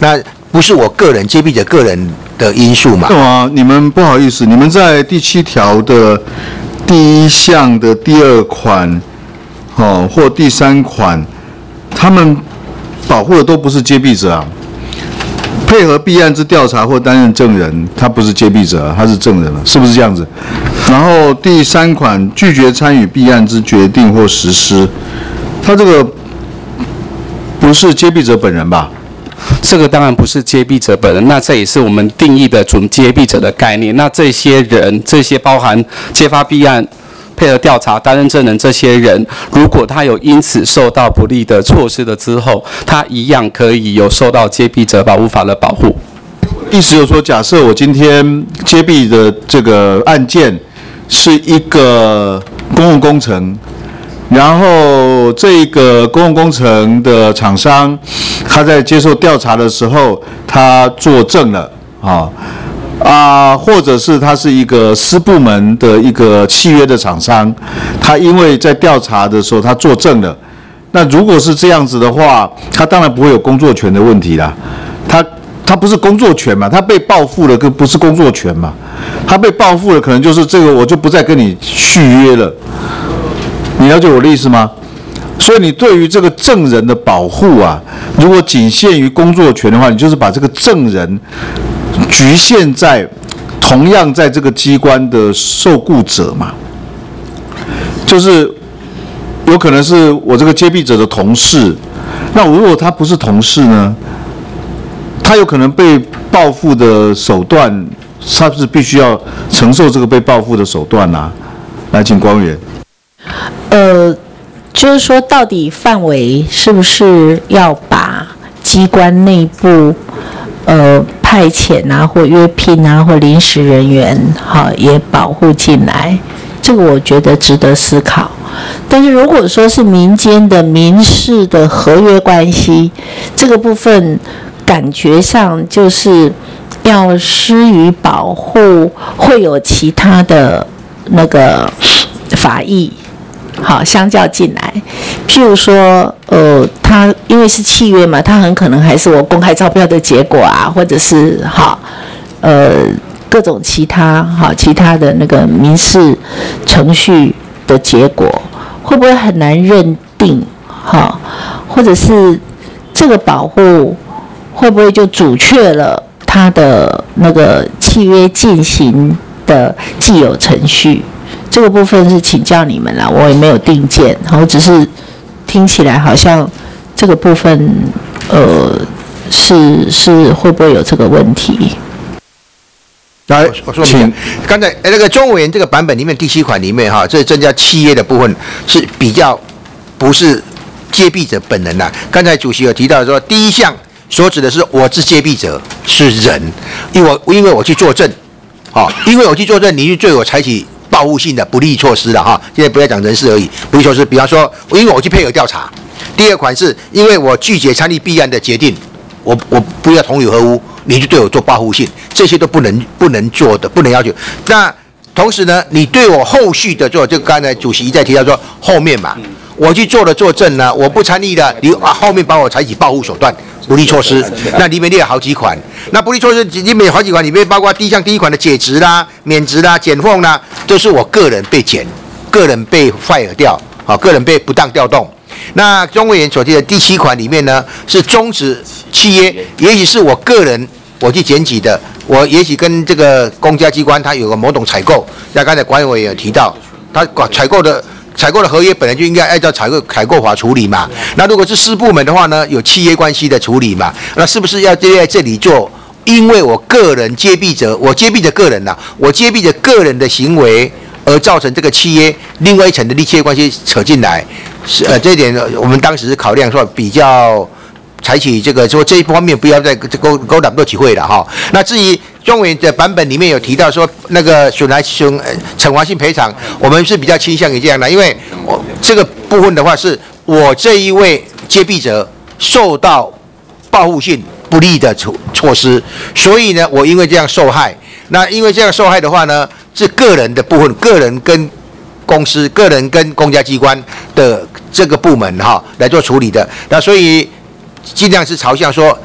不是我个人接弊者个人的因素嘛？ 对啊，你们不好意思，你们在第七条的第一项的第二款，哦或第三款，他们保护的都不是接弊者啊。配合弊案之调查或担任证人，他不是接弊者，他是证人了，是不是这样子？然后第三款拒绝参与弊案之决定或实施，他这个不是接弊者本人吧？ 这个当然不是接弊者本人，那这也是我们定义的准接弊者的概念。那这些人，这些包含揭发弊案、配合调查、担任证人这些人，如果他有因此受到不利的措施了之后，他一样可以有受到接弊者保护法的保护。 意思就是说，假设我今天揭弊的这个案件是一个公共工程，然后这个公共工程的厂商他在接受调查的时候，他作证了啊。啊，或者是他是一个私部门的一个契约的厂商，他因为在调查的时候他作证了，那如果是这样子的话，他当然不会有工作权的问题啦。他他不是工作权嘛，他被报复了，可不是工作权嘛。他被报复了，可能就是这个我就不再跟你续约了。你了解我的意思吗？所以你对于这个证人的保护啊，如果仅限于工作权的话，你就是把这个证人局限在同样在这个机关的受雇者嘛，就是有可能是我这个揭弊者的同事，那如果他不是同事呢，他有可能被报复的手段，他是必须要承受这个被报复的手段啊。来，请光源。 呃，就是说，到底范围是不是要把机关内部呃派遣啊，或约聘啊，或临时人员，好也保护进来？这个我觉得值得思考。但是如果说是民间的民事的合约关系，这个部分感觉上就是要施予保护，会有其他的那个法益。好，相较进来，譬如说，呃，他因为是契约嘛，他很可能还是我公开招标的结果啊，或者是好，呃，各种其他好其他的那个民事程序的结果，会不会很难认定？好，或者是这个保护会不会就阻却了他的那个契约进行的既有程序？这个部分是请教你们啦，我也没有定见，我只是听起来好像这个部分，呃，是是会不会有这个问题？ 来，我说明，刚才那个中委员这个版本里面第七款里面哈，这增加契约的部分是比较不是揭弊者本人呐。刚才主席有提到说，第一项所指的是我是揭弊者是人，因为我因为我去作证，好，因为我去作证，你去对我采取报复性的不利措施了哈，现在不要讲人事而已，不利措施，比方说，因为我去配合调查；第二款是因为我拒绝参与弊案的决定，我我不要同流合污，你就对我做报复性，这些都不能不能做的，不能要求。那同时呢，你对我后续的做，就刚才主席一再提到说后面嘛，我去做了作证呢，我不参与的，你啊后面帮我采取报复手段。不利措施，那里面列了好几款。那不利措施里面有好几款，里面包括第一项第一款的解职啦、免职啦、减俸啦，都是我个人被减，个人被 fire 掉，好，个人被不当调动。那中委员所提的第七款里面呢，是终止契约，也许是我个人我去检举的，我也许跟这个公家机关它有个某种采购，像刚才管委员有提到，他采购的。采购的合约本来就应该按照采购采购法处理嘛。那如果是私部门的话呢，有契约关系的处理嘛。那是不是要在这里做？因为我个人揭弊者，我揭弊的个人呐、啊，我揭弊的个人的行为而造成这个契约另外一层的利契关系扯进来，是呃这一点我们当时是考量说比较采取这个说这一方面不要再勾勾打多几会了哈。那至于中委的版本里面有提到说那个损害损惩罚性赔偿，我们是比较倾向于这样的，因为我这个部分的话是我这一位揭弊者受到报复性不利的措措施，所以呢，我因为这样受害，那因为这样受害的话呢，是个人的部分，个人跟公司、个人跟公家机关的这个部门哈来做处理的，那所以尽量是朝向说，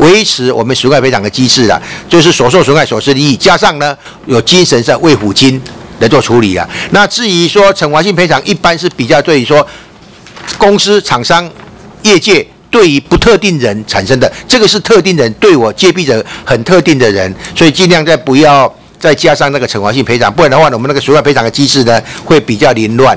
维持我们损害赔偿的机制啦，就是所受损害所失利益，加上呢有精神上慰抚金来做处理啊。那至于说惩罚性赔偿，一般是比较对于说公司、厂商、业界对于不特定人产生的，这个是特定人对我揭弊者很特定的人，所以尽量再不要再加上那个惩罚性赔偿，不然的话，我们那个损害赔偿的机制呢会比较凌乱。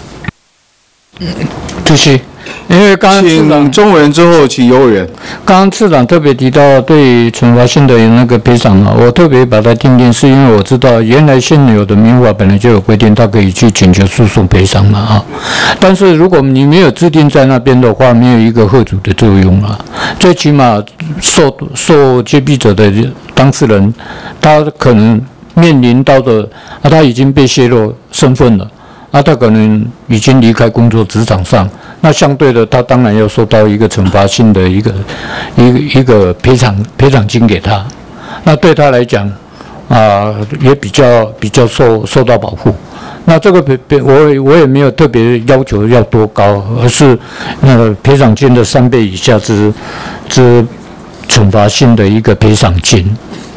主席。因为刚刚请钟委员之后，请尤委员。 刚刚次长特别提到对惩罚性的那个赔偿啊，我特别把它定定，是因为我知道原来现有的民法本来就有规定，它可以去请求诉讼赔偿嘛啊。但是如果你没有制定在那边的话，没有一个吓阻的作用啊。最起码受受揭弊者的当事人，他可能面临到的啊，他已经被泄露身份了。啊，他可能已经离开工作职场上，那相对的，他当然要受到一个惩罚性的一个一个一个赔偿赔偿金给他，那对他来讲啊、呃，也比较比较受受到保护。那这个赔赔我我也没有特别要求要多高，而是呃赔偿金的三倍以下之之惩罚性的一个赔偿金。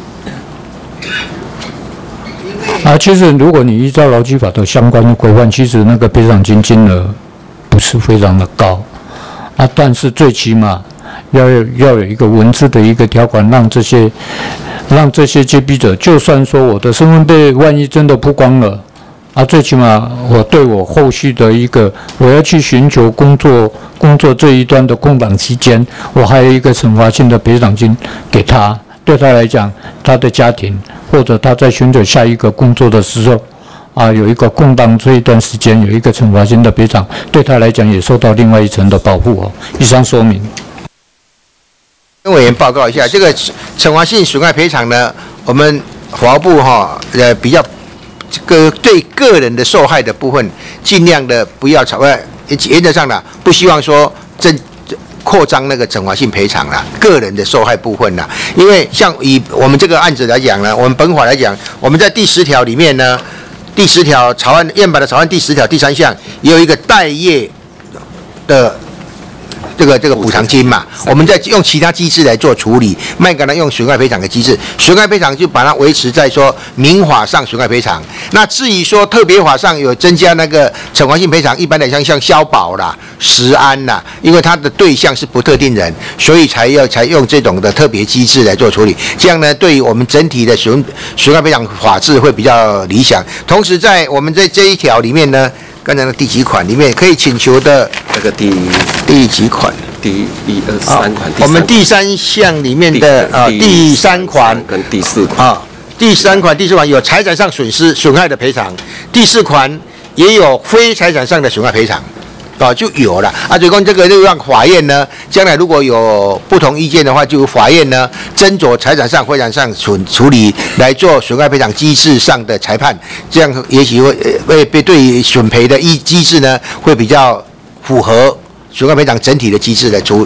啊，其实如果你依照劳基法的相关的规范，其实那个赔偿金金额不是非常的高，啊，但是最起码要有要有一个文字的一个条款，让这些让这些揭弊者，就算说我的身份被万一真的曝光了，啊，最起码我对我后续的一个我要去寻求工作工作这一端的空档期间，我还有一个惩罚性的赔偿金给他。对他来讲，他的家庭或者他在寻找下一个工作的时候，啊，有一个空档这一段时间有一个惩罚性的赔偿，对他来讲也受到另外一层的保护哦。以上说明。 跟委员报告一下，这个惩罚性损害赔偿呢，我们法务部哈呃比较这个对个人的受害的部分，尽量的不要炒呃原则上呢，不希望说正。扩张那个惩罚性赔偿啦，个人的受害部分啦，因为像以我们这个案子来讲呢，我们本法来讲，我们在第十条里面呢，第十条草案院版的草案第十条第三项也有一个待业的这个这个补偿金嘛，我们再用其他机制来做处理，麦给他用损害赔偿的机制，损害赔偿就把它维持在说民法上损害赔偿。那至于说特别法上有增加那个惩罚性赔偿，一般来讲像消保啦、食安啦，因为它的对象是不特定人，所以才要才用这种的特别机制来做处理。这样呢，对于我们整体的损损害赔偿法制会比较理想。同时，在我们在这一条里面呢。刚才的第几款里面可以请求的那个第第几款？ 第一二三款。 我们第三项里面的啊第三款跟第四款啊，第三款、第四款有财产上损失损害的赔偿，第四款也有非财产上的损害赔偿。啊，就有了啊，所以说这个就让法院呢，将来如果有不同意见的话，就由法院呢斟酌财产上、非财产上处处理来做损害赔偿机制上的裁判，这样也许会会被对于损赔的依机制呢，会比较符合损害赔偿整体的机制来处理。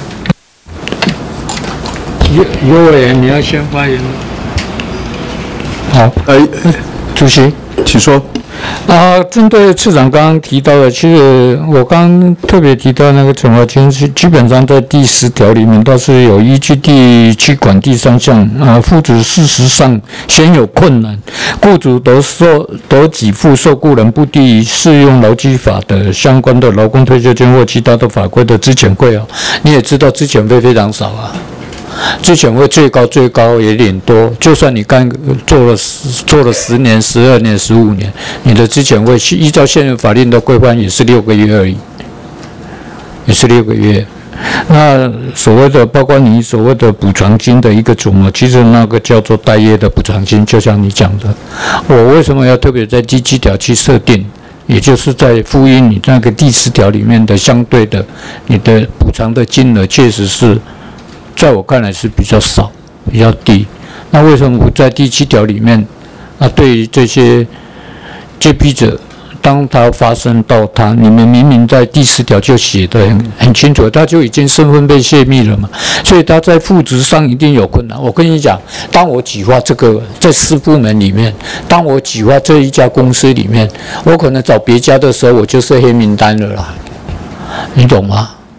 尤尤委员，你要先发言吗？好， 呃， 主席， 请说。 啊，针对次长刚刚提到的，其实我刚刚特别提到那个惩罚金，基本上在第十条里面，它是有依据第七款第三项啊，雇主事实上鲜有困难，雇主得受得给付受雇人不低于适用劳基法的相关的劳工退休金或其他的法规的资遣费哦。你也知道资遣费非常少啊。资遣费最高最高也领多，就算你刚做了做了十年、十二年、十五年，你的资遣费依照现有法令的规范也是六个月而已，也是六个月。那所谓的包括你所谓的补偿金的一个总额，其实那个叫做待业的补偿金，就像你讲的，我为什么要特别在第七条去设定？也就是在呼应你那个第十条里面的相对的，你的补偿的金额确实是。在我看来是比较少、比较低。那为什么不在第七条里面？啊，对于这些揭弊者，当他发生到他，你们明明在第十条就写得很很清楚，他就已经身份被泄密了嘛，所以他在复职上一定有困难。我跟你讲，当我举发这个在私部门里面，当我举发这一家公司里面，我可能找别家的时候，我就是黑名单了啦，你懂吗？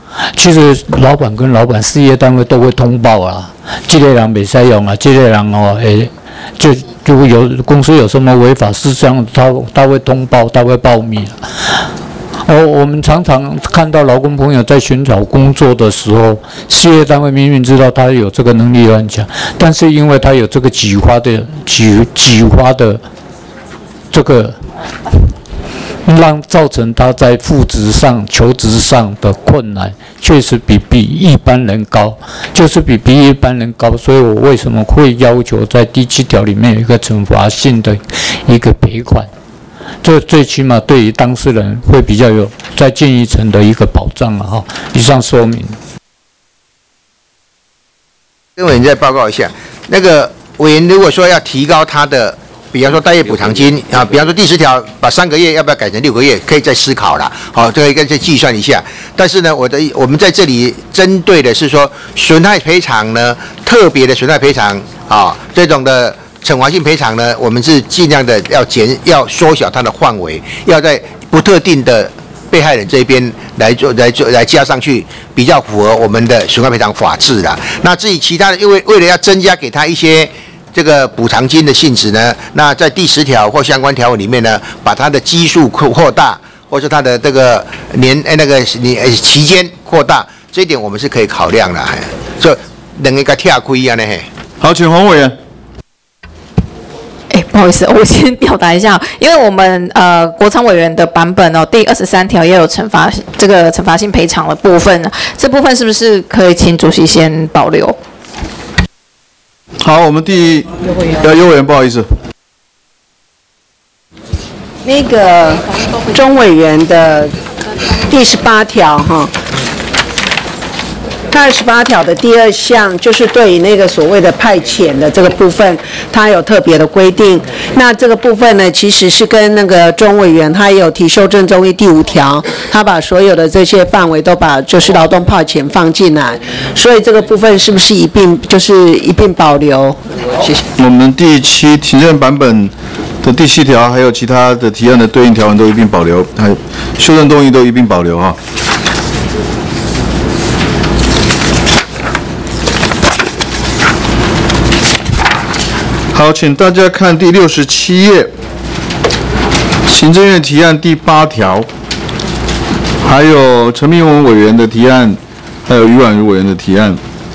其实老板跟老板事业单位都会通报啊，这个人没使用啊，这个人哦，诶，就如果有公司有什么违法事项，他他会通报，他会报密啊。哦，我们常常看到劳工朋友在寻找工作的时候，事业单位明明知道他有这个能力很强，但是因为他有这个几花的几几花的这个，让造成他在复职上、求职上的困难，确实比比一般人高，就是比比一般人高。所以我为什么会要求在第七条里面有一个惩罚性的一个赔款？这最起码对于当事人会比较有在进一层的一个保障了哈。以上说明。 跟委员再报告一下，那个委员如果说要提高他的，比方说待业补偿金啊，比方说第十条把三个月要不要改成六个月，可以再思考了。好，这个应该再计算一下。但是呢，我的我们在这里针对的是说损害赔偿呢，特别的损害赔偿啊，这种的。惩罚性赔偿呢，我们是尽量的要减，要缩小它的范围，要在不特定的被害人这边来做、来做、来加上去，比较符合我们的损害赔偿法制啦。那至于其他的，因为为了要增加给他一些这个补偿金的性质呢，那在第十条或相关条文里面呢，把它的基数扩大，或是它的这个年哎那个年期间扩大，这一点我们是可以考量的。就两个个跳亏啊呢嘿。 好，请黄委员。 哎，不好意思，我先表达一下，因为我们呃国昌委员的版本哦，第二十三条也有惩罚这个惩罚性赔偿的部分，这部分是不是可以请主席先保留？ 好，我们第呃尤委员不好意思， 那个钟委员的第十八条哈。二十八条的第二项就是对于那个所谓的派遣的这个部分，它有特别的规定。那这个部分呢，其实是跟那个钟委员他也有提修正中医第五条，他把所有的这些范围都把就是劳动派遣放进来，所以这个部分是不是一并就是一并保留？谢谢。 我们第七提案版本的第七条还有其他的提案的对应条文都一并保留，还有修正动议都一并保留哈。好，请大家看第六十七页，行政院提案第八条，还有陈明文委员的提案，还有于婉如委员的提案。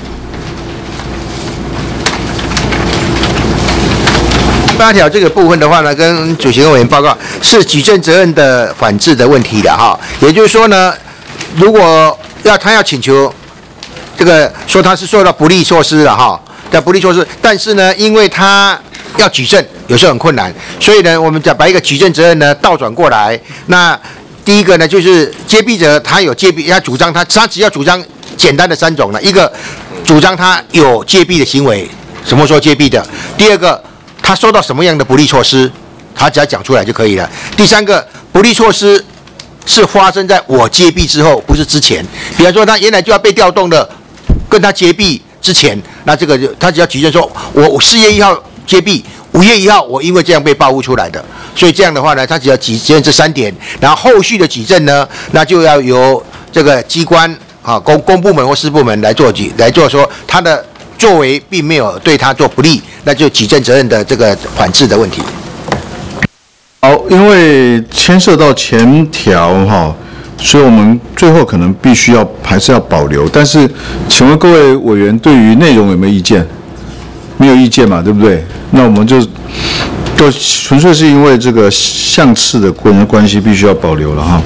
八条这个部分的话呢，跟主席跟委员报告是举证责任的反制的问题的哈，也就是说呢，如果要他要请求这个说他是受到不利措施了哈。的不利措施，但是呢，因为他要举证，有时候很困难，所以呢，我们再把一个举证责任呢倒转过来。那第一个呢，就是揭弊者他有揭弊，他主张他他只要主张简单的三种呢，一个主张他有揭弊的行为，什么时候揭弊的；第二个，他受到什么样的不利措施，他只要讲出来就可以了；第三个，不利措施是发生在我揭弊之后，不是之前。比方说，他原来就要被调动的，跟他揭弊之前，那这个就他只要举证说，我我四月一号揭弊，五月一号我因为这样被报复出来的，所以这样的话呢，他只要举证这三点，然后后续的举证呢，那就要由这个机关啊公公部门或私部门来做举来做说他的作为并没有对他做不利，那就举证责任的这个反制的问题。 好，因为牵涉到前条哈。所以我们最后可能必须要还是要保留，但是请问各位委员对于内容有没有意见？没有意见嘛，对不对？那我们就就纯粹是因为这个项次的关关系必须要保留了哈。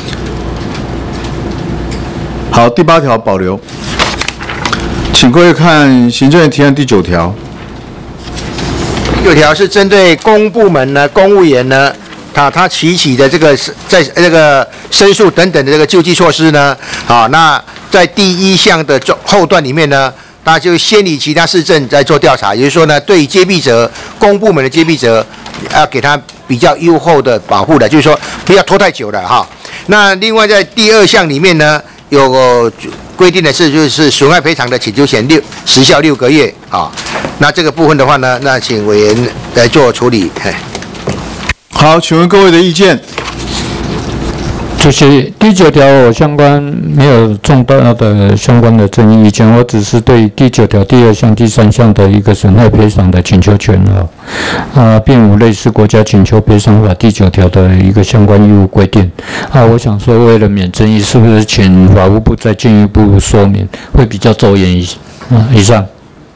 好，第八条保留，请各位看行政院提案第九条。 第九条是针对公部门呢、公务员呢。啊，他提起的这个在这个申诉等等的这个救济措施呢，啊，那在第一项的后段里面呢，那就先以其他市政在做调查，也就是说呢，对揭弊者、公部门的揭弊者，要给他比较优厚的保护的，就是说不要拖太久了哈。那另外在第二项里面呢，有规定的是就是损害赔偿的请求权六时效六个月啊。那这个部分的话呢，那请委员来做处理。嘿。 好，请问各位的意见？ 这谢谢。第九条我相关没有重大的相关的争议意见，我只是对第九条第二项、第三项的一个损害赔偿的请求权啊，啊，并无类似国家请求赔偿法第九条的一个相关义务规定啊。我想说，为了免争议，是不是请法务部再进一步说明，会比较周延一些啊？以上。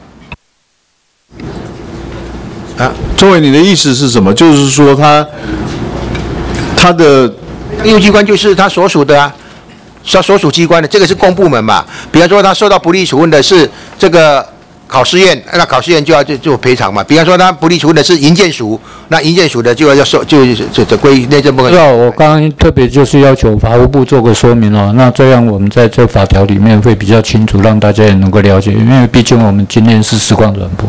啊，周伟，你的意思是什么？就是说他他的义务机关就是他所属的啊，他所属机关的，这个是公部门嘛。比方说他受到不利处分的是这个考试院，那考试院就要就就赔偿嘛。比方说他不利处分的是营建署，那营建署的就要要受就就就归内政部门。 是啊，我刚刚特别就是要求法务部做个说明哦，那这样我们在这法条里面会比较清楚，让大家也能够了解，因为毕竟我们今天是时光转播。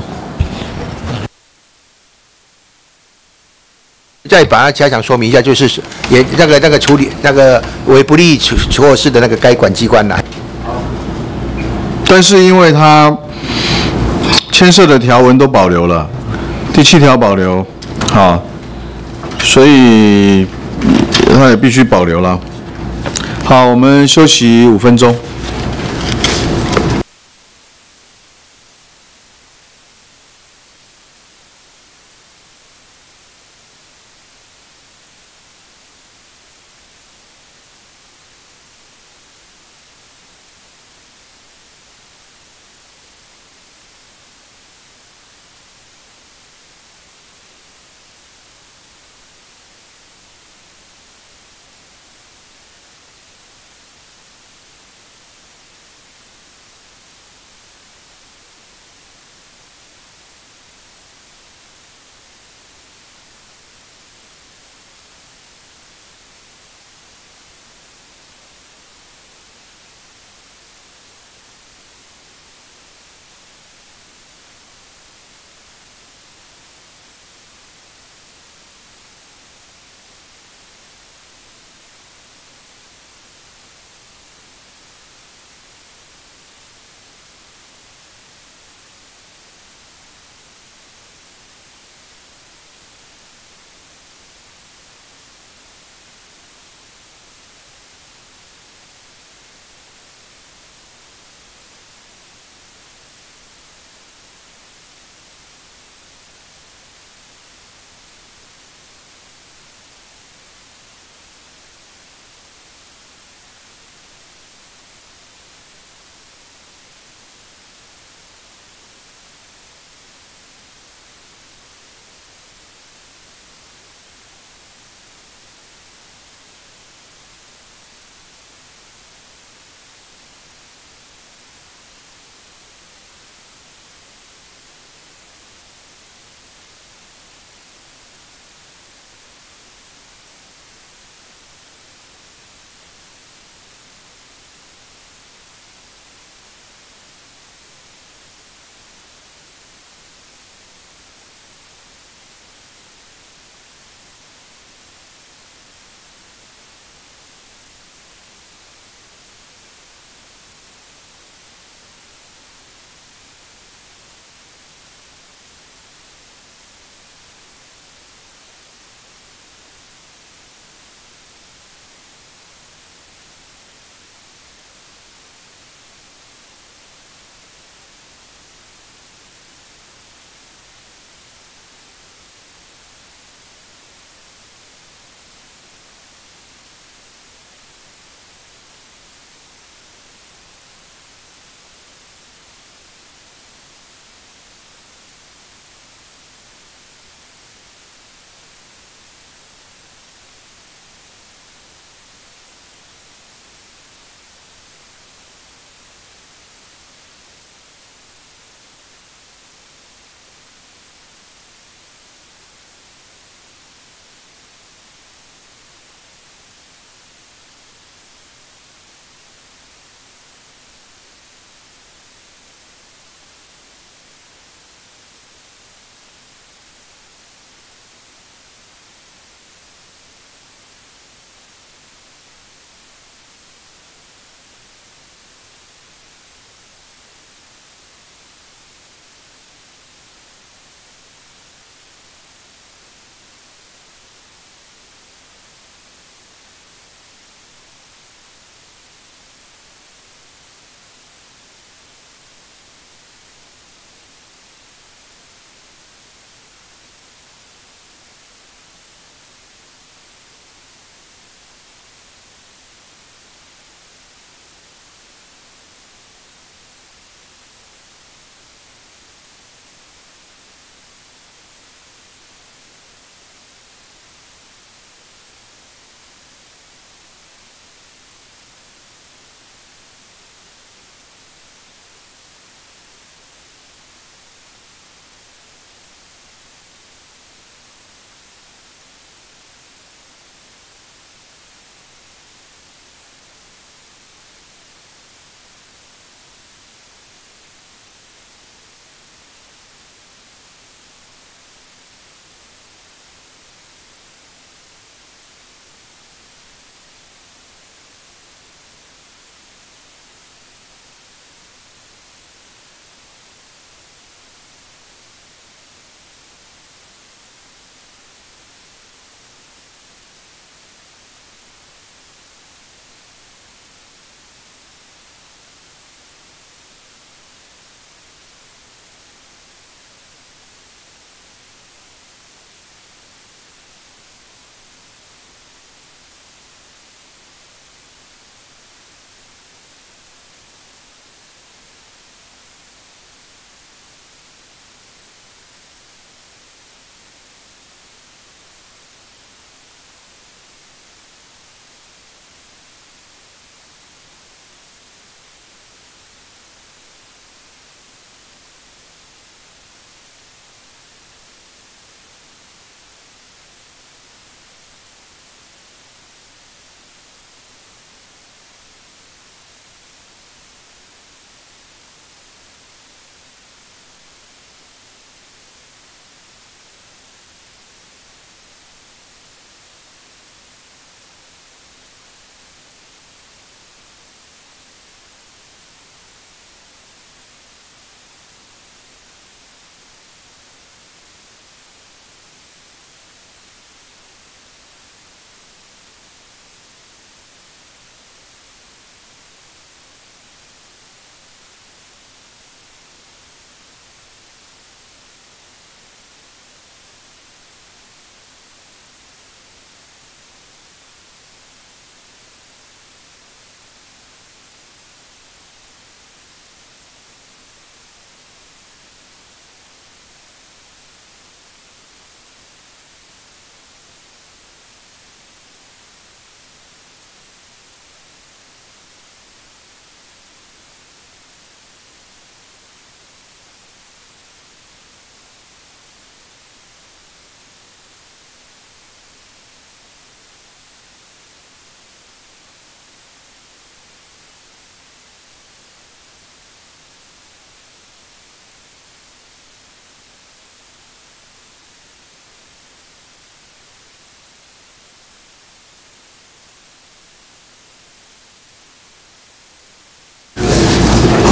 再把它加强说明一下，就是也那个那个处理那个为不利处措施的那个该管机关啦。 但是因为它牵涉的条文都保留了，第七条保留，好，所以它也必须保留了。好，我们休息五分钟。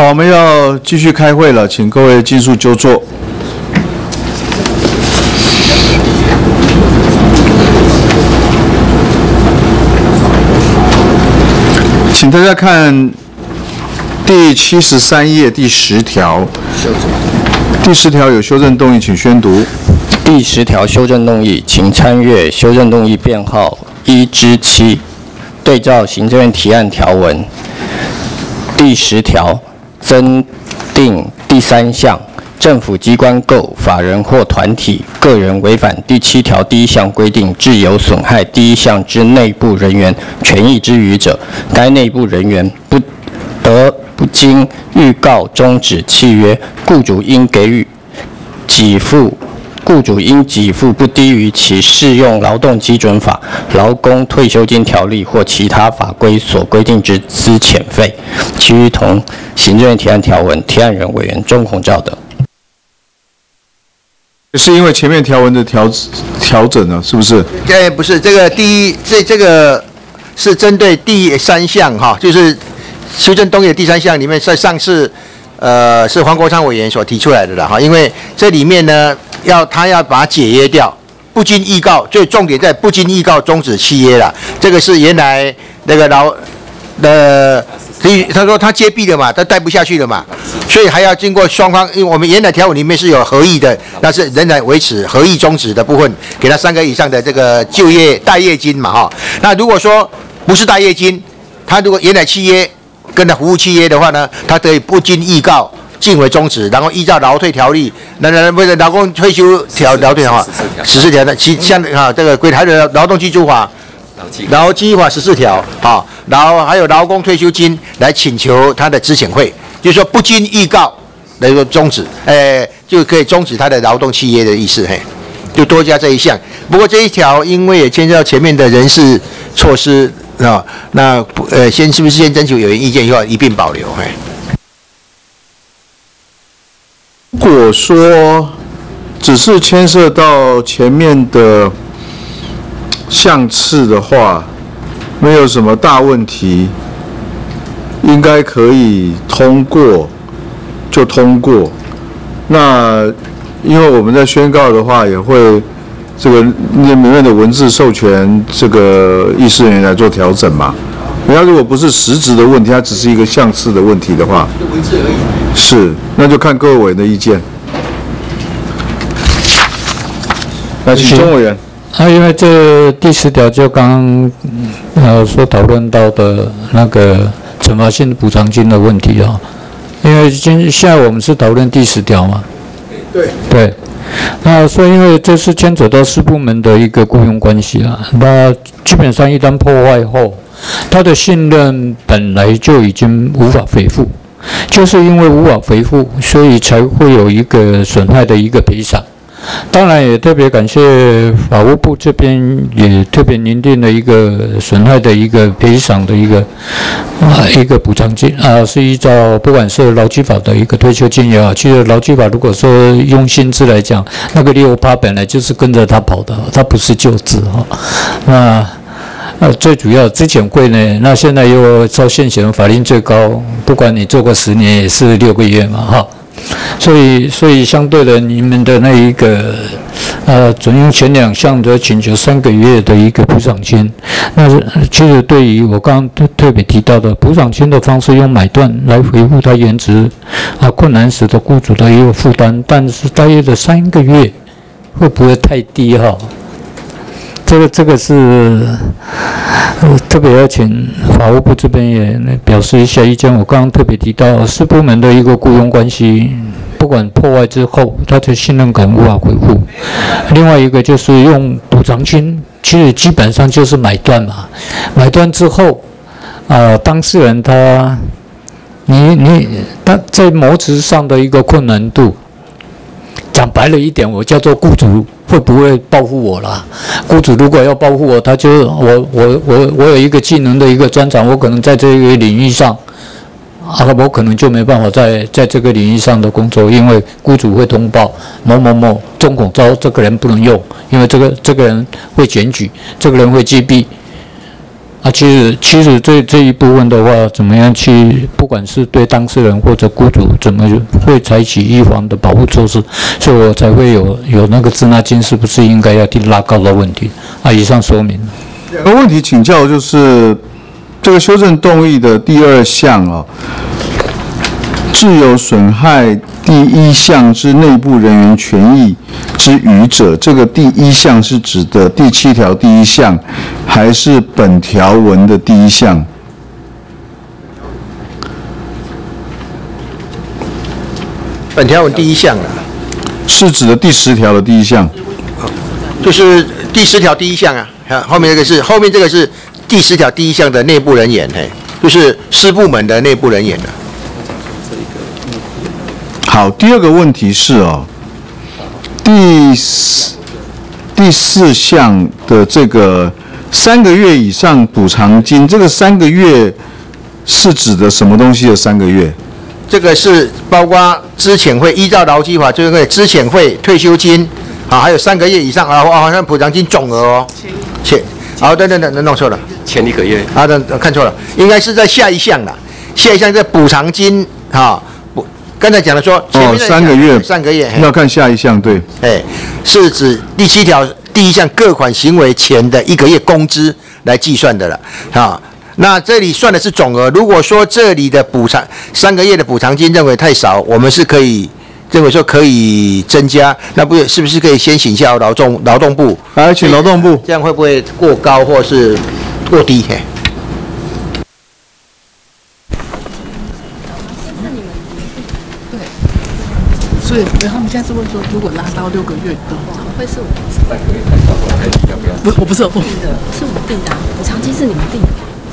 好，我们要继续开会了，请各位尽速就座。请大家看第七十三页第十条。第十条有修正动议，请宣读。 第十条修正动议，请参阅修正动议编号一至七，对照行政院提案条文。第十条增订第三项，政府机关构、法人或团体、个人违反第七条第一项规定，致有损害第一项之内部人员权益之余者，该内部人员不得不经预告终止契约，雇主应给予给付。雇主应给付不低于其适用劳动基准法、劳工退休金条例或其他法规所规定之资遣费，其余同行政院提案条文。提案人委员钟鸿照等。 是因为前面条文的调调整呢，是不是？ 呃，不是，这个第一，这这个是针对第三项哈，就是修正动议的第三项里面，在上次呃是黄国昌委员所提出来的了哈，因为这里面呢。要他要把它解约掉，不经预告，最重点在不经预告终止契约了。这个是原来那个劳的，他说他揭弊了嘛，他带不下去了嘛，所以还要经过双方，因为我们原来条文里面是有合意的，那是仍然维持合意终止的部分，给他三个以上的这个就业待业金嘛哈。那如果说不是待业金，他如果原来契约跟他服务契约的话呢，他可以不经预告。进为终止，然后依照劳退条例，那那不是劳工退休条劳退哈，十四条的，其像啊这个归还有劳动基础法、劳基法十四条啊，然后还有劳工退休金来请求他的资遣费，就是说不经预告来说终止，哎，就可以终止他的劳动契约的意思，嘿，就多加这一项。不过这一条因为也牵涉到前面的人事措施啊，那呃先是不是先征求有人意见以后一并保留，嘿。 如果说只是牵涉到前面的项次的话，没有什么大问题，应该可以通过就通过。那因为我们在宣告的话，也会这个里面的文字授权这个议事人员来做调整嘛。人家如果不是实质的问题，它只是一个项次的问题的话，文字而已。是，那就看各位委员的意见。来，请钟委员。 啊，因为这第十条就刚刚呃所讨论到的那个惩罚性补偿金的问题啊，因为今现在我们是讨论第十条嘛。对。对。那所以因为这是牵扯到四部门的一个雇佣关系啊，那基本上一旦破坏后，他的信任本来就已经无法恢复，就是因为无法恢复，所以才会有一个损害的一个赔偿。当然也特别感谢法务部这边也特别拟定了一个损害的一个赔偿的一个啊一个补偿金啊，是依照不管是劳基法的一个退休金也好，其实劳基法如果说用薪资来讲，那个六趴本来就是跟着他跑的，他不是就职哈。那呃最主要资遣费呢，那现在又照现行的法令最高，不管你做过十年也是六个月嘛哈。所以，所以相对的，你们的那一个，呃，准用前两项的请求三个月的一个补偿金，那是其实对于我刚刚特别提到的补偿金的方式，用买断来回复他原职啊困难时的雇主的一个负担，但是大约的三个月会不会太低哈？这个这个是呃特别要请法务部这边也表示一下意见。我刚刚特别提到四部门的一个雇佣关系，不管破坏之后，他的信任感无法恢复。另外一个就是用补偿金，其实基本上就是买断嘛。买断之后，呃，当事人他，你你他在谋职上的一个困难度，讲白了一点，我叫做雇主会不会报复我啦？雇主如果要报复我，他就我我我我有一个技能的一个专长，我可能在这个领域上，啊，我可能就没办法在在这个领域上的工作，因为雇主会通报某某某钟孔昭这个人不能用，因为这个这个人会检举，这个人会击毙。 啊，其实其实这这一部分的话，怎么样去，不管是对当事人或者雇主，怎么会采取预防的保护措施，所以我才会有有那个滞纳金是不是应该要去拉高的问题啊。以上说明。 两个问题请教，就是这个修正动议的第二项啊，致有损害第一项之内部人员权益之余者，这个第一项是指的第七条第一项，还是本条文的第一项？ 本条文第一项啊， 是指的第十条的第一项， 就是第十条第一项啊。后面这个是后面这个是第十条第一项的内部人员，嘿，就是私部门的内部人员的。 好，第二个问题是哦，第四第四项的这个三个月以上补偿金，这个三个月是指的什么东西的三个月？ 这个是包括资遣费，依照劳基法就是会资遣费、退休金，啊，还有三个月以上啊，好像补偿金总额哦，前，好，等等等，弄错了， 前一个月， 啊，等看错了，应该是在下一项啦，下一项在补偿金，啊。刚才讲的说， 哦，三个月， 三个月， 要看下一项，对， 哎，是指第七条第一项各款行为前的一个月工资来计算的了，啊，那这里算的是总额。如果说这里的补偿三个月的补偿金认为太少，我们是可以认为说可以增加，那不是不是可以先请教劳动劳动部， 来请劳动部， 这样会不会过高或是过低？嘿。 所以他们现在是问说，如果拉到六个月的话，会是我们不，我不是我定的，是我们定的，补偿金是你们定的。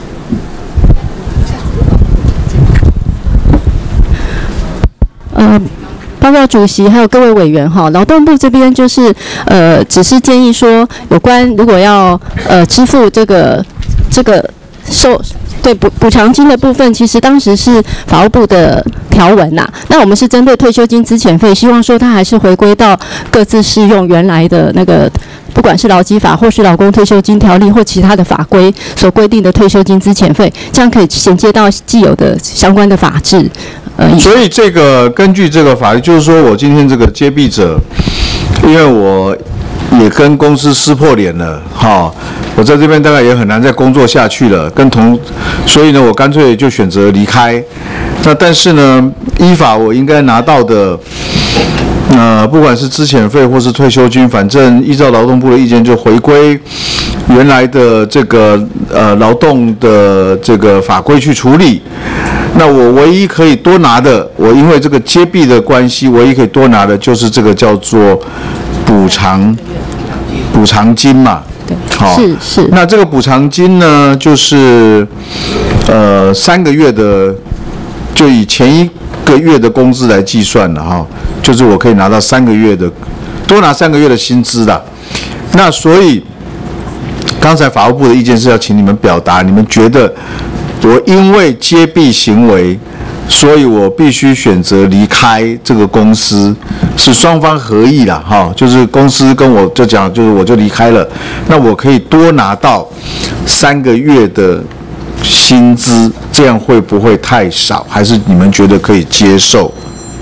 呃，报告主席还有各位委员哈，劳动部这边就是呃，只是建议说，有关如果要呃支付这个这个受。对补补偿金的部分，其实当时是法务部的条文呐、啊。那我们是针对退休金资遣费，希望说它还是回归到各自适用原来的那个，不管是劳基法或是劳工退休金条例或其他的法规所规定的退休金资遣费，这样可以衔接到既有的相关的法制。呃， 所以这个根据这个法律，就是说我今天这个接弊者，因为我也跟公司撕破脸了，哈。我在这边大概也很难再工作下去了，跟同，所以呢，我干脆就选择离开。那但是呢，依法我应该拿到的，呃，不管是资遣费或是退休金，反正依照劳动部的意见，就回归原来的这个呃劳动的这个法规去处理。那我唯一可以多拿的，我因为这个接弊的关系，唯一可以多拿的就是这个叫做补偿补偿金嘛。好， 是是。 那这个补偿金呢，就是呃三个月的，就以前一个月的工资来计算了哈，就是我可以拿到三个月的，多拿三个月的薪资的。那所以刚才法务部的意见是要请你们表达，你们觉得我因为接弊行为，所以我必须选择离开这个公司，是双方合意啦，哈，就是公司跟我就讲，就是我就离开了，那我可以多拿到三个月的薪资，这样会不会太少？还是你们觉得可以接受？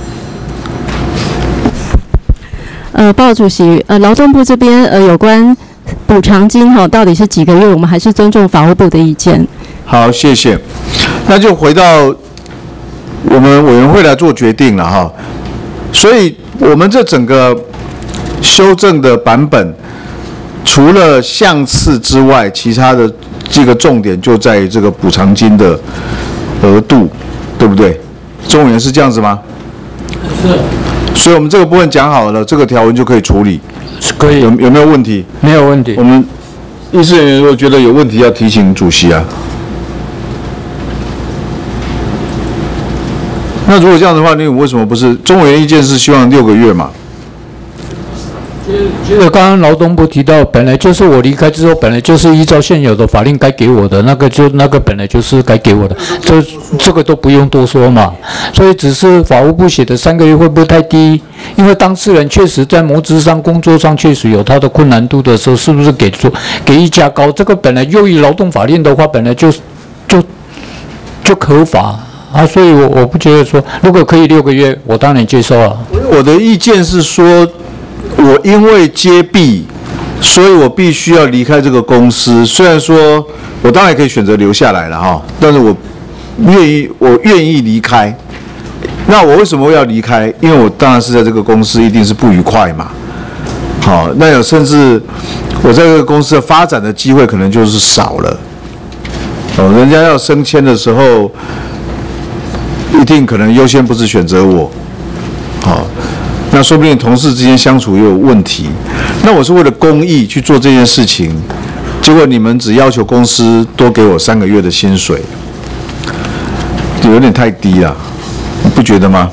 呃，报告主席，呃，劳动部这边呃有关补偿金哈、哦，到底是几个月？我们还是尊重法务部的意见。 好，谢谢。那就回到我们委员会来做决定了哈，所以我们这整个修正的版本，除了项次之外，其他的这个重点就在于这个补偿金的额度，对不对？中委员是这样子吗？ 是。 所以我们这个部分讲好了，这个条文就可以处理， 是可以。 有有没有问题？ 没有问题。 我们议事人员如果觉得有问题，要提醒主席啊。那如果这样的话，你为什么不是中委员意见是希望六个月嘛？ 呃，刚刚劳动部提到，本来就是我离开之后，本来就是依照现有的法令该给我的那个，就那个本来就是该给我的，这这个都不用多说嘛。所以只是法务部写的三个月会不会太低？因为当事人确实在谋职上、工作上确实有他的困难度的时候，是不是给出给一加高？这个本来就以劳动法令的话，本来就就就合法。啊，所以我我不觉得说，如果可以六个月，我当然接受啊。 我的意见是说，我因为揭弊，所以我必须要离开这个公司。虽然说我当然可以选择留下来了哈，但是我愿意，我愿意离开。那我为什么要离开？因为我当然是在这个公司一定是不愉快嘛。好，那有甚至我在这个公司的发展的机会可能就是少了。哦，人家要升迁的时候。一定可能优先不是选择我，好，那说不定同事之间相处也有问题。那我是为了公益去做这件事情，结果你们只要求公司多给我三个月的薪水，有点太低了，你不觉得吗？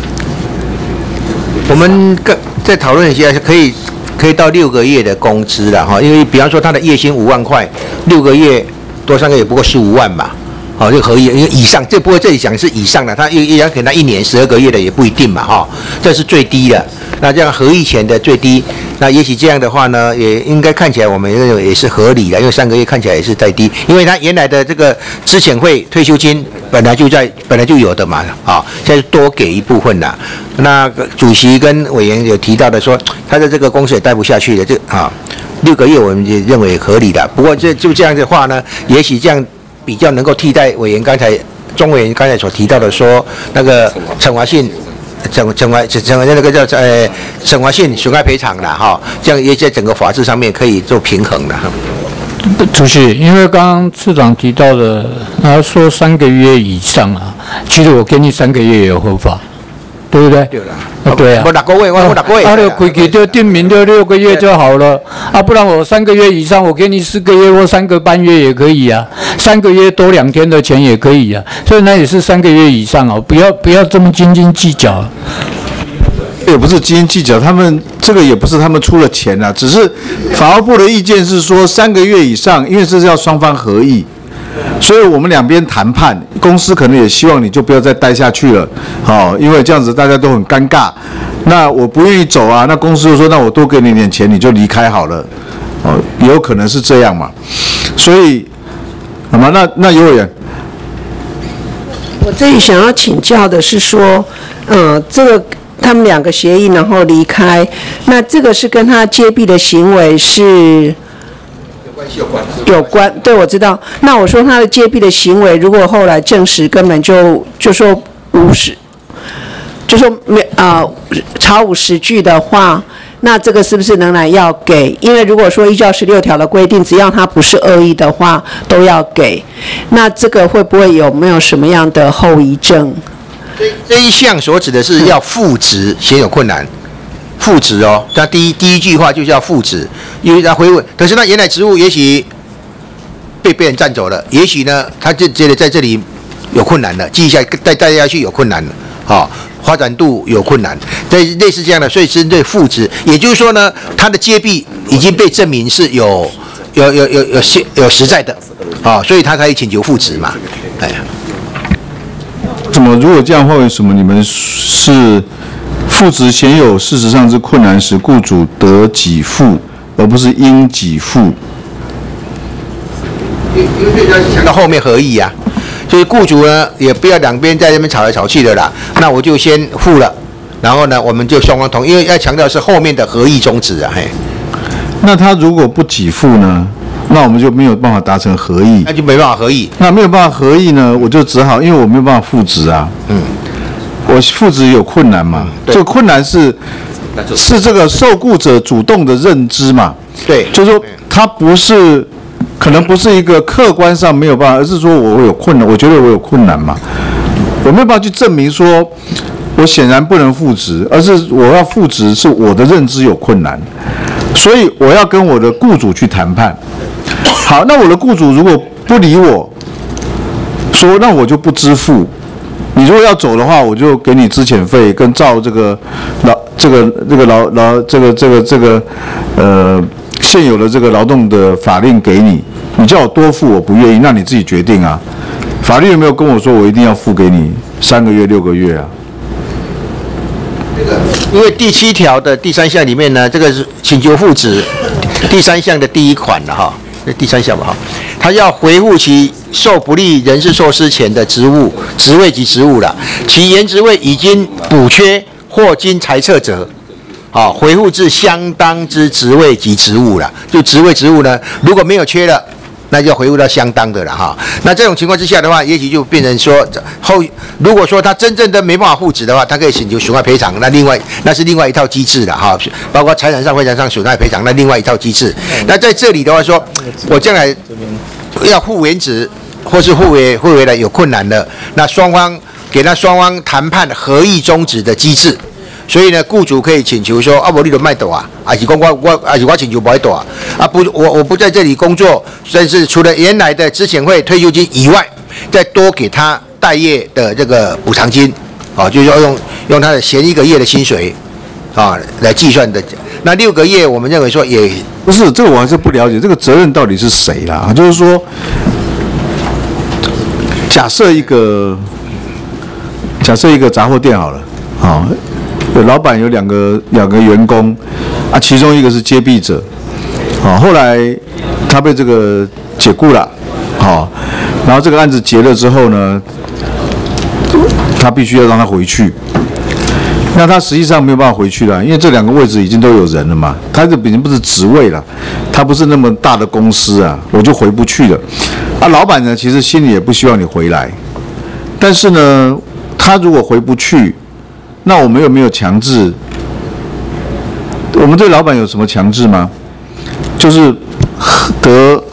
我们更再讨论一下，可以可以到六个月的工资了哈，因为比方说他的月薪五万块，六个月多三个月不过十五万吧。好，就可以，因为以上，这不过这里讲是以上的，他也也可能他一年十二个月的也不一定嘛，哈，这是最低的。那这样合意前的最低，那也许这样的话呢，也应该看起来我们认为也是合理的，因为三个月看起来也是太低，因为他原来的这个资遣会退休金本来就在本来就有的嘛，啊，现在多给一部分啦。那主席跟委员有提到的说，他的这个公司也待不下去了，这啊六个月我们也认为合理的。不过这就这样的话呢，也许这样。比较能够替代委员刚才钟委员刚才所提到的说那个惩罚性惩惩罚惩罚那个叫呃惩罚性损害赔偿的哈，这样也在整个法制上面可以做平衡的哈。 主席，因为刚刚次长提到的，他说三个月以上啊，其实我给你三个月也有合法，对不对？对了。啊，对啊，我六个月，我我六个月， 啊，就规矩就定名就六个月就好了，啊，不然我三个月以上，我给你四个月或三个半月也可以啊，三个月多两天的钱也可以啊，所以那也是三个月以上哦，不要不要这么斤斤计较。 也不是斤斤计较，他们这个也不是他们出了钱啊，只是法务部的意见是说三个月以上，因为这是要双方合意。所以我们两边谈判，公司可能也希望你就不要再待下去了，好，因为这样子大家都很尴尬。那我不愿意走啊，那公司就说那我多给你点钱，你就离开好了，哦，也有可能是这样嘛。所以，好吗？那那尤委员， 我这里想要请教的是说，呃，这个他们两个协议然后离开，那这个是跟他揭弊的行为是。有关，有关，对，我知道。那我说他的揭弊的行为，如果后来证实根本就就说无实，就说没啊、呃、查无实据的话，那这个是不是仍然要给？因为如果说依照十六条的规定，只要他不是恶意的话，都要给。那这个会不会有没有什么样的后遗症？ 这这一项所指的是要复职，显有困难。复职哦，他第一第一句话就叫复职，因为他回问，可是他原来职务也许被别人占走了，也许呢，他就觉得在这里有困难了，继续下再再下去有困难了，好、哦，发展度有困难，类类似这样的，所以针对复职，也就是说呢，他的揭弊已经被证明是有有有有有有有实在的，啊、哦，所以他才请求复职嘛，哎呀， 怎么如果这样的话，为什么你们是？复职显有事实上之困难时，雇主得给付，而不是应给付。 因为要想到后面合意啊，所以雇主呢也不要两边在那边吵来吵去的啦。那我就先付了，然后呢我们就双方同意，因为要强调是后面的合意终止啊。嘿， 那他如果不给付呢？那我们就没有办法达成合意， 那就没办法合意。 那没有办法合意呢，我就只好，因为我没有办法复职啊。嗯。我复职有困难嘛？这个困难是是这个受雇者主动的认知嘛？ 对， 就是说他不是可能不是一个客观上没有办法，而是说我有困难，我觉得我有困难嘛，我没有办法去证明说我显然不能复职，而是我要复职是我的认知有困难，所以我要跟我的雇主去谈判。好，那我的雇主如果不理我，说那我就不支付。 你如果要走的话，我就给你资遣费，跟照这个劳这个这个劳劳这个这个这个呃现有的这个劳动的法令给你，你叫我多付，我不愿意，那你自己决定啊。法律有没有跟我说我一定要付给你三个月、六个月啊？ 因为第七条的第三项里面呢，这个是请求复职第三项的第一款了哈，第三项吧哈，他要回复其受不利人事措施前的职务、职位及职务了，其原职位已经补缺或经裁撤者，啊，回复至相当之职位及职务了。就职位职务呢，如果没有缺了，那就要回复到相当的了哈。那这种情况之下的话，也许就变成说后，如果说他真正的没办法复职的话，他可以请求损害赔偿，那另外那是另外一套机制了哈，包括财产上、非财产上损害赔偿，那另外一套机制。那在这里的话说，我将来要复原职或是复回复回来有困难的，那双方给他双方谈判合意终止的机制。所以呢，雇主可以请求说，啊，我你都卖抖啊，还是讲我我还是我请求不爱抖啊，啊不，我我不在这里工作，但是除了原来的资遣费、退休金以外，再多给他待业的这个补偿金，啊，就是要用用他的前一个月的薪水，啊来计算的。那六个月，我们认为说也不是这个，我还是不了解这个责任到底是谁啦？就是说，假设一个假设一个杂货店好了，啊。有老板有两个两个员工，啊，其中一个是接弊者，好，后来他被这个解雇了，好，然后这个案子结了之后呢，他必须要让他回去，那他实际上没有办法回去了，因为这两个位置已经都有人了嘛，他这已经不是职位了，他不是那么大的公司啊，我就回不去了，啊，老板呢其实心里也不希望你回来，但是呢，他如果回不去。那我们有没有强制？我们对老板有什么强制吗？就是得，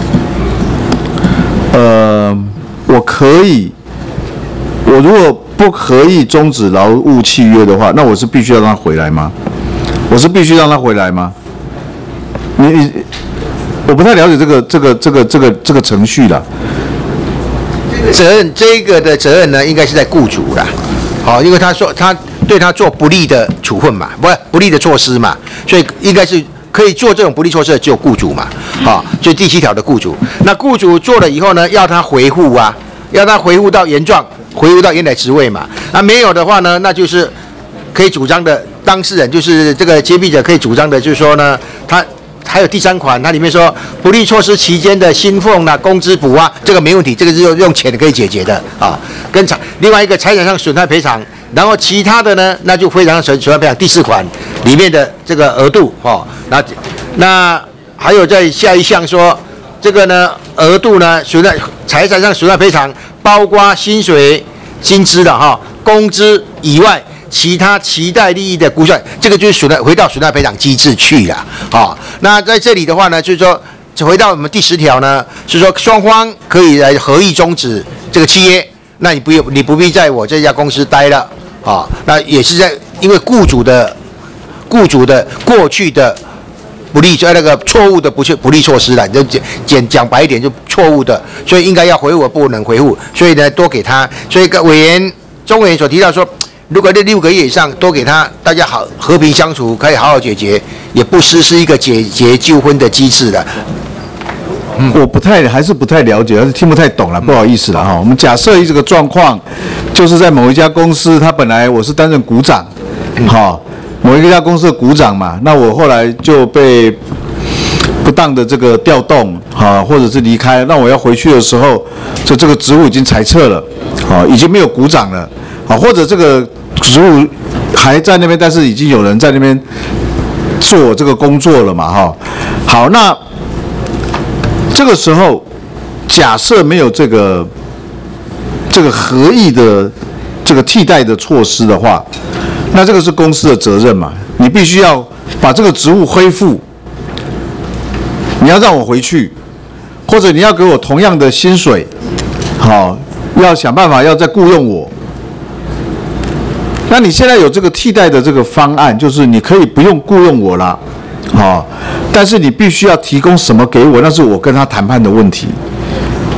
呃，我可以，我如果不可以终止劳务契约的话，那我是必须要让他回来吗？我是必须让他回来吗？你你，我不太了解这个这个这个这个这个程序啦。 责任这个的责任呢，应该是在雇主啦。好，因为他说他对他做不利的处分嘛，不是不利的措施嘛，所以应该是可以做这种不利措施的只有雇主嘛，好，就第七条的雇主。那雇主做了以后呢，要他回复啊，要他回复到原状，回复到原来职位嘛。那没有的话呢，那就是可以主张的当事人，就是这个揭弊者可以主张的，就是说呢，他。还有第三款，它里面说不利措施期间的薪俸啊、工资补啊，这个没问题，这个是用用钱可以解决的啊。跟财另外一个财产上损害赔偿，然后其他的呢，那就非常损损害赔偿第四款里面的这个额度哦。那那还有在下一项说这个呢额度呢损害财产上损害赔偿，包括薪水、薪资的哈、工资以外。其他期待利益的估算，这个就是损害回到损害赔偿机制去了，好，那在这里的话呢，就是说回到我们第十条呢，是说双方可以来合意终止这个契约，那你不用你不必在我这家公司待了，啊，那也是在因为雇主的雇主的过去的不利呃那个错误的不不利措施了，你就讲讲讲白一点就错误的，所以应该要回复不能回复，所以呢多给他，所以委员钟委员所提到说。如果这六个月以上多给他，大家好和平相处，可以好好解决，也不失是一个解决纠纷的机制的。 嗯，我不太还是不太了解，还是听不太懂了，不好意思了哈。我们假设这个状况，就是在某一家公司，他本来我是担任股长，好，某一家公司的股长嘛，那我后来就被不当的这个调动，好，或者是离开，那我要回去的时候，就这个职务已经裁撤了，好，已经没有股长了。好，或者这个职务还在那边，但是已经有人在那边做这个工作了嘛，哈。好，那这个时候假设没有这个这个合意的这个替代的措施的话，那这个是公司的责任嘛，你必须要把这个职务恢复，你要让我回去，或者你要给我同样的薪水，好，要想办法要再雇佣我。那你现在有这个替代的这个方案，就是你可以不用雇佣我了，好、哦，但是你必须要提供什么给我，那是我跟他谈判的问题。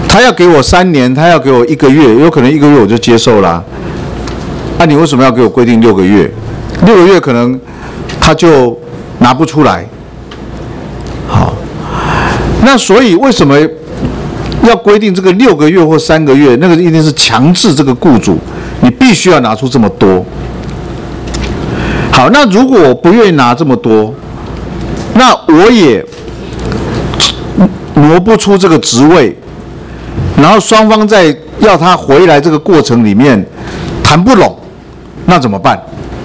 他要给我三年，他要给我一个月，有可能一个月我就接受啦。那、啊、你为什么要给我规定六个月？六个月可能他就拿不出来。好，那所以为什么要规定这个六个月或三个月？那个一定是强制这个雇主，你必须要拿出这么多。好，那如果我不愿意拿这么多，那我也挪不出这个职位，然后双方在要他回来这个过程里面谈不拢，那怎么办？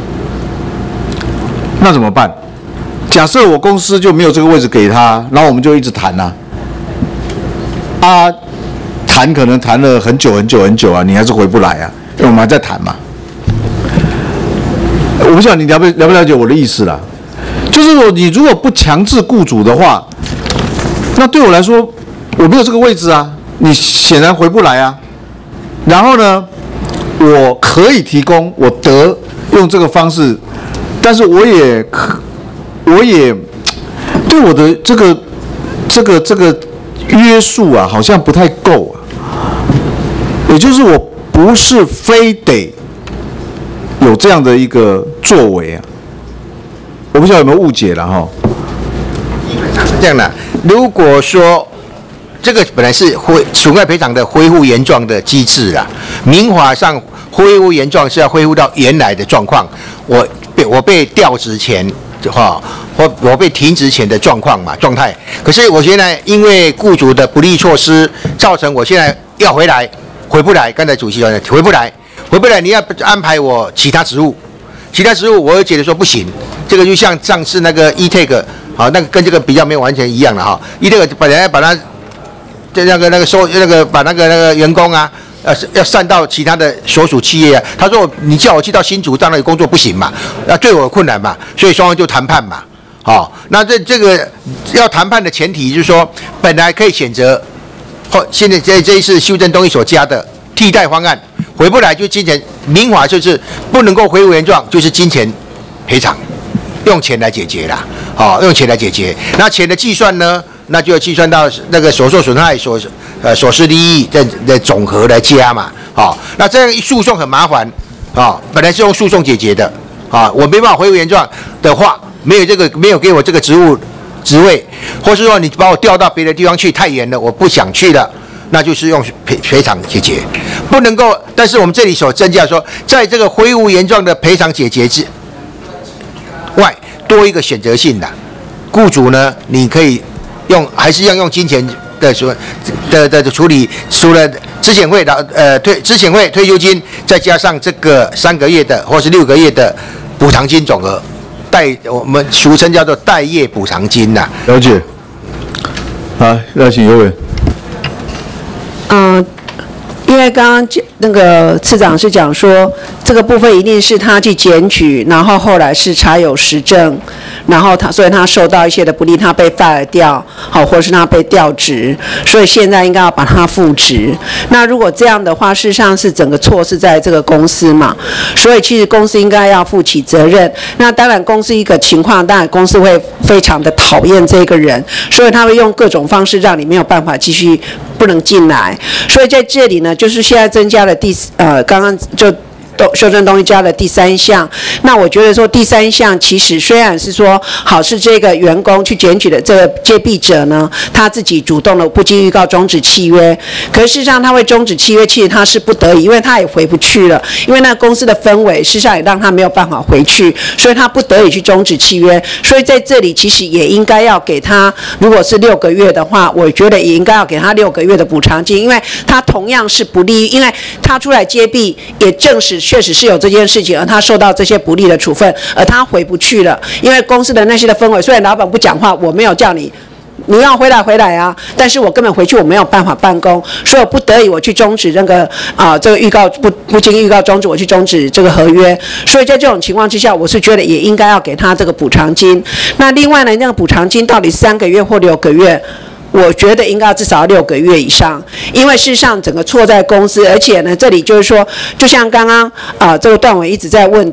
那怎么办？假设我公司就没有这个位置给他，然后我们就一直谈呐、啊，啊，谈可能谈了很久很久很久啊，你还是回不来啊，因为我们还在谈嘛。我不知道你了不了不了解我的意思啦，就是说你如果不强制雇主的话，那对我来说我没有这个位置啊，你显然回不来啊。然后呢，我可以提供，我得用这个方式，但是我也可，我也对我的这个这个这个约束啊，好像不太够啊。也就是我不是非得有这样的一个作为啊，我不知道有没有误解了哈。 基本上是这样的，如果说这个本来是恢损害赔偿的恢复原状的机制啦，民法上恢复原状是要恢复到原来的状况，我被我被调职前哈，或我被停职前的状况嘛状态。可是我现在因为雇主的不利措施，造成我现在要回来回不来。刚才主席说的回不来。回不来，你要安排我其他职务，其他职务我也觉得说不行，这个就像上次那个 E-Take， 好，那个跟这个比较没有完全一样的哈。E-Take 本来要把它，这那个那个收那个把那个那个员工啊，呃要散到其他的所属企业啊。他说你叫我去到新竹到那里工作不行嘛，那对我有困难嘛，所以双方就谈判嘛。好，那这这个要谈判的前提就是说，本来可以选择，后现在这这一次修正动议所加的替代方案。回不来就金钱，民法就是不能够恢复原状，就是金钱赔偿，用钱来解决啦，好、哦，用钱来解决。那钱的计算呢，那就要计算到那个所受损害所呃所失利益的的总和来加嘛，好、哦，那这样诉讼很麻烦，啊、哦，本来是用诉讼解决的，啊、哦，我没办法恢复原状的话，没有这个没有给我这个职务职位，或是说你把我调到别的地方去太远了，我不想去了。那就是用赔赔偿解决，不能够。但是我们这里所增加说，在这个恢复原状的赔偿解决之外，多一个选择性的，雇主呢，你可以用还是要用金钱的所的的的处理，除了资遣费的呃退资遣费退休金，再加上这个三个月的或是六个月的补偿金总额，待我们俗称叫做待业补偿金呐、啊。 了解。好，邀请尤伟。 嗯，因为刚刚那个次长是讲说，这个部分一定是他去检举，然后后来是查有实证，然后他所以他受到一些的不利，他被 fire 掉，好，或是他被调职，所以现在应该要把他复职。那如果这样的话，事实上是整个错是在这个公司嘛，所以其实公司应该要负起责任。那当然公司一个情况，当然公司会非常的讨厌这个人，所以他会用各种方式让你没有办法继续不能进来。所以在这里呢，就是现在增加了第呃，刚刚就修正动议加了第三项。那我觉得说第三项其实虽然是说好是这个员工去检举的这个揭弊者呢，他自己主动的不经预告终止契约，可是事实上他会终止契约，其实他是不得已，因为他也回不去了，因为那公司的氛围事实上也让他没有办法回去，所以他不得已去终止契约。所以在这里其实也应该要给他，如果是六个月的话，我觉得也应该要给他六个月的补偿金，因为他同样是不利，因为他出来揭弊也证实确实是有这件事情，而他受到这些不利的处分，而他回不去了，因为公司的那些的氛围，虽然老板不讲话，我没有叫你你要回来回来啊，但是我根本回去我没有办法办公，所以我不得已我去终止那个啊、呃、这个预告不不经预告终止，我去终止这个合约。所以在这种情况之下，我是觉得也应该要给他这个补偿金。那另外呢，那个补偿金到底三个月或六个月？我觉得应该至少要六个月以上，因为事实上整个错在公司，而且呢，这里就是说，就像刚刚啊、呃、这个段委一直在问的，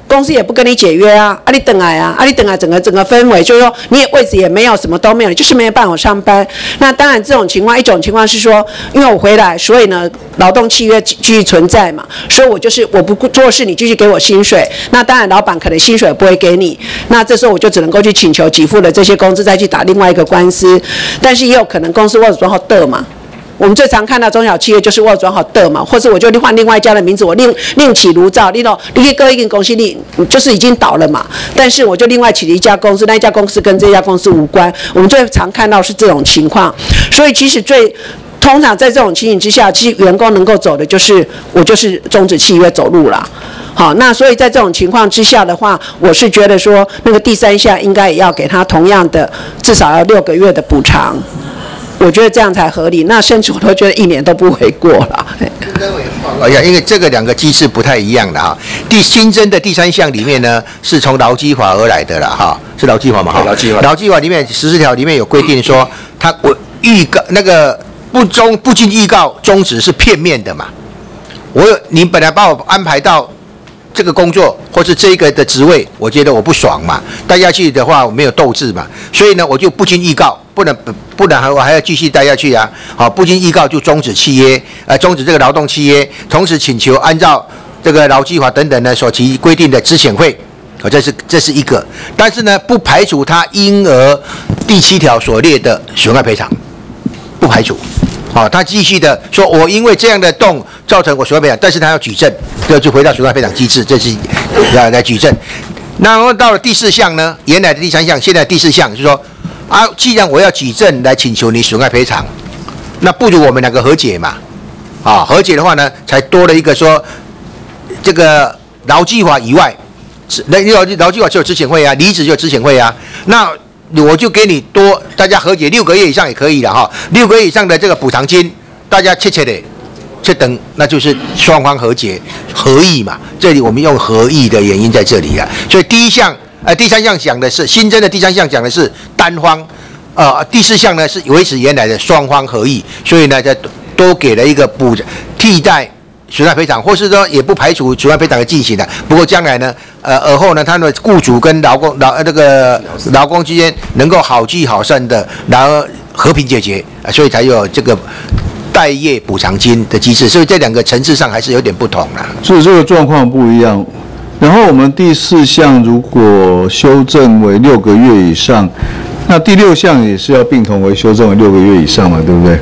公司也不跟你解约啊，啊你等来啊，啊你等来整个整个氛围就是说你也位置也没有，什么都没有，就是没有办法上班。那当然这种情况，一种情况是说，因为我回来，所以呢劳动契约继续存在嘛，所以我就是我不做事，你继续给我薪水。那当然老板可能薪水也不会给你，那这时候我就只能够去请求给付的这些工资，再去打另外一个官司。但是也有可能公司或者装好的嘛。我们最常看到中小企业就是我转好的嘛，或是我就换另外一家的名字，我另另起炉灶，你懂？你可以各一个公司，你就是已经倒了嘛，但是我就另外起了一家公司，那一家公司跟这家公司无关。我们最常看到是这种情况，所以其实最通常在这种情形之下，其实员工能够走的就是我就是终止契约走路啦。好，那所以在这种情况之下的话，我是觉得说那个第三项应该也要给他同样的至少要六个月的补偿。我觉得这样才合理，那甚至我都觉得一年都不为过了。 哎呀，因为这个两个机制不太一样的哈。第新增的第三项里面呢，是从劳基法而来的啦哈，是劳基法嘛哈？劳基法。劳基法里面十四条里面有规定说，他我预告那个不中不经预告终止是片面的嘛。我有你本来把我安排到这个工作或是这个的职位，我觉得我不爽嘛，待下去的话我没有斗志嘛，所以呢我就不经预告，不能不然我还要继续待下去啊。好，不经预告就终止契约，呃，终止这个劳动契约，同时请求按照这个劳基法等等呢所提规定的资遣费，哦，这是这是一个，但是呢不排除他因而第七条所列的损害赔偿，不排除。好，他继续的说，我因为这样的动造成我损害赔偿，但是他要举证，这就回到损害赔偿机制，这是要来举证。然后到了第四项呢，原来的第三项，现在第四项就是说，啊，既然我要举证来请求你损害赔偿，那不如我们两个和解嘛，啊，和解的话呢，才多了一个说，这个劳基法以外，那劳劳基法就有资遣费啊，离职就有资遣费啊，那。我就给你多，大家和解六个月以上也可以了哈，六个月以上的这个补偿金，大家切切的，切等，那就是双方和解合意嘛。这里我们用合意的原因在这里啊，所以第一项呃第三项讲的是新增的第三项讲的是单方，呃第四项呢是维持原来的双方合意，所以呢再多给了一个补替代。损害赔偿，或是说也不排除损害赔偿的进行的。不过将来呢，呃，而后呢，他的雇主跟劳工劳呃这个劳工之间能够好聚好散的，然后和平解决，啊，所以才有这个待业补偿金的机制。所以这两个层次上还是有点不同啦。 所以这个状况不一样。然后我们第四项如果修正为六个月以上，那第六项也是要并同为修正为六个月以上嘛，对不对？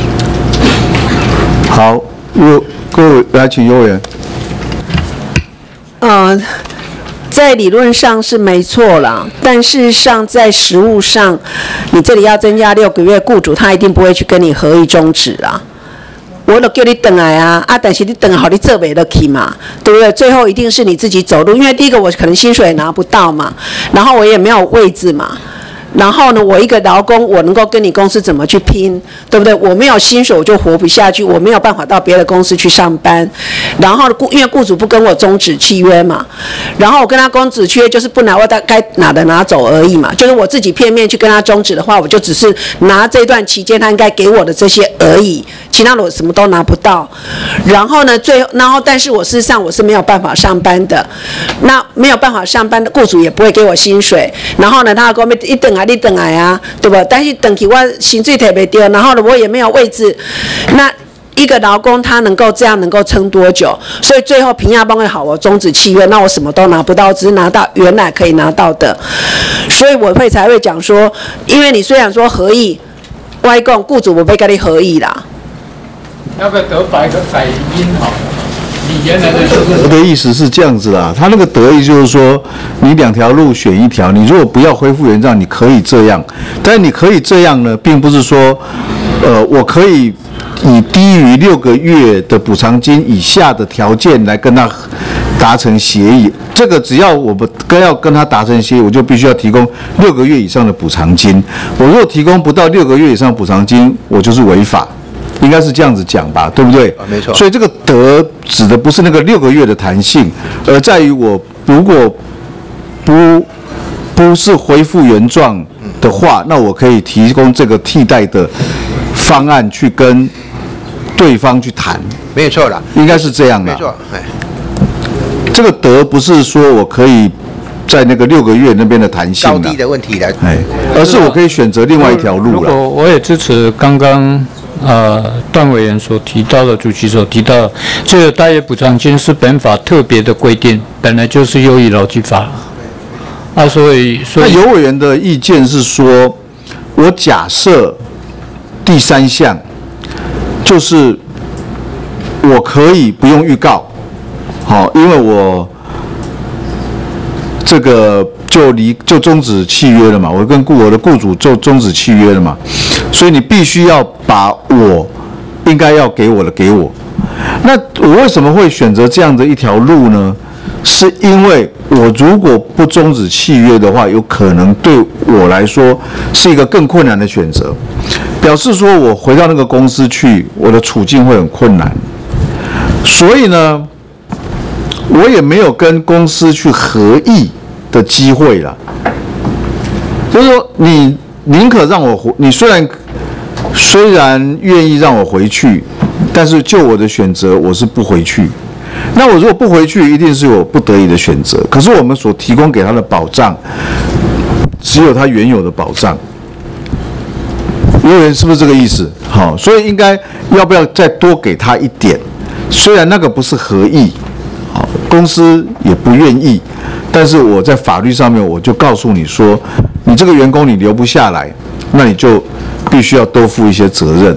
好，有。各位来，请优员。 呃，在理论上是没错啦，但事实上在实务上，你这里要增加六个月，雇主他一定不会去跟你合意终止啊。我都叫你等来啊，啊，但是你等好，你做不得去嘛，对不对？最后一定是你自己走路，因为第一个我可能薪水也拿不到嘛，然后我也没有位置嘛。然后呢，我一个劳工，我能够跟你公司怎么去拼，对不对？我没有薪水，我就活不下去，我没有办法到别的公司去上班。然后雇，因为雇主不跟我终止契约嘛，然后我跟他终止契约，就是不拿我的该拿的拿走而已嘛。就是我自己片面去跟他终止的话，我就只是拿这段期间他应该给我的这些而已，其他的我什么都拿不到。然后呢，最后，然后但是我事实上我是没有办法上班的，那没有办法上班的雇主也不会给我薪水。然后呢，他跟我一等啊。你等来啊，对吧？但是等起我薪水特别低，然后呢，我也没有位置。那一个劳工他能够这样能够撑多久？所以最后平亚帮会好，我终止契约，那我什么都拿不到，只是拿到原来可以拿到的。所以我会才会讲说，因为你虽然说合意，外公雇主不会跟你合意啦。 要不要得白个改音好了？你原来的我的意思是这样子啦，他那个得意就是说，你两条路选一条，你如果不要恢复原状，你可以这样，但是你可以这样呢，并不是说，呃，我可以以低于六个月的补偿金以下的条件来跟他达成协议。这个只要我们跟要跟他达成协议，我就必须要提供六个月以上的补偿金。我如果提供不到六个月以上的补偿金，我就是违法。应该是这样子讲吧，对不对？ 啊，没错。 所以这个得指的不是那个六个月的弹性，而在于我如果不不是恢复原状的话，那我可以提供这个替代的方案去跟对方去谈。 没有错啦， 应该是这样的。 没错，哎。 这个得不是说我可以在那个六个月那边的弹性高低的问题的， 哎，而是我可以选择另外一条路了。 如果我也支持刚刚呃段委员所提到的，主席所提到的，这个待业补偿金是本法特别的规定，本来就是优于劳基法。啊，所以所以那有委员的意见是说，我假设第三项就是我可以不用预告，好，因为我这个就离就终止契约了嘛，我跟雇我的雇主就终止契约了嘛，所以你必须要把我应该要给我的给我。那我为什么会选择这样的一条路呢？是因为我如果不终止契约的话，有可能对我来说是一个更困难的选择，表示说我回到那个公司去，我的处境会很困难。所以呢，我也没有跟公司去合议的机会了。就是说，你宁可让我回，你虽然虽然愿意让我回去，但是就我的选择，我是不回去。那我如果不回去，一定是有不得已的选择。可是我们所提供给他的保障，只有他原有的保障。有人是不是这个意思？好，所以应该要不要再多给他一点？虽然那个不是合意，好，公司也不愿意，但是我在法律上面我就告诉你说，你这个员工你留不下来，那你就必须要多负一些责任。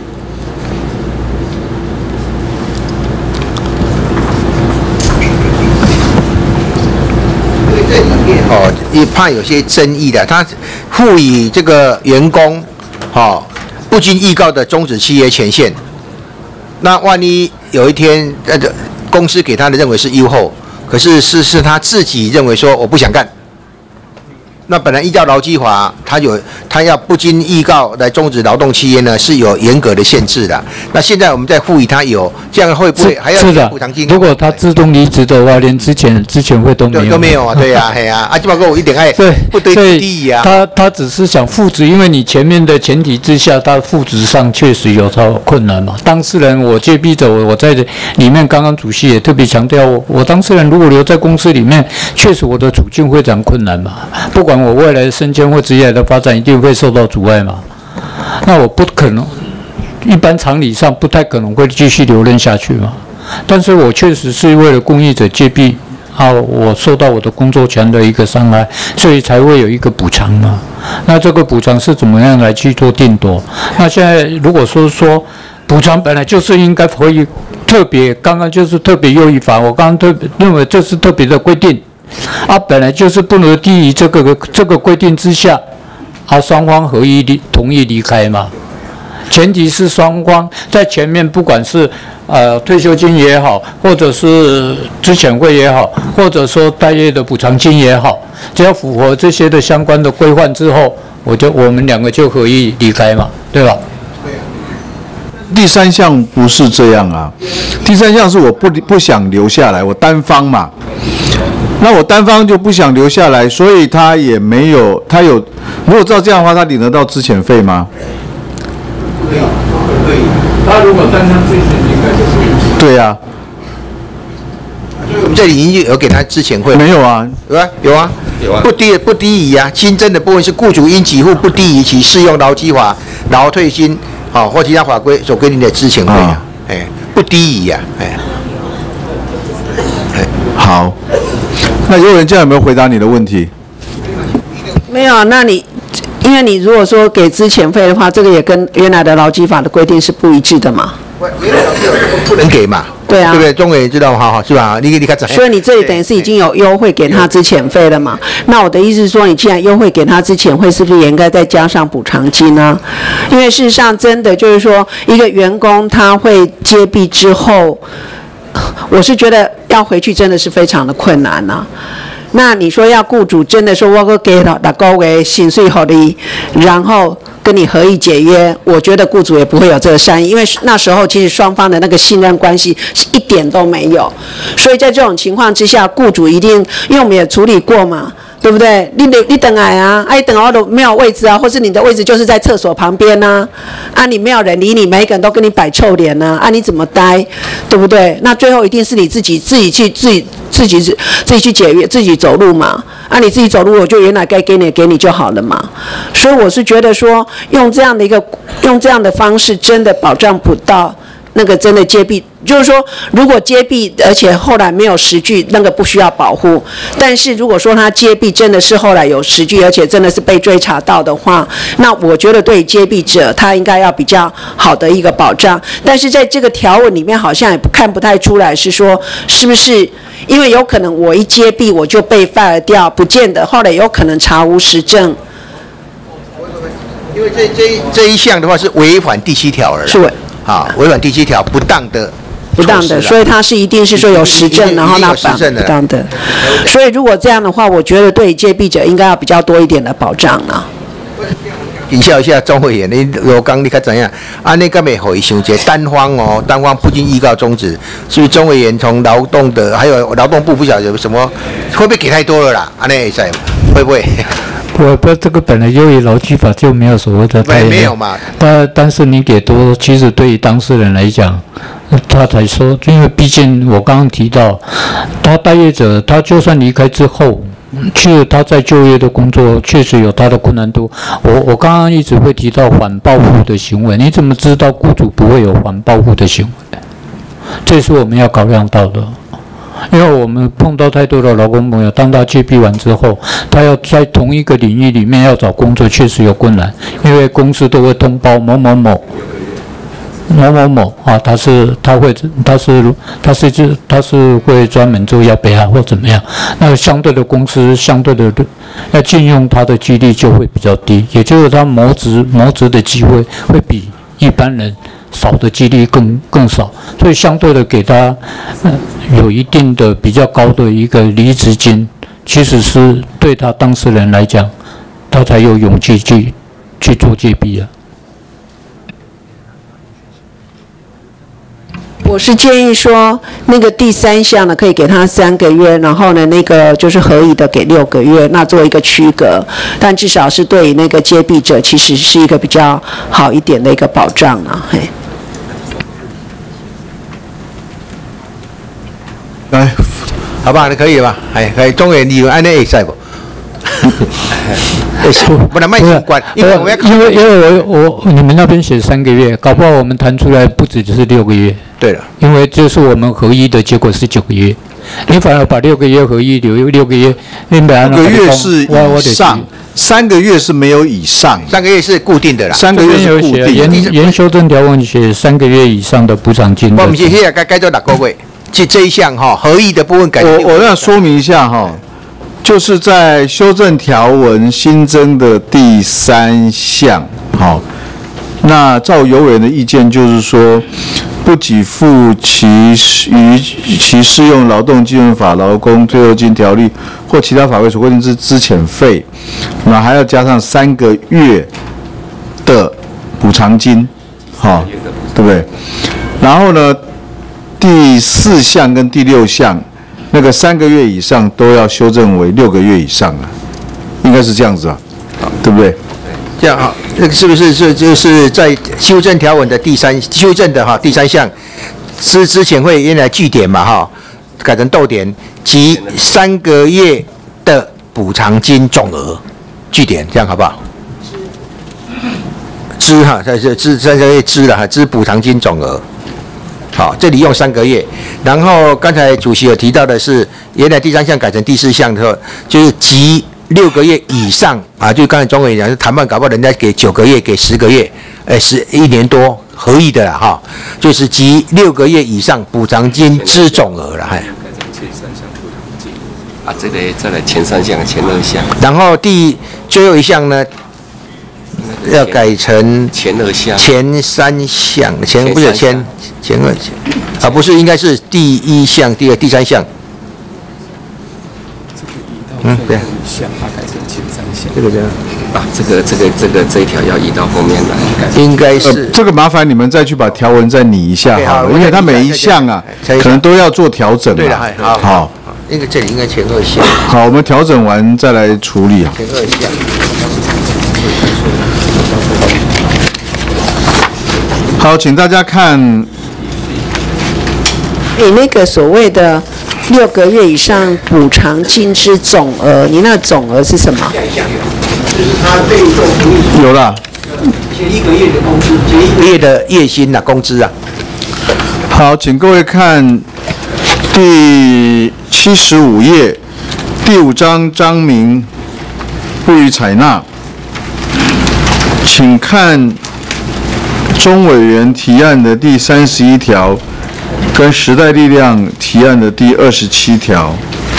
哦，也怕有些争议的，他赋予这个员工，哦，不经预告的终止契约权限。那万一有一天，呃，公司给他的认为是优厚，可是是是他自己认为说我不想干。那本来依照劳基法，他有他要不经预告来终止劳动契约呢，是有严格的限制的。那现在我们再赋予他有，这样会不会还要给补偿金？ 如果他自动离职的话，连之前之前会都没有都没有啊，对呀，嘿呀，啊，基本上我一点爱对不得不低呀。 他他只是想复职，因为你前面的前提之下，他复职上确实有超困难嘛。当事人我接逼着我，我在里面刚刚主席也特别强调，我我当事人如果留在公司里面，确实我的处境非常困难嘛，不管我未来的升迁或职业的发展，一定会受到阻碍嘛。那我不可能，一般常理上不太可能会继续留任下去嘛。但是我确实是为了公益者揭弊啊，我受到我的工作权的一个伤害，所以才会有一个补偿嘛。那这个补偿是怎么样来去做定夺？那现在如果说说补偿本来就是应该可以特别，刚刚就是特别优于法，我刚刚特别认为这是特别的规定。啊，本来就是不能低于这个这个规定之下，啊，双方合意离同意离开嘛。前提是双方在前面，不管是呃退休金也好，或者是资遣费也好，或者说待业的补偿金也好，只要符合这些的相关的规范之后，我就我们两个就可以离开嘛，对吧？ 第三项不是这样啊，第三项是我不不想留下来，我单方嘛。那我单方就不想留下来，所以他也没有，他有，如果照这样的话，他领得到资遣费吗？可以，可以。他如果单方资遣应该就可以。对啊。 我们这里已经有给他资遣费。 没有啊？ 有啊，有啊，有啊。不低不低于啊，新增的部分是雇主应给付不低于其适用劳基法、劳退金，好、哦、或其他法规所规定的资遣费啊，哎、欸，不低于啊，哎、 欸。好。那有人这样有没有回答你的问题？ 没有，那你因为你如果说给资遣费的话，这个也跟原来的劳基法的规定是不一致的嘛？ 不能给嘛？ 对啊， 对不对？中委员知道哈哈是吧？你你看， 所以你这里等于是已经有优惠给他资遣费了嘛？那我的意思是说，你既然优惠给他资遣费，是不是也应该再加上补偿金呢？因为事实上，真的就是说，一个员工他会揭弊之后。我是觉得要回去真的是非常的困难呐、啊。那你说要雇主真的说我个给了六个月薪水给你，然后跟你合意解约，我觉得雇主也不会有这个善意，因为那时候其实双方的那个信任关系是一点都没有。所以在这种情况之下，雇主一定，因为我们也处理过嘛。对不对？你你等来啊，啊，你等到都没有位置啊，或是你的位置就是在厕所旁边呐、啊，啊，你没有人理你，每一个人都跟你摆臭脸呐、啊，啊，你怎么待？对不对？那最后一定是你自己自己去自己自己自己去解约，自己走路嘛。啊，你自己走路，我就原来该给你给你就好了嘛。所以我是觉得说，用这样的一个用这样的方式，真的保障不到那个真的揭弊。就是说，如果揭弊，而且后来没有实据，那个不需要保护。但是如果说他揭弊真的是后来有实据，而且真的是被追查到的话，那我觉得对揭弊者他应该要比较好的一个保障。但是在这个条文里面，好像也看不太出来是说是不是，因为有可能我一揭弊我就被 fire 掉，不见得后来有可能查无实证。 因为这这这一项的话是违反第七条了， 是违啊，违反第七条不当的。 不当的，所以他是一定是说有实证，然后那绑不当的。所以如果这样的话，我觉得对揭弊者应该要比较多一点的保障啊。 请教一下钟委员，你罗刚你看怎样？安尼敢袂互伊伤济单方哦，单方不经预告终止，是不是钟委员从劳动的还有劳动部不晓得有什么，会不会给太多了啦？安尼会使会不会？ 我不，这个本来就以劳基法就没有所谓的待遇， 没有嘛。 但但是你给多，其实对于当事人来讲。他才说，因为毕竟我刚刚提到，他待业者，他就算离开之后，去了他在就业的工作，确实有他的困难度。我我刚刚一直会提到反报复的行为，你怎么知道雇主不会有反报复的行为？这是我们要考量到的。因为我们碰到太多的劳工朋友，当他揭弊完之后，他要在同一个领域里面要找工作，确实有困难，因为公司都会通报某某某。某某某啊，他是他会他是他是他是会专门做要备案或怎么样，那相对的公司相对的要禁用他的几率就会比较低，也就是他谋职谋职的机会会比一般人少的几率更更少，所以相对的给他、呃、有一定的比较高的一个离职金，其实是对他当事人来讲，他才有勇气去去做揭弊啊。 我是建议说，那个第三项呢，可以给他三个月，然后呢，那个就是合意的给六个月，那做一个区隔，但至少是对那个揭弊者，其实是一个比较好一点的一个保障啊。嘿， 来，好吧，你可以吧？哎，可以，中原你有安尼会使不？不能卖习惯，因为我们要因为因为我我你们那边写三个月，搞不好我们谈出来不止只是六个月。 对了， 因为就是我们合一的结果是九个月，你反而把六个月合一留六个月，你本来六个月是以上，三个月是没有以上， 三个月是固定的啦， 三个月是固定。 原原修正条文写三个月以上的补偿金。 我们现在该该做哪个月？这这一项哈，合一的部分改。 我我要说明一下哈。就是在修正条文新增的第三项，好，那照有委员的意见就是说，不给付其于其适用劳动基本法、劳工退休金条例或其他法规所规定之资遣费，那还要加上三个月的补偿金，好，对不对？然后呢，第四项跟第六项。那个三个月以上都要修正为六个月以上啊，应该是这样子啊，对不对？ 这样哈，那个是不是是就是在修正条文的第三修正的哈第三项之之前会原来句点嘛哈，改成逗点及三个月的补偿金总额句点，这样好不好？支哈，在这支三个月支了哈，支补偿金总额。好，这里用三个月，然后刚才主席有提到的是，原来第三项改成第四项的时候，就是及六个月以上啊，就刚才钟委员讲是谈判搞不好人家给九个月，给十个月，呃，十一年多合意的啦哈，就是及六个月以上补偿金之总额了，还。 啊，这个再来前三项、前二项， 然后第最后一项呢？要改成前二项、 前三项、前不是前前二项啊，不是，应该是第一项、第二、第三项。嗯，对。 项它改成前三项。 这个这样啊，这个这个这个这一条要移到后面来。 应该是、 呃、这个麻烦你们再去把条文再拟一下好了，因为它每一项啊可能都要做调整。 对的，好。 好。 应该这里应该前二项。 好，我们调整完再来处理啊。 前二项。 好，请大家看。 你那个所谓的六个月以上补偿金之总额，你那总额是什么？ 有啦， 前一个月的工资，前一个月的月薪啊，工资啊。 好，请各位看第七十五页第五章章名不予采纳，请看钟委员提案的第三十一条跟时代力量提案的第二十七条。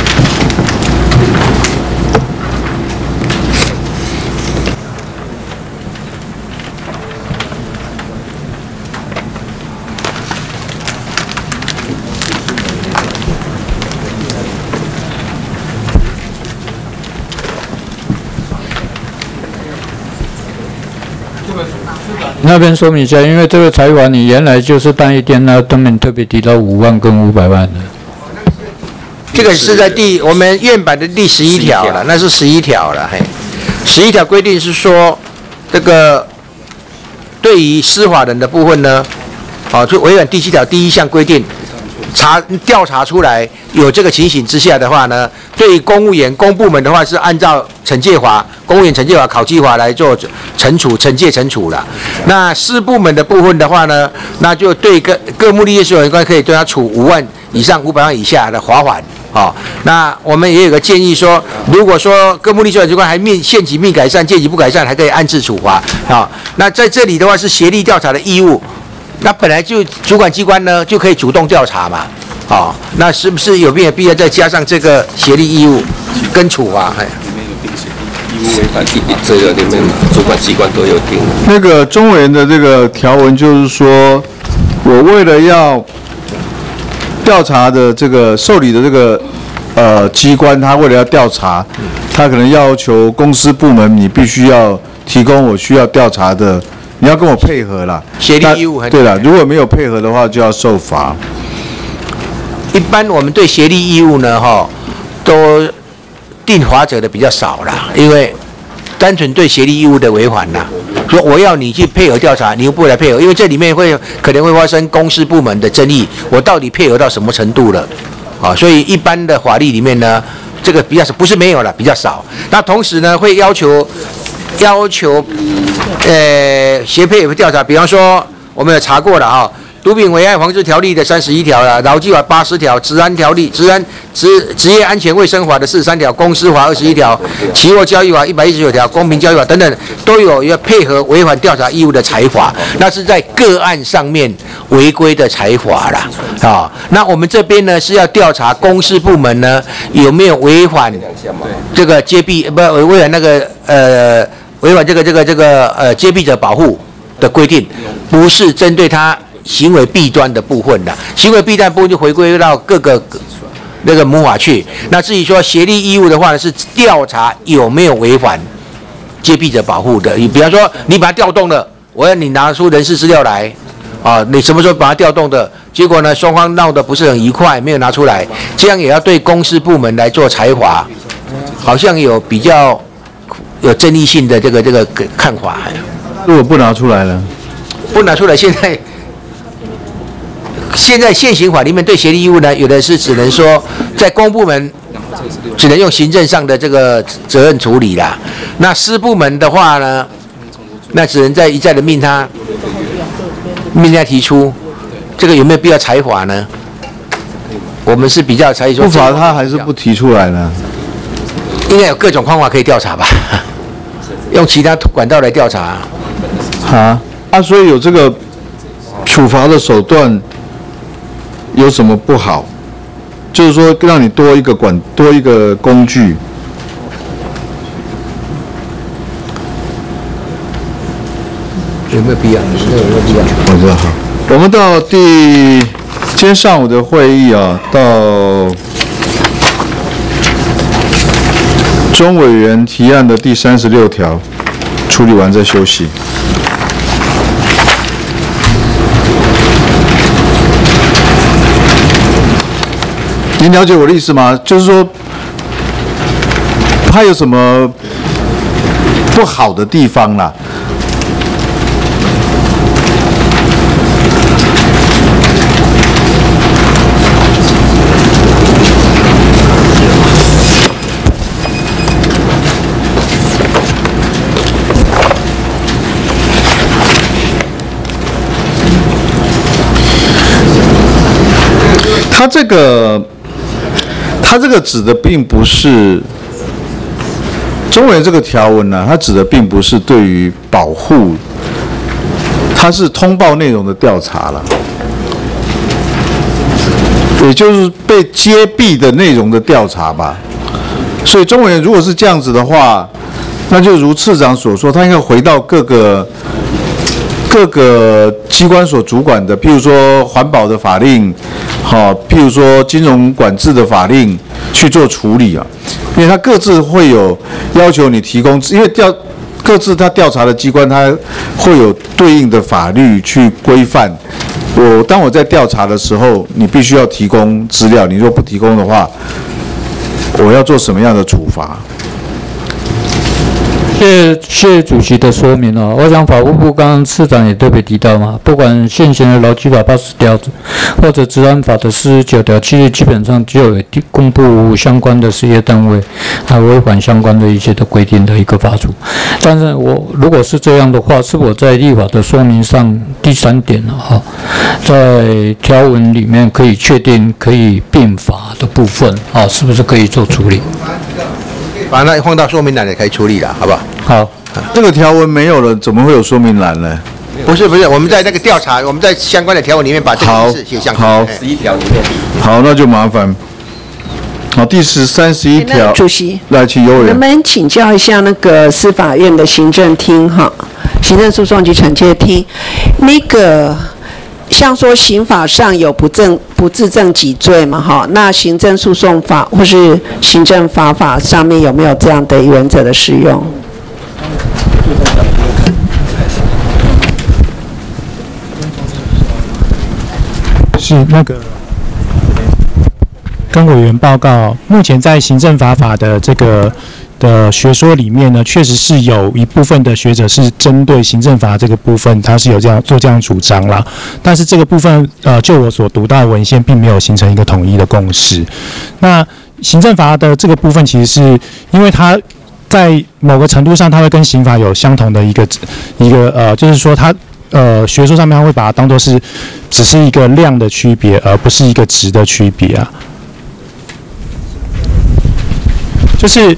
那边说明一下，因为这个财阀你原来就是单一店，那当然特别提到五万跟五百万的。 这个是在第我们院版的第十一条了，那是十一条了。嘿，十一条规定是说，这个对于司法人的部分呢，啊，就违反第七条第一项规定，查调查出来有这个情形之下的话呢，对于公务员、公部门的话是按照惩戒法、公务员惩戒法、考绩法来做惩处、惩戒、惩处了。那私部门的部分的话呢，那就对各各目的业所有关可以对他处五万以上五百万以下的罚款。好、哦，那我们也有个建议说，如果说各目的所有机关还命限期命改善、届期不改善，还可以安置处罚。好、哦，那在这里的话是协力调查的义务。那本来就主管机关呢就可以主动调查嘛，哦，那是不是有没有必要再加上这个协力义务跟处罚？哎， 义务违反这个里面主管机关都有定。 那个中委员的这个条文就是说，我为了要调查的这个受理的这个呃机关，他为了要调查，他可能要求公司部门你必须要提供我需要调查的。你要跟我配合啦， 协力义务很对了，如果没有配合的话，就要受罚。 一般我们对协力义务呢，哈，都定罚则的比较少啦，因为单纯对协力义务的违反啦，说我要你去配合调查，你又不来配合，因为这里面会可能会发生公司部门的争议，我到底配合到什么程度了？啊，所以一般的法律里面呢，这个比较少，不是没有了，比较少。那同时呢，会要求。要求，呃，协配有调查，比方说我们有查过了哈，毒品危害防治条例的三十一条啦，劳基法八十条，治安条例、治安职职业安全卫生法的四十三条，公司法二十一条，期货交易法一百一十九条，公平交易法等等，都有一个配合违反调查义务的裁罚，那是在个案上面违规的裁罚啦，啊，那我们这边呢是要调查公司部门呢有没有违反这个揭弊，不违反那个呃。违反这个这个这个呃揭弊者保护的规定，不是针对他行为弊端的部分的，行为弊端部分就回归到各个那个母法去。那至于说协力义务的话呢，是调查有没有违反揭弊者保护的。你比方说你把它调动了，我要你拿出人事资料来，啊，你什么时候把它调动的？结果呢，双方闹得不是很愉快，没有拿出来，这样也要对公司部门来做裁罚，好像有比较。有争议性的这个这个看法， 如果不拿出来了， 不拿出来，现在现在现行法里面对协力义务呢，有的是只能说在公部门只能用行政上的这个责任处理啦。那私部门的话呢，那只能再一再的命他命他提出，这个有没有必要裁罚呢？我们是比较采取说不罚他还是不提出来呢？ 应该有各种方法可以调查吧，用其他管道来调查。 啊啊，所以有这个处罚的手段有什么不好？就是说让你多一个管多一个工具。 有没有必要？有没有必要？ 我知道。好，我们到第今天上午的会议啊，到。钟委员提案的第三十六条处理完再休息。您了解我的意思吗？就是说，它有什么不好的地方啦？ 它这个，它这个指的并不是中文这个条文呢、啊，它指的并不是对于保护，它是通报内容的调查了，也就是被揭弊的内容的调查吧。所以中文如果是这样子的话，那就如次长所说，他应该回到各个各个机关所主管的，譬如说环保的法令，好，譬如说金融管制的法令去做处理啊，因为他各自会有要求你提供，因为调各自他调查的机关，他会有对应的法律去规范。我当我在调查的时候，你必须要提供资料，你若不提供的话，我要做什么样的处罚？ 谢谢谢谢主席的说明哦。我想法务部刚刚次长也特别提到嘛，不管现行的劳基法八十条，或者治安法的四十九条，其实基本上就有公布相关的事业单位还有违反相关的一些的规定的一个法则。但是我如果是这样的话，是否在立法的说明上第三点呢？哈，在条文里面可以确定可以并法的部分啊，是不是可以做处理？ 把它放到说明栏也可以处理了，好不好？ 好，这个条文没有了，怎么会有说明栏呢？ 不是不是，我们在那个调查，我们在相关的条文里面把这个事写上去。 好， 十一条里面。 好，那就麻烦。好，第十三十一条， 主席， 来，请有委员。 能不能请教一下那个司法院的行政厅哈，行政诉讼及惩戒厅，那个像说刑法上有不正不自证己罪嘛哈，那行政诉讼法或是行政法法上面有没有这样的原则的适用？ 是那个跟委员报告，目前在行政法法的这个的学说里面呢，确实是有一部分的学者是针对行政法这个部分，他是有这样做这样主张啦。但是这个部分，呃，就我所读到的文献，并没有形成一个统一的共识。那行政法的这个部分，其实是因为它在某个程度上，它会跟刑法有相同的一个一个呃，就是说它。呃，学术上面他会把它当作是只是一个量的区别，而不是一个值的区别啊。就是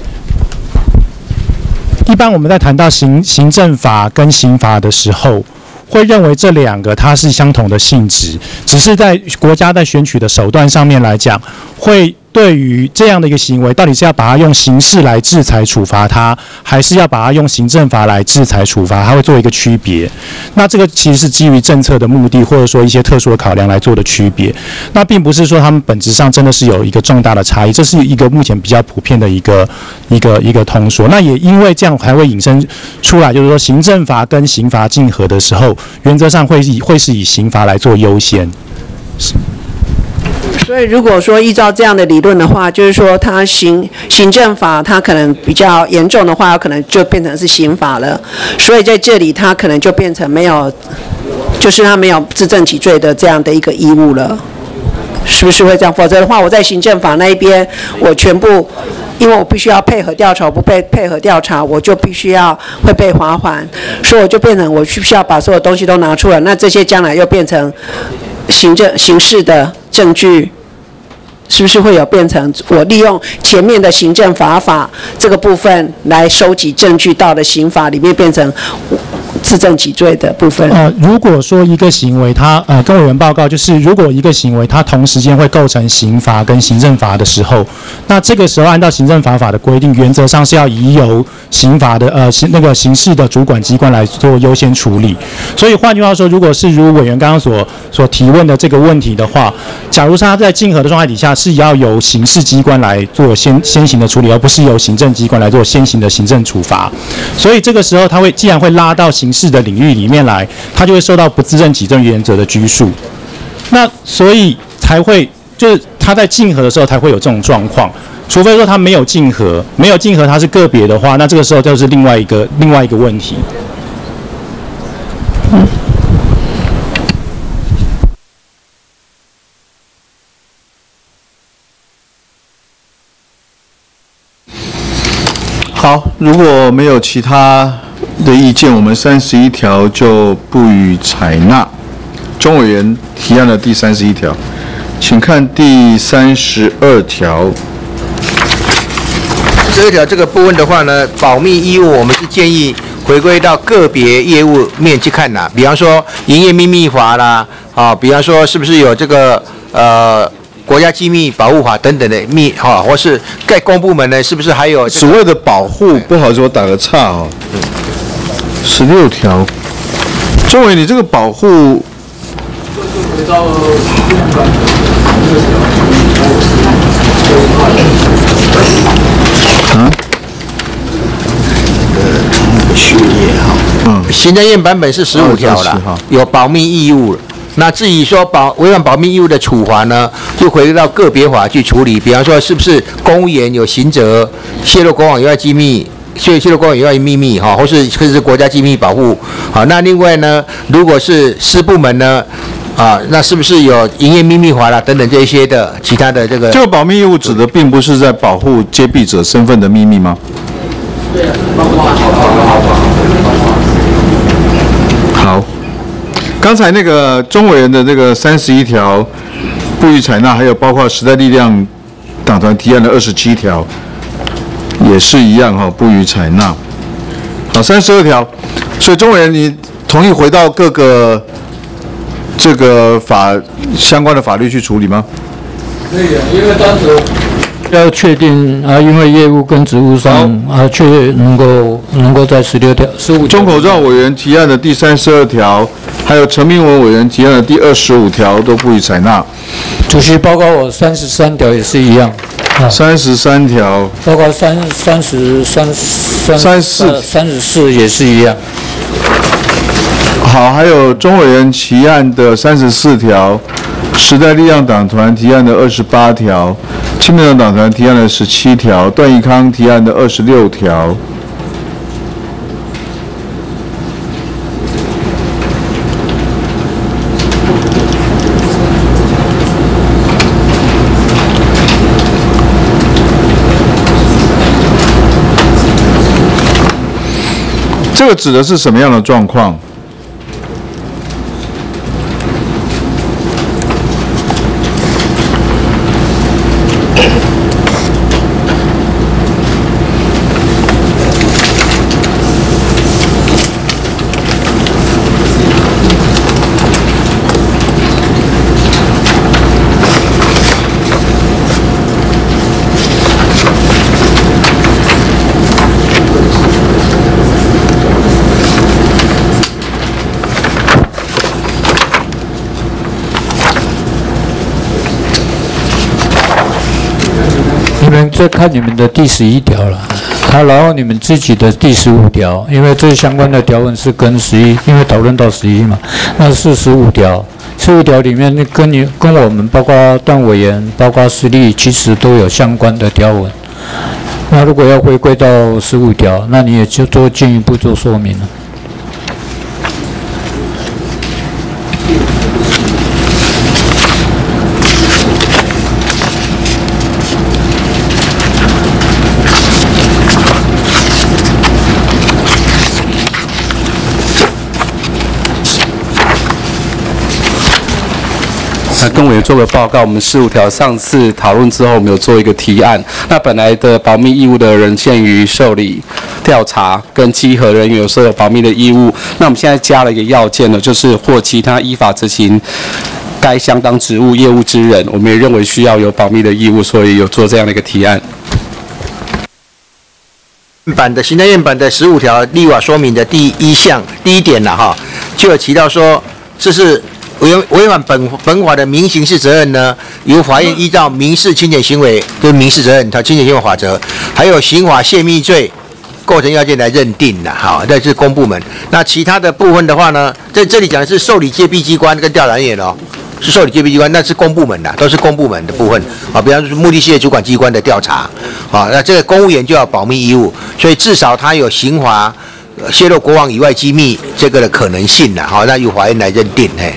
一般我们在谈到行行政法跟刑法的时候，会认为这两个它是相同的性质，只是在国家在选取的手段上面来讲，会对于这样的一个行为，到底是要把它用刑事来制裁处罚它，还是要把它用行政法来制裁处罚，它会做一个区别。那这个其实是基于政策的目的，或者说一些特殊的考量来做的区别。那并不是说他们本质上真的是有一个重大的差异，这是一个目前比较普遍的一个一个一个通说。那也因为这样，还会引申出来，就是说行政法跟刑罚竞合的时候，原则上会以会是以刑罚来做优先。是。 所以，如果说依照这样的理论的话，就是说，它行行政法它可能比较严重的话，可能就变成是刑法了。所以在这里，它可能就变成没有，就是它没有自证己罪的这样的一个义务了，是不是会这样？否则的话，我在行政法那一边，我全部，因为我必须要配合调查，我不配配合调查，我就必须要会被罚款，所以我就变成我需不需要把所有东西都拿出来？那这些将来又变成行政刑事的证据。是不是会有变成我利用前面的行政法法这个部分来收集证据，到了刑法里面变成自证己罪的部分？ 呃，如果说一个行为它呃跟委员报告，就是如果一个行为它同时间会构成刑罚跟行政法的时候，那这个时候按照行政法法的规定，原则上是要移由刑法的呃刑那个刑事的主管机关来做优先处理。所以换句话说，如果是如委员刚刚所所提问的这个问题的话，假如是他在竞合的状态底下，是要由刑事机关来做先先行的处理，而不是由行政机关来做先行的行政处罚。所以这个时候，他会既然会拉到刑事的领域里面来，他就会受到不自证己罪原则的拘束。那所以才会就是他在竞合的时候才会有这种状况。除非说他没有竞合，没有竞合，他是个别的话，那这个时候就是另外一个另外一个问题。嗯。 好，如果没有其他的意见，我们三十一条就不予采纳。钟委员提案的第三十一条， 请看第三十二条。 三十二条这个部分的话呢，保密义务我们是建议回归到个别业务面去看啦，比方说营业秘密法啦，啊，比方说是不是有这个呃国家机密保护法等等的密哈、啊，或是在公部门呢，是不是还有、这个、 所谓的保护？不好意思，我打个岔哦。十六条，钟伟，你这个保护。啊？ 序列哈，嗯，行政院版本是十五条啦，有保密义务。那至于说保违反保密义务的处罚呢，就回归到个别法去处理。比方说，是不是公务员有刑责泄露国防以外机密？泄泄露国防以外秘密哈，或是或是国家机密保护好。那另外呢，如果是私部门呢，啊，那是不是有营业秘密法啦等等这些的其他的这个？ 这个保密义务指的并不是在保护揭弊者身份的秘密吗？对啊，好，刚才那个钟委员的这个三十一条不予采纳，还有包括时代力量党团提案的二十七条。也是一样哈，不予采纳。好，三十二条，所以钟委员，你同意回到各个这个法相关的法律去处理吗？ 可以啊，因为当时要确定啊，因为业务跟职务上啊，确能够能够在十六条、十五。 钟口照委员提案的第三十二条，还有陈明文委员提案的第二十五条都不予采纳。 主席，包括我三十三条也是一样。 三十三条， 包括三三十三三三四三十四也是一样。 好，还有钟委员提案的三十四条，时代力量党团提案的二十八条，亲民党党团提案的十七条，段宜康提案的二十六条。这个指的是什么样的状况？ 再看你们的第十一条了，好，然后你们自己的第十五条，因为这相关的条文是跟十一，因为讨论到十一嘛，那是十五条，十五条里面跟你跟我们包括段委员、包括实力，其实都有相关的条文。那如果要回归到十五条，那你也就做进一步做说明了。 那跟委员做个报告，我们十五条上次讨论之后，我们有做一个提案。那本来的保密义务的人限于受理、调查跟稽核人员有设有保密的义务。那我们现在加了一个要件呢，就是或其他依法执行该相当职务业务之人，我们也认为需要有保密的义务，所以有做这样的一个提案。 版的行政院版的十五条立法说明的第一项第一点了哈，就有提到说，这是违违反本本法的民刑事责任呢，由法院依照民事侵权行为跟民事责任它侵权行为法则，还有刑法泄密罪构成要件来认定的哈，这是公部门。那其他的部分的话呢，在这里讲的是受理揭弊机关跟调查人员哦。是受理揭弊机关，那是公部门的，都是公部门的部分啊。比方说目的事业主管机关的调查啊，那这个公务员就要保密义务，所以至少他有刑罚泄露国防以外机密这个的可能性的，好，那由法院来认定，嘿。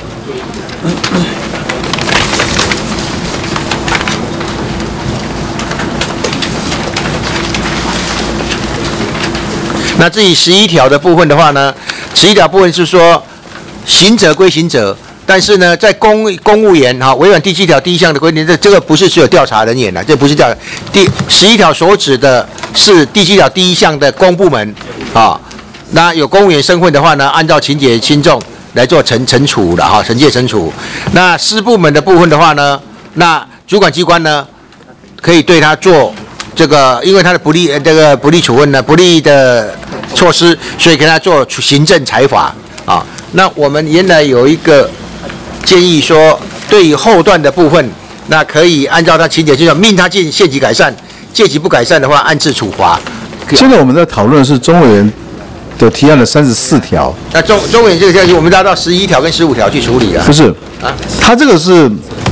那至于十一条的部分的话呢，十一条部分是说，刑责归刑责。 但是呢，在公公务员哈，违反第七条第一项的规定，这这个不是只有调查人员了，这不是调第十一条所指的是第七条第一项的公部门啊。那有公务员身份的话呢，按照情节轻重来做惩惩处的哈，惩戒惩处。那私部门的部分的话呢，那主管机关呢可以对他做这个，因为他的不利这个不利处分呢，不利的措施，所以给他做行政裁罚啊。那我们原来有一个建议说，对于后段的部分，那可以按照他情节轻重，命他进限期改善，借期不改善的话，按次处罚。 现在我们在讨论的是中委员的提案的三十四条。 那中中委员这个条件，我们拉到十一条跟十五条去处理了。 不是，啊，他这个是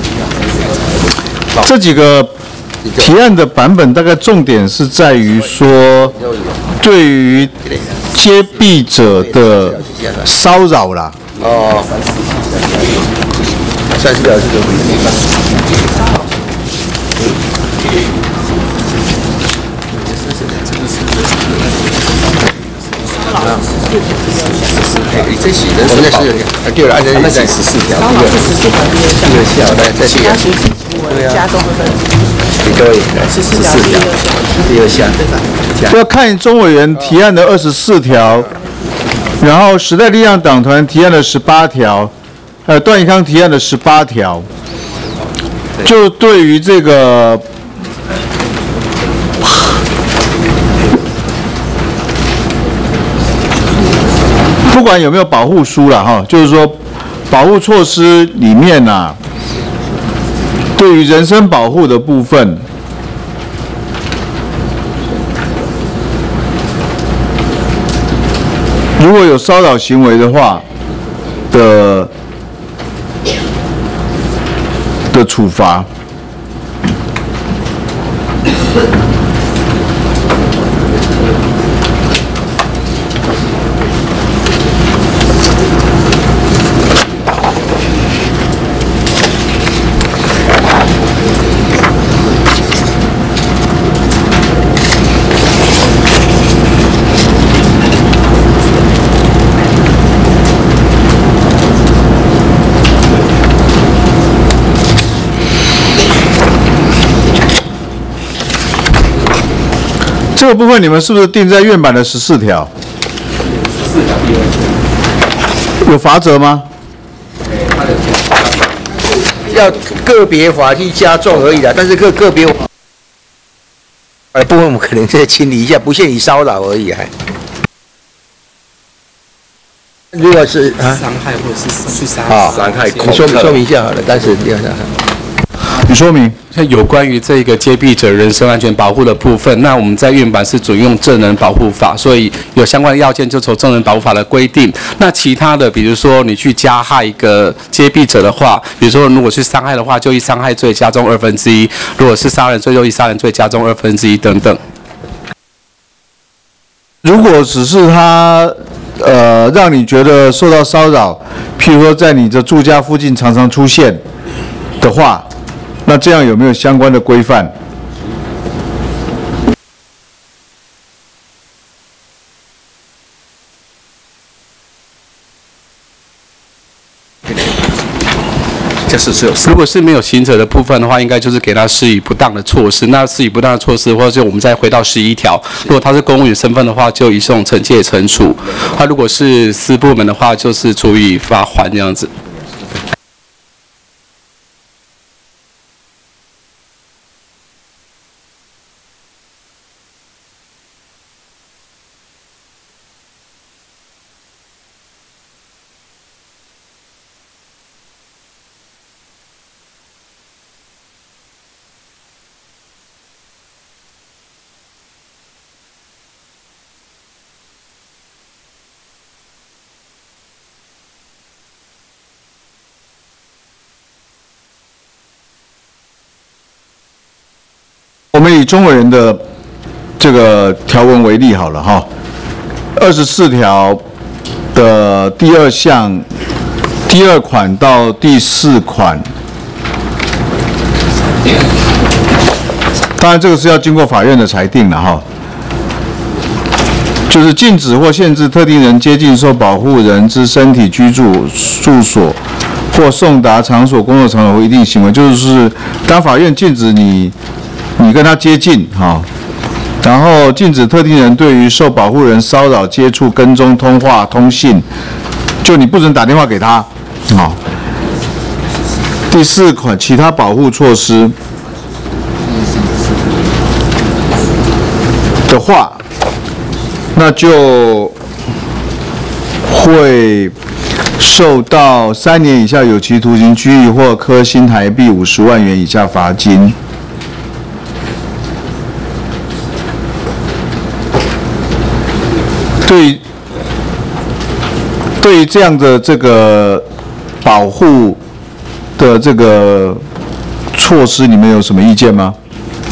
这几个提案的版本，大概重点是在于说，对于揭弊者的骚扰啦。 哦。三十条是这个规定。啊，你这写的我们在十六条，对了，按照在十四条，这个十四条第二项，来再写。对啊，加重分。你各位，十四条第二项， 要看中委员提案的二十四条，然后时代力量党团提案的十八条，呃，段宜康提案的十八条，就对于这个。不管有没有保护书了哈，就是说，保护措施里面呐、啊，对于人身保护的部分，如果有骚扰行为的话的的处罚。这个部分你们是不是定在院版的十四条？十四条第二项有罚则吗？ 要个别法去加重而已啦，但是个个别呃部分我们可能再清理一下，不限于骚扰而已还。如果是啊伤害或者是去杀伤害，你说说明一下好了，但是第二项。 你说明， 像有关于这个揭弊者人身安全保护的部分，那我们在院版是准用证人保护法，所以有相关的要件就从证人保护法的规定。那其他的，比如说你去加害一个揭弊者的话，比如说如果是伤害的话，就以伤害罪加重二分之一；如果是杀人罪，就以杀人罪加重二分之一等等。 如果只是他呃让你觉得受到骚扰，譬如说在你的住家附近常常出现的话，那这样有没有相关的规范？ 就是是有，如果是没有行者的部分的话，应该就是给他施以不当的措施。那施以不当的措施，或者就我们再回到十一条，如果他是公务员身份的话，就以这种惩戒惩处；他如果是私部门的话，就是处以罚款这样子。 我们以中委员的这个条文为例好了哈，二十四条的第二项第二款到第四款，当然这个是要经过法院的裁定了哈，就是禁止或限制特定人接近受保护人之身体、居住、住所或送达场所、工作场所或一定行为，就是当法院禁止你你跟他接近哈。然后禁止特定人对于受保护人骚扰、接触、跟踪、通话、通信，就你不准打电话给他，好。第四款其他保护措施的话，那就会受到三年以下有期徒刑、拘役或科新台币五十万元以下罚金。对，对于这样的这个保护的这个措施，你们有什么意见吗？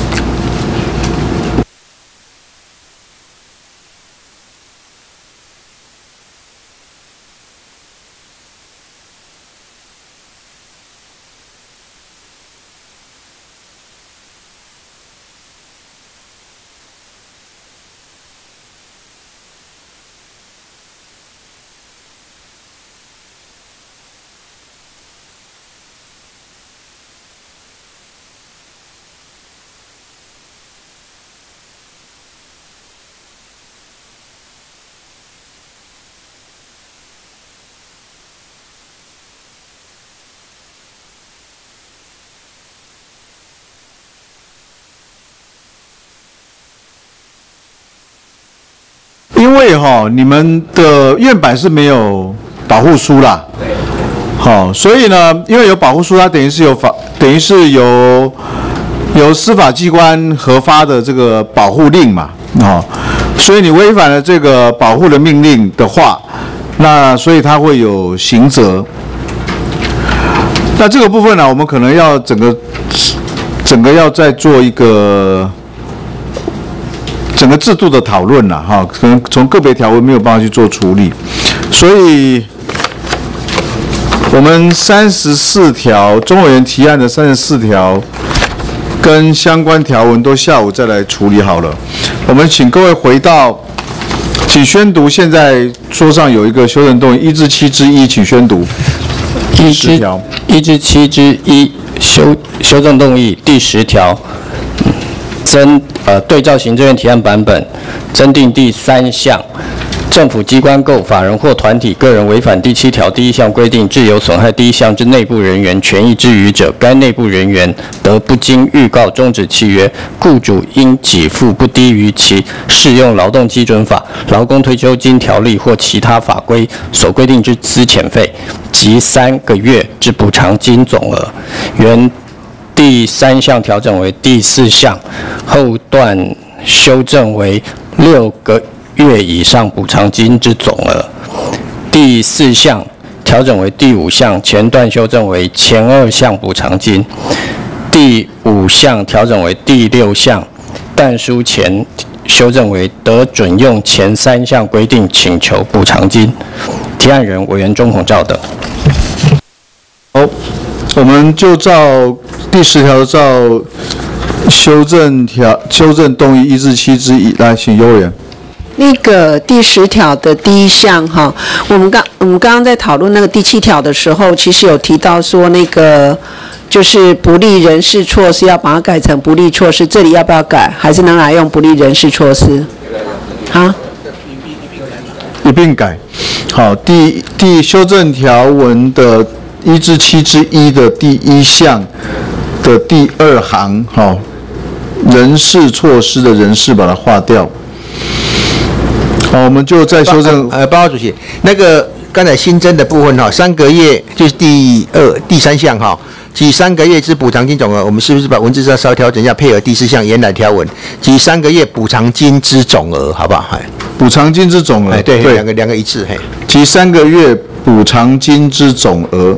因为哈，你们的院版是没有保护书啦，好，所以呢，因为有保护书，它等于是有法，等于是由由司法机关核发的这个保护令嘛，哦，所以你违反了这个保护的命令的话，那所以它会有刑责。那这个部分呢，我们可能要整个整个要再做一个。整个制度的讨论啦，哈，可能从个别条文没有办法去做处理，所以我们三十四条中委员提案的三十四条跟相关条文都下午再来处理好了。我们请各位回到，请宣读现在桌上有一个修正动议一至七之一，请宣读。 一至条一至七之一修修正动议第十条。增呃对照行政院提案版本，增订第三项，政府机关构法人或团体个人违反第七条第一项规定，致有损害第一项之内部人员权益之余者，该内部人员得不经预告终止契约，雇主应给付不低于其适用劳动基准法、劳工退休金条例或其他法规所规定之资遣费及三个月之补偿金总额。原第三项调整为第四项，后段修正为六个月以上补偿金之总额。第四项调整为第五项，前段修正为前二项补偿金。第五项调整为第六项，但书前修正为得准用前三项规定请求补偿金。提案人委员钟孔照等。 好，我们就照第十条照修正条修正动议一至七之一来，请优委员。 那个第十条的第一项哈，我们刚我们刚刚在讨论那个第七条的时候，其实有提到说那个就是不利人事措施要把它改成不利措施，这里要不要改？还是能来用不利人事措施？啊？ 一并改。好，第第修正条文的一至七之一的第一项的第二行，好，人事措施的人事把它划掉。好，我们就再修正。 呃，报告主席，那个刚才新增的部分哈，三个月就是第二、第三项哈，即三个月之补偿金总额，我们是不是把文字上稍微调整一下，配合第四项原来条文，即三个月补偿金之总额，好不好？哎， 补偿金之总额， 哎，对，两个两个一致，嘿， 即三个月补偿金之总额。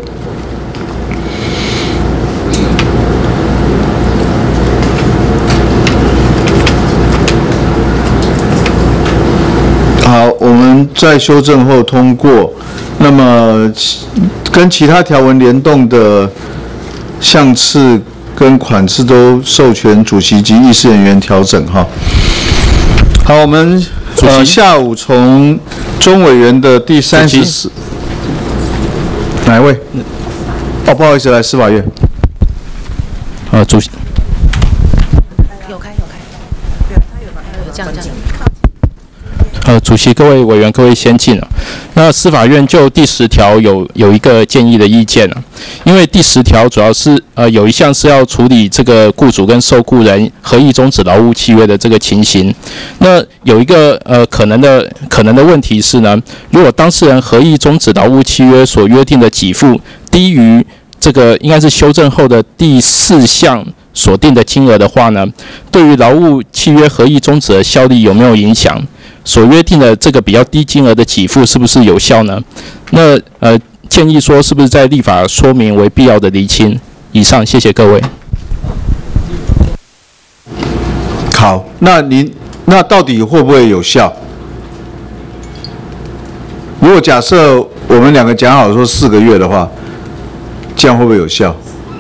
好，我们在修正后通过。那么，跟其他条文联动的项次跟款次都授权主席及议事人员调整哈。好，我们呃下午从中委员的第三十四，哪一位？ 哦，不好意思，来司法院。 呃，主席。 有开有开，对啊，他有吧？有这样讲。 呃，主席、各位委员、各位先进啊，那司法院就第十条有有一个建议的意见啊，因为第十条主要是呃有一项是要处理这个雇主跟受雇人合意终止劳务契约的这个情形，那有一个呃可能的可能的问题是呢，如果当事人合意终止劳务契约所约定的给付低于这个应该是修正后的第四项所定的金额的话呢，对于劳务契约合意终止的效力有没有影响？所约定的这个比较低金额的给付是不是有效呢？那呃建议说是不是在立法说明为必要的厘清？以上，谢谢各位。 好，那您那到底会不会有效？如果假设我们两个讲好说四个月的话，这样会不会有效？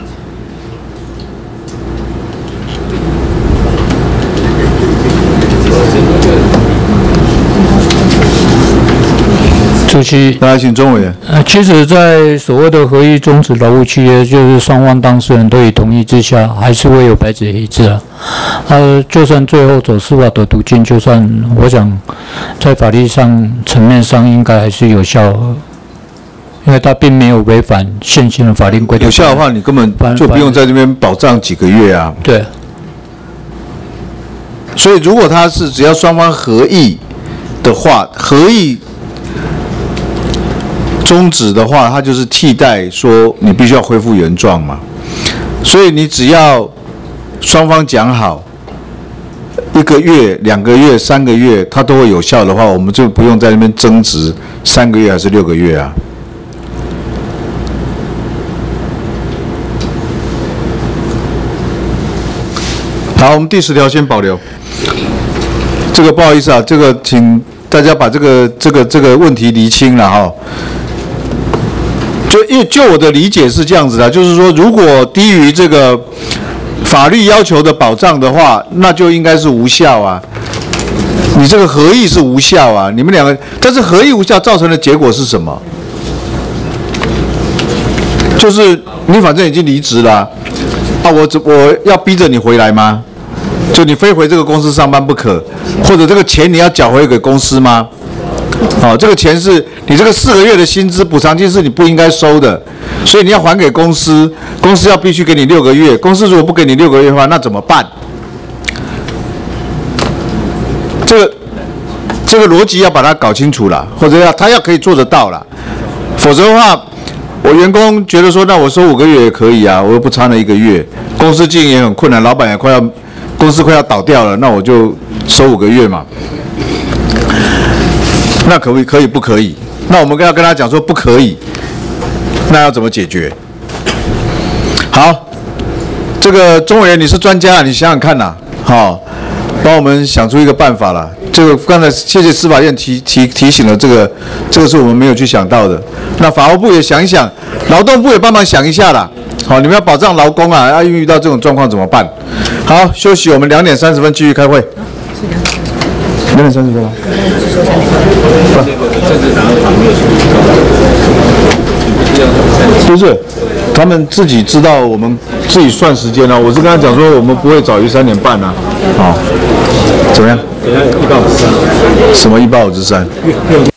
主席， 来，请钟委员。 呃，其实，在所谓的合意终止劳务契约，就是双方当事人都已同意之下，还是会有白纸黑字啊。呃，就算最后走司法的途径，就算我想在法律上层面上应该还是有效，因为它并没有违反现行的法令规定。 有效的话，你根本就不用在这边保障几个月啊。 对。 所以，如果他是只要双方合意的话，合意终止的话，它就是替代说你必须要恢复原状嘛。所以你只要双方讲好，一个月、两个月、三个月，它都会有效的话，我们就不用在那边争执三个月还是六个月啊。好，我们第十条先保留。这个不好意思啊，这个请大家把这个这个这个问题厘清了哈。就因为就我的理解是这样子的，就是说，如果低于这个法律要求的保障的话，那就应该是无效啊。你这个合意是无效啊，你们两个，但是合意无效造成的结果是什么？就是你反正已经离职了啊，啊我我要逼着你回来吗？就你非回这个公司上班不可，或者这个钱你要缴回给公司吗？哦，这个钱是你这个四个月的薪资补偿金是你不应该收的，所以你要还给公司，公司要必须给你六个月，公司如果不给你六个月的话，那怎么办？这个这个逻辑要把它搞清楚了，或者要他要可以做得到了，否则的话，我员工觉得说，那我收五个月也可以啊，我又不差那一个月，公司经营也很困难，老板也快要公司快要倒掉了，那我就收五个月嘛。那可不可以？可以不可以？那我们要跟他讲说不可以，那要怎么解决？好，这个钟委员你是专家，你想想看呐，好，帮我们想出一个办法了。这个刚才谢谢司法院提提提醒了这个，这个是我们没有去想到的。那法务部也想一想，劳动部也帮忙想一下啦。好，你们要保障劳工啊，要遇到这种状况怎么办？好，休息，我们两点三十分继续开会。两点三十分吗？不是，他们自己知道我们自己算时间了。我是跟他讲说，我们不会早于三点半啊。好，怎么样？等一下一百五十三。什么一百五十三？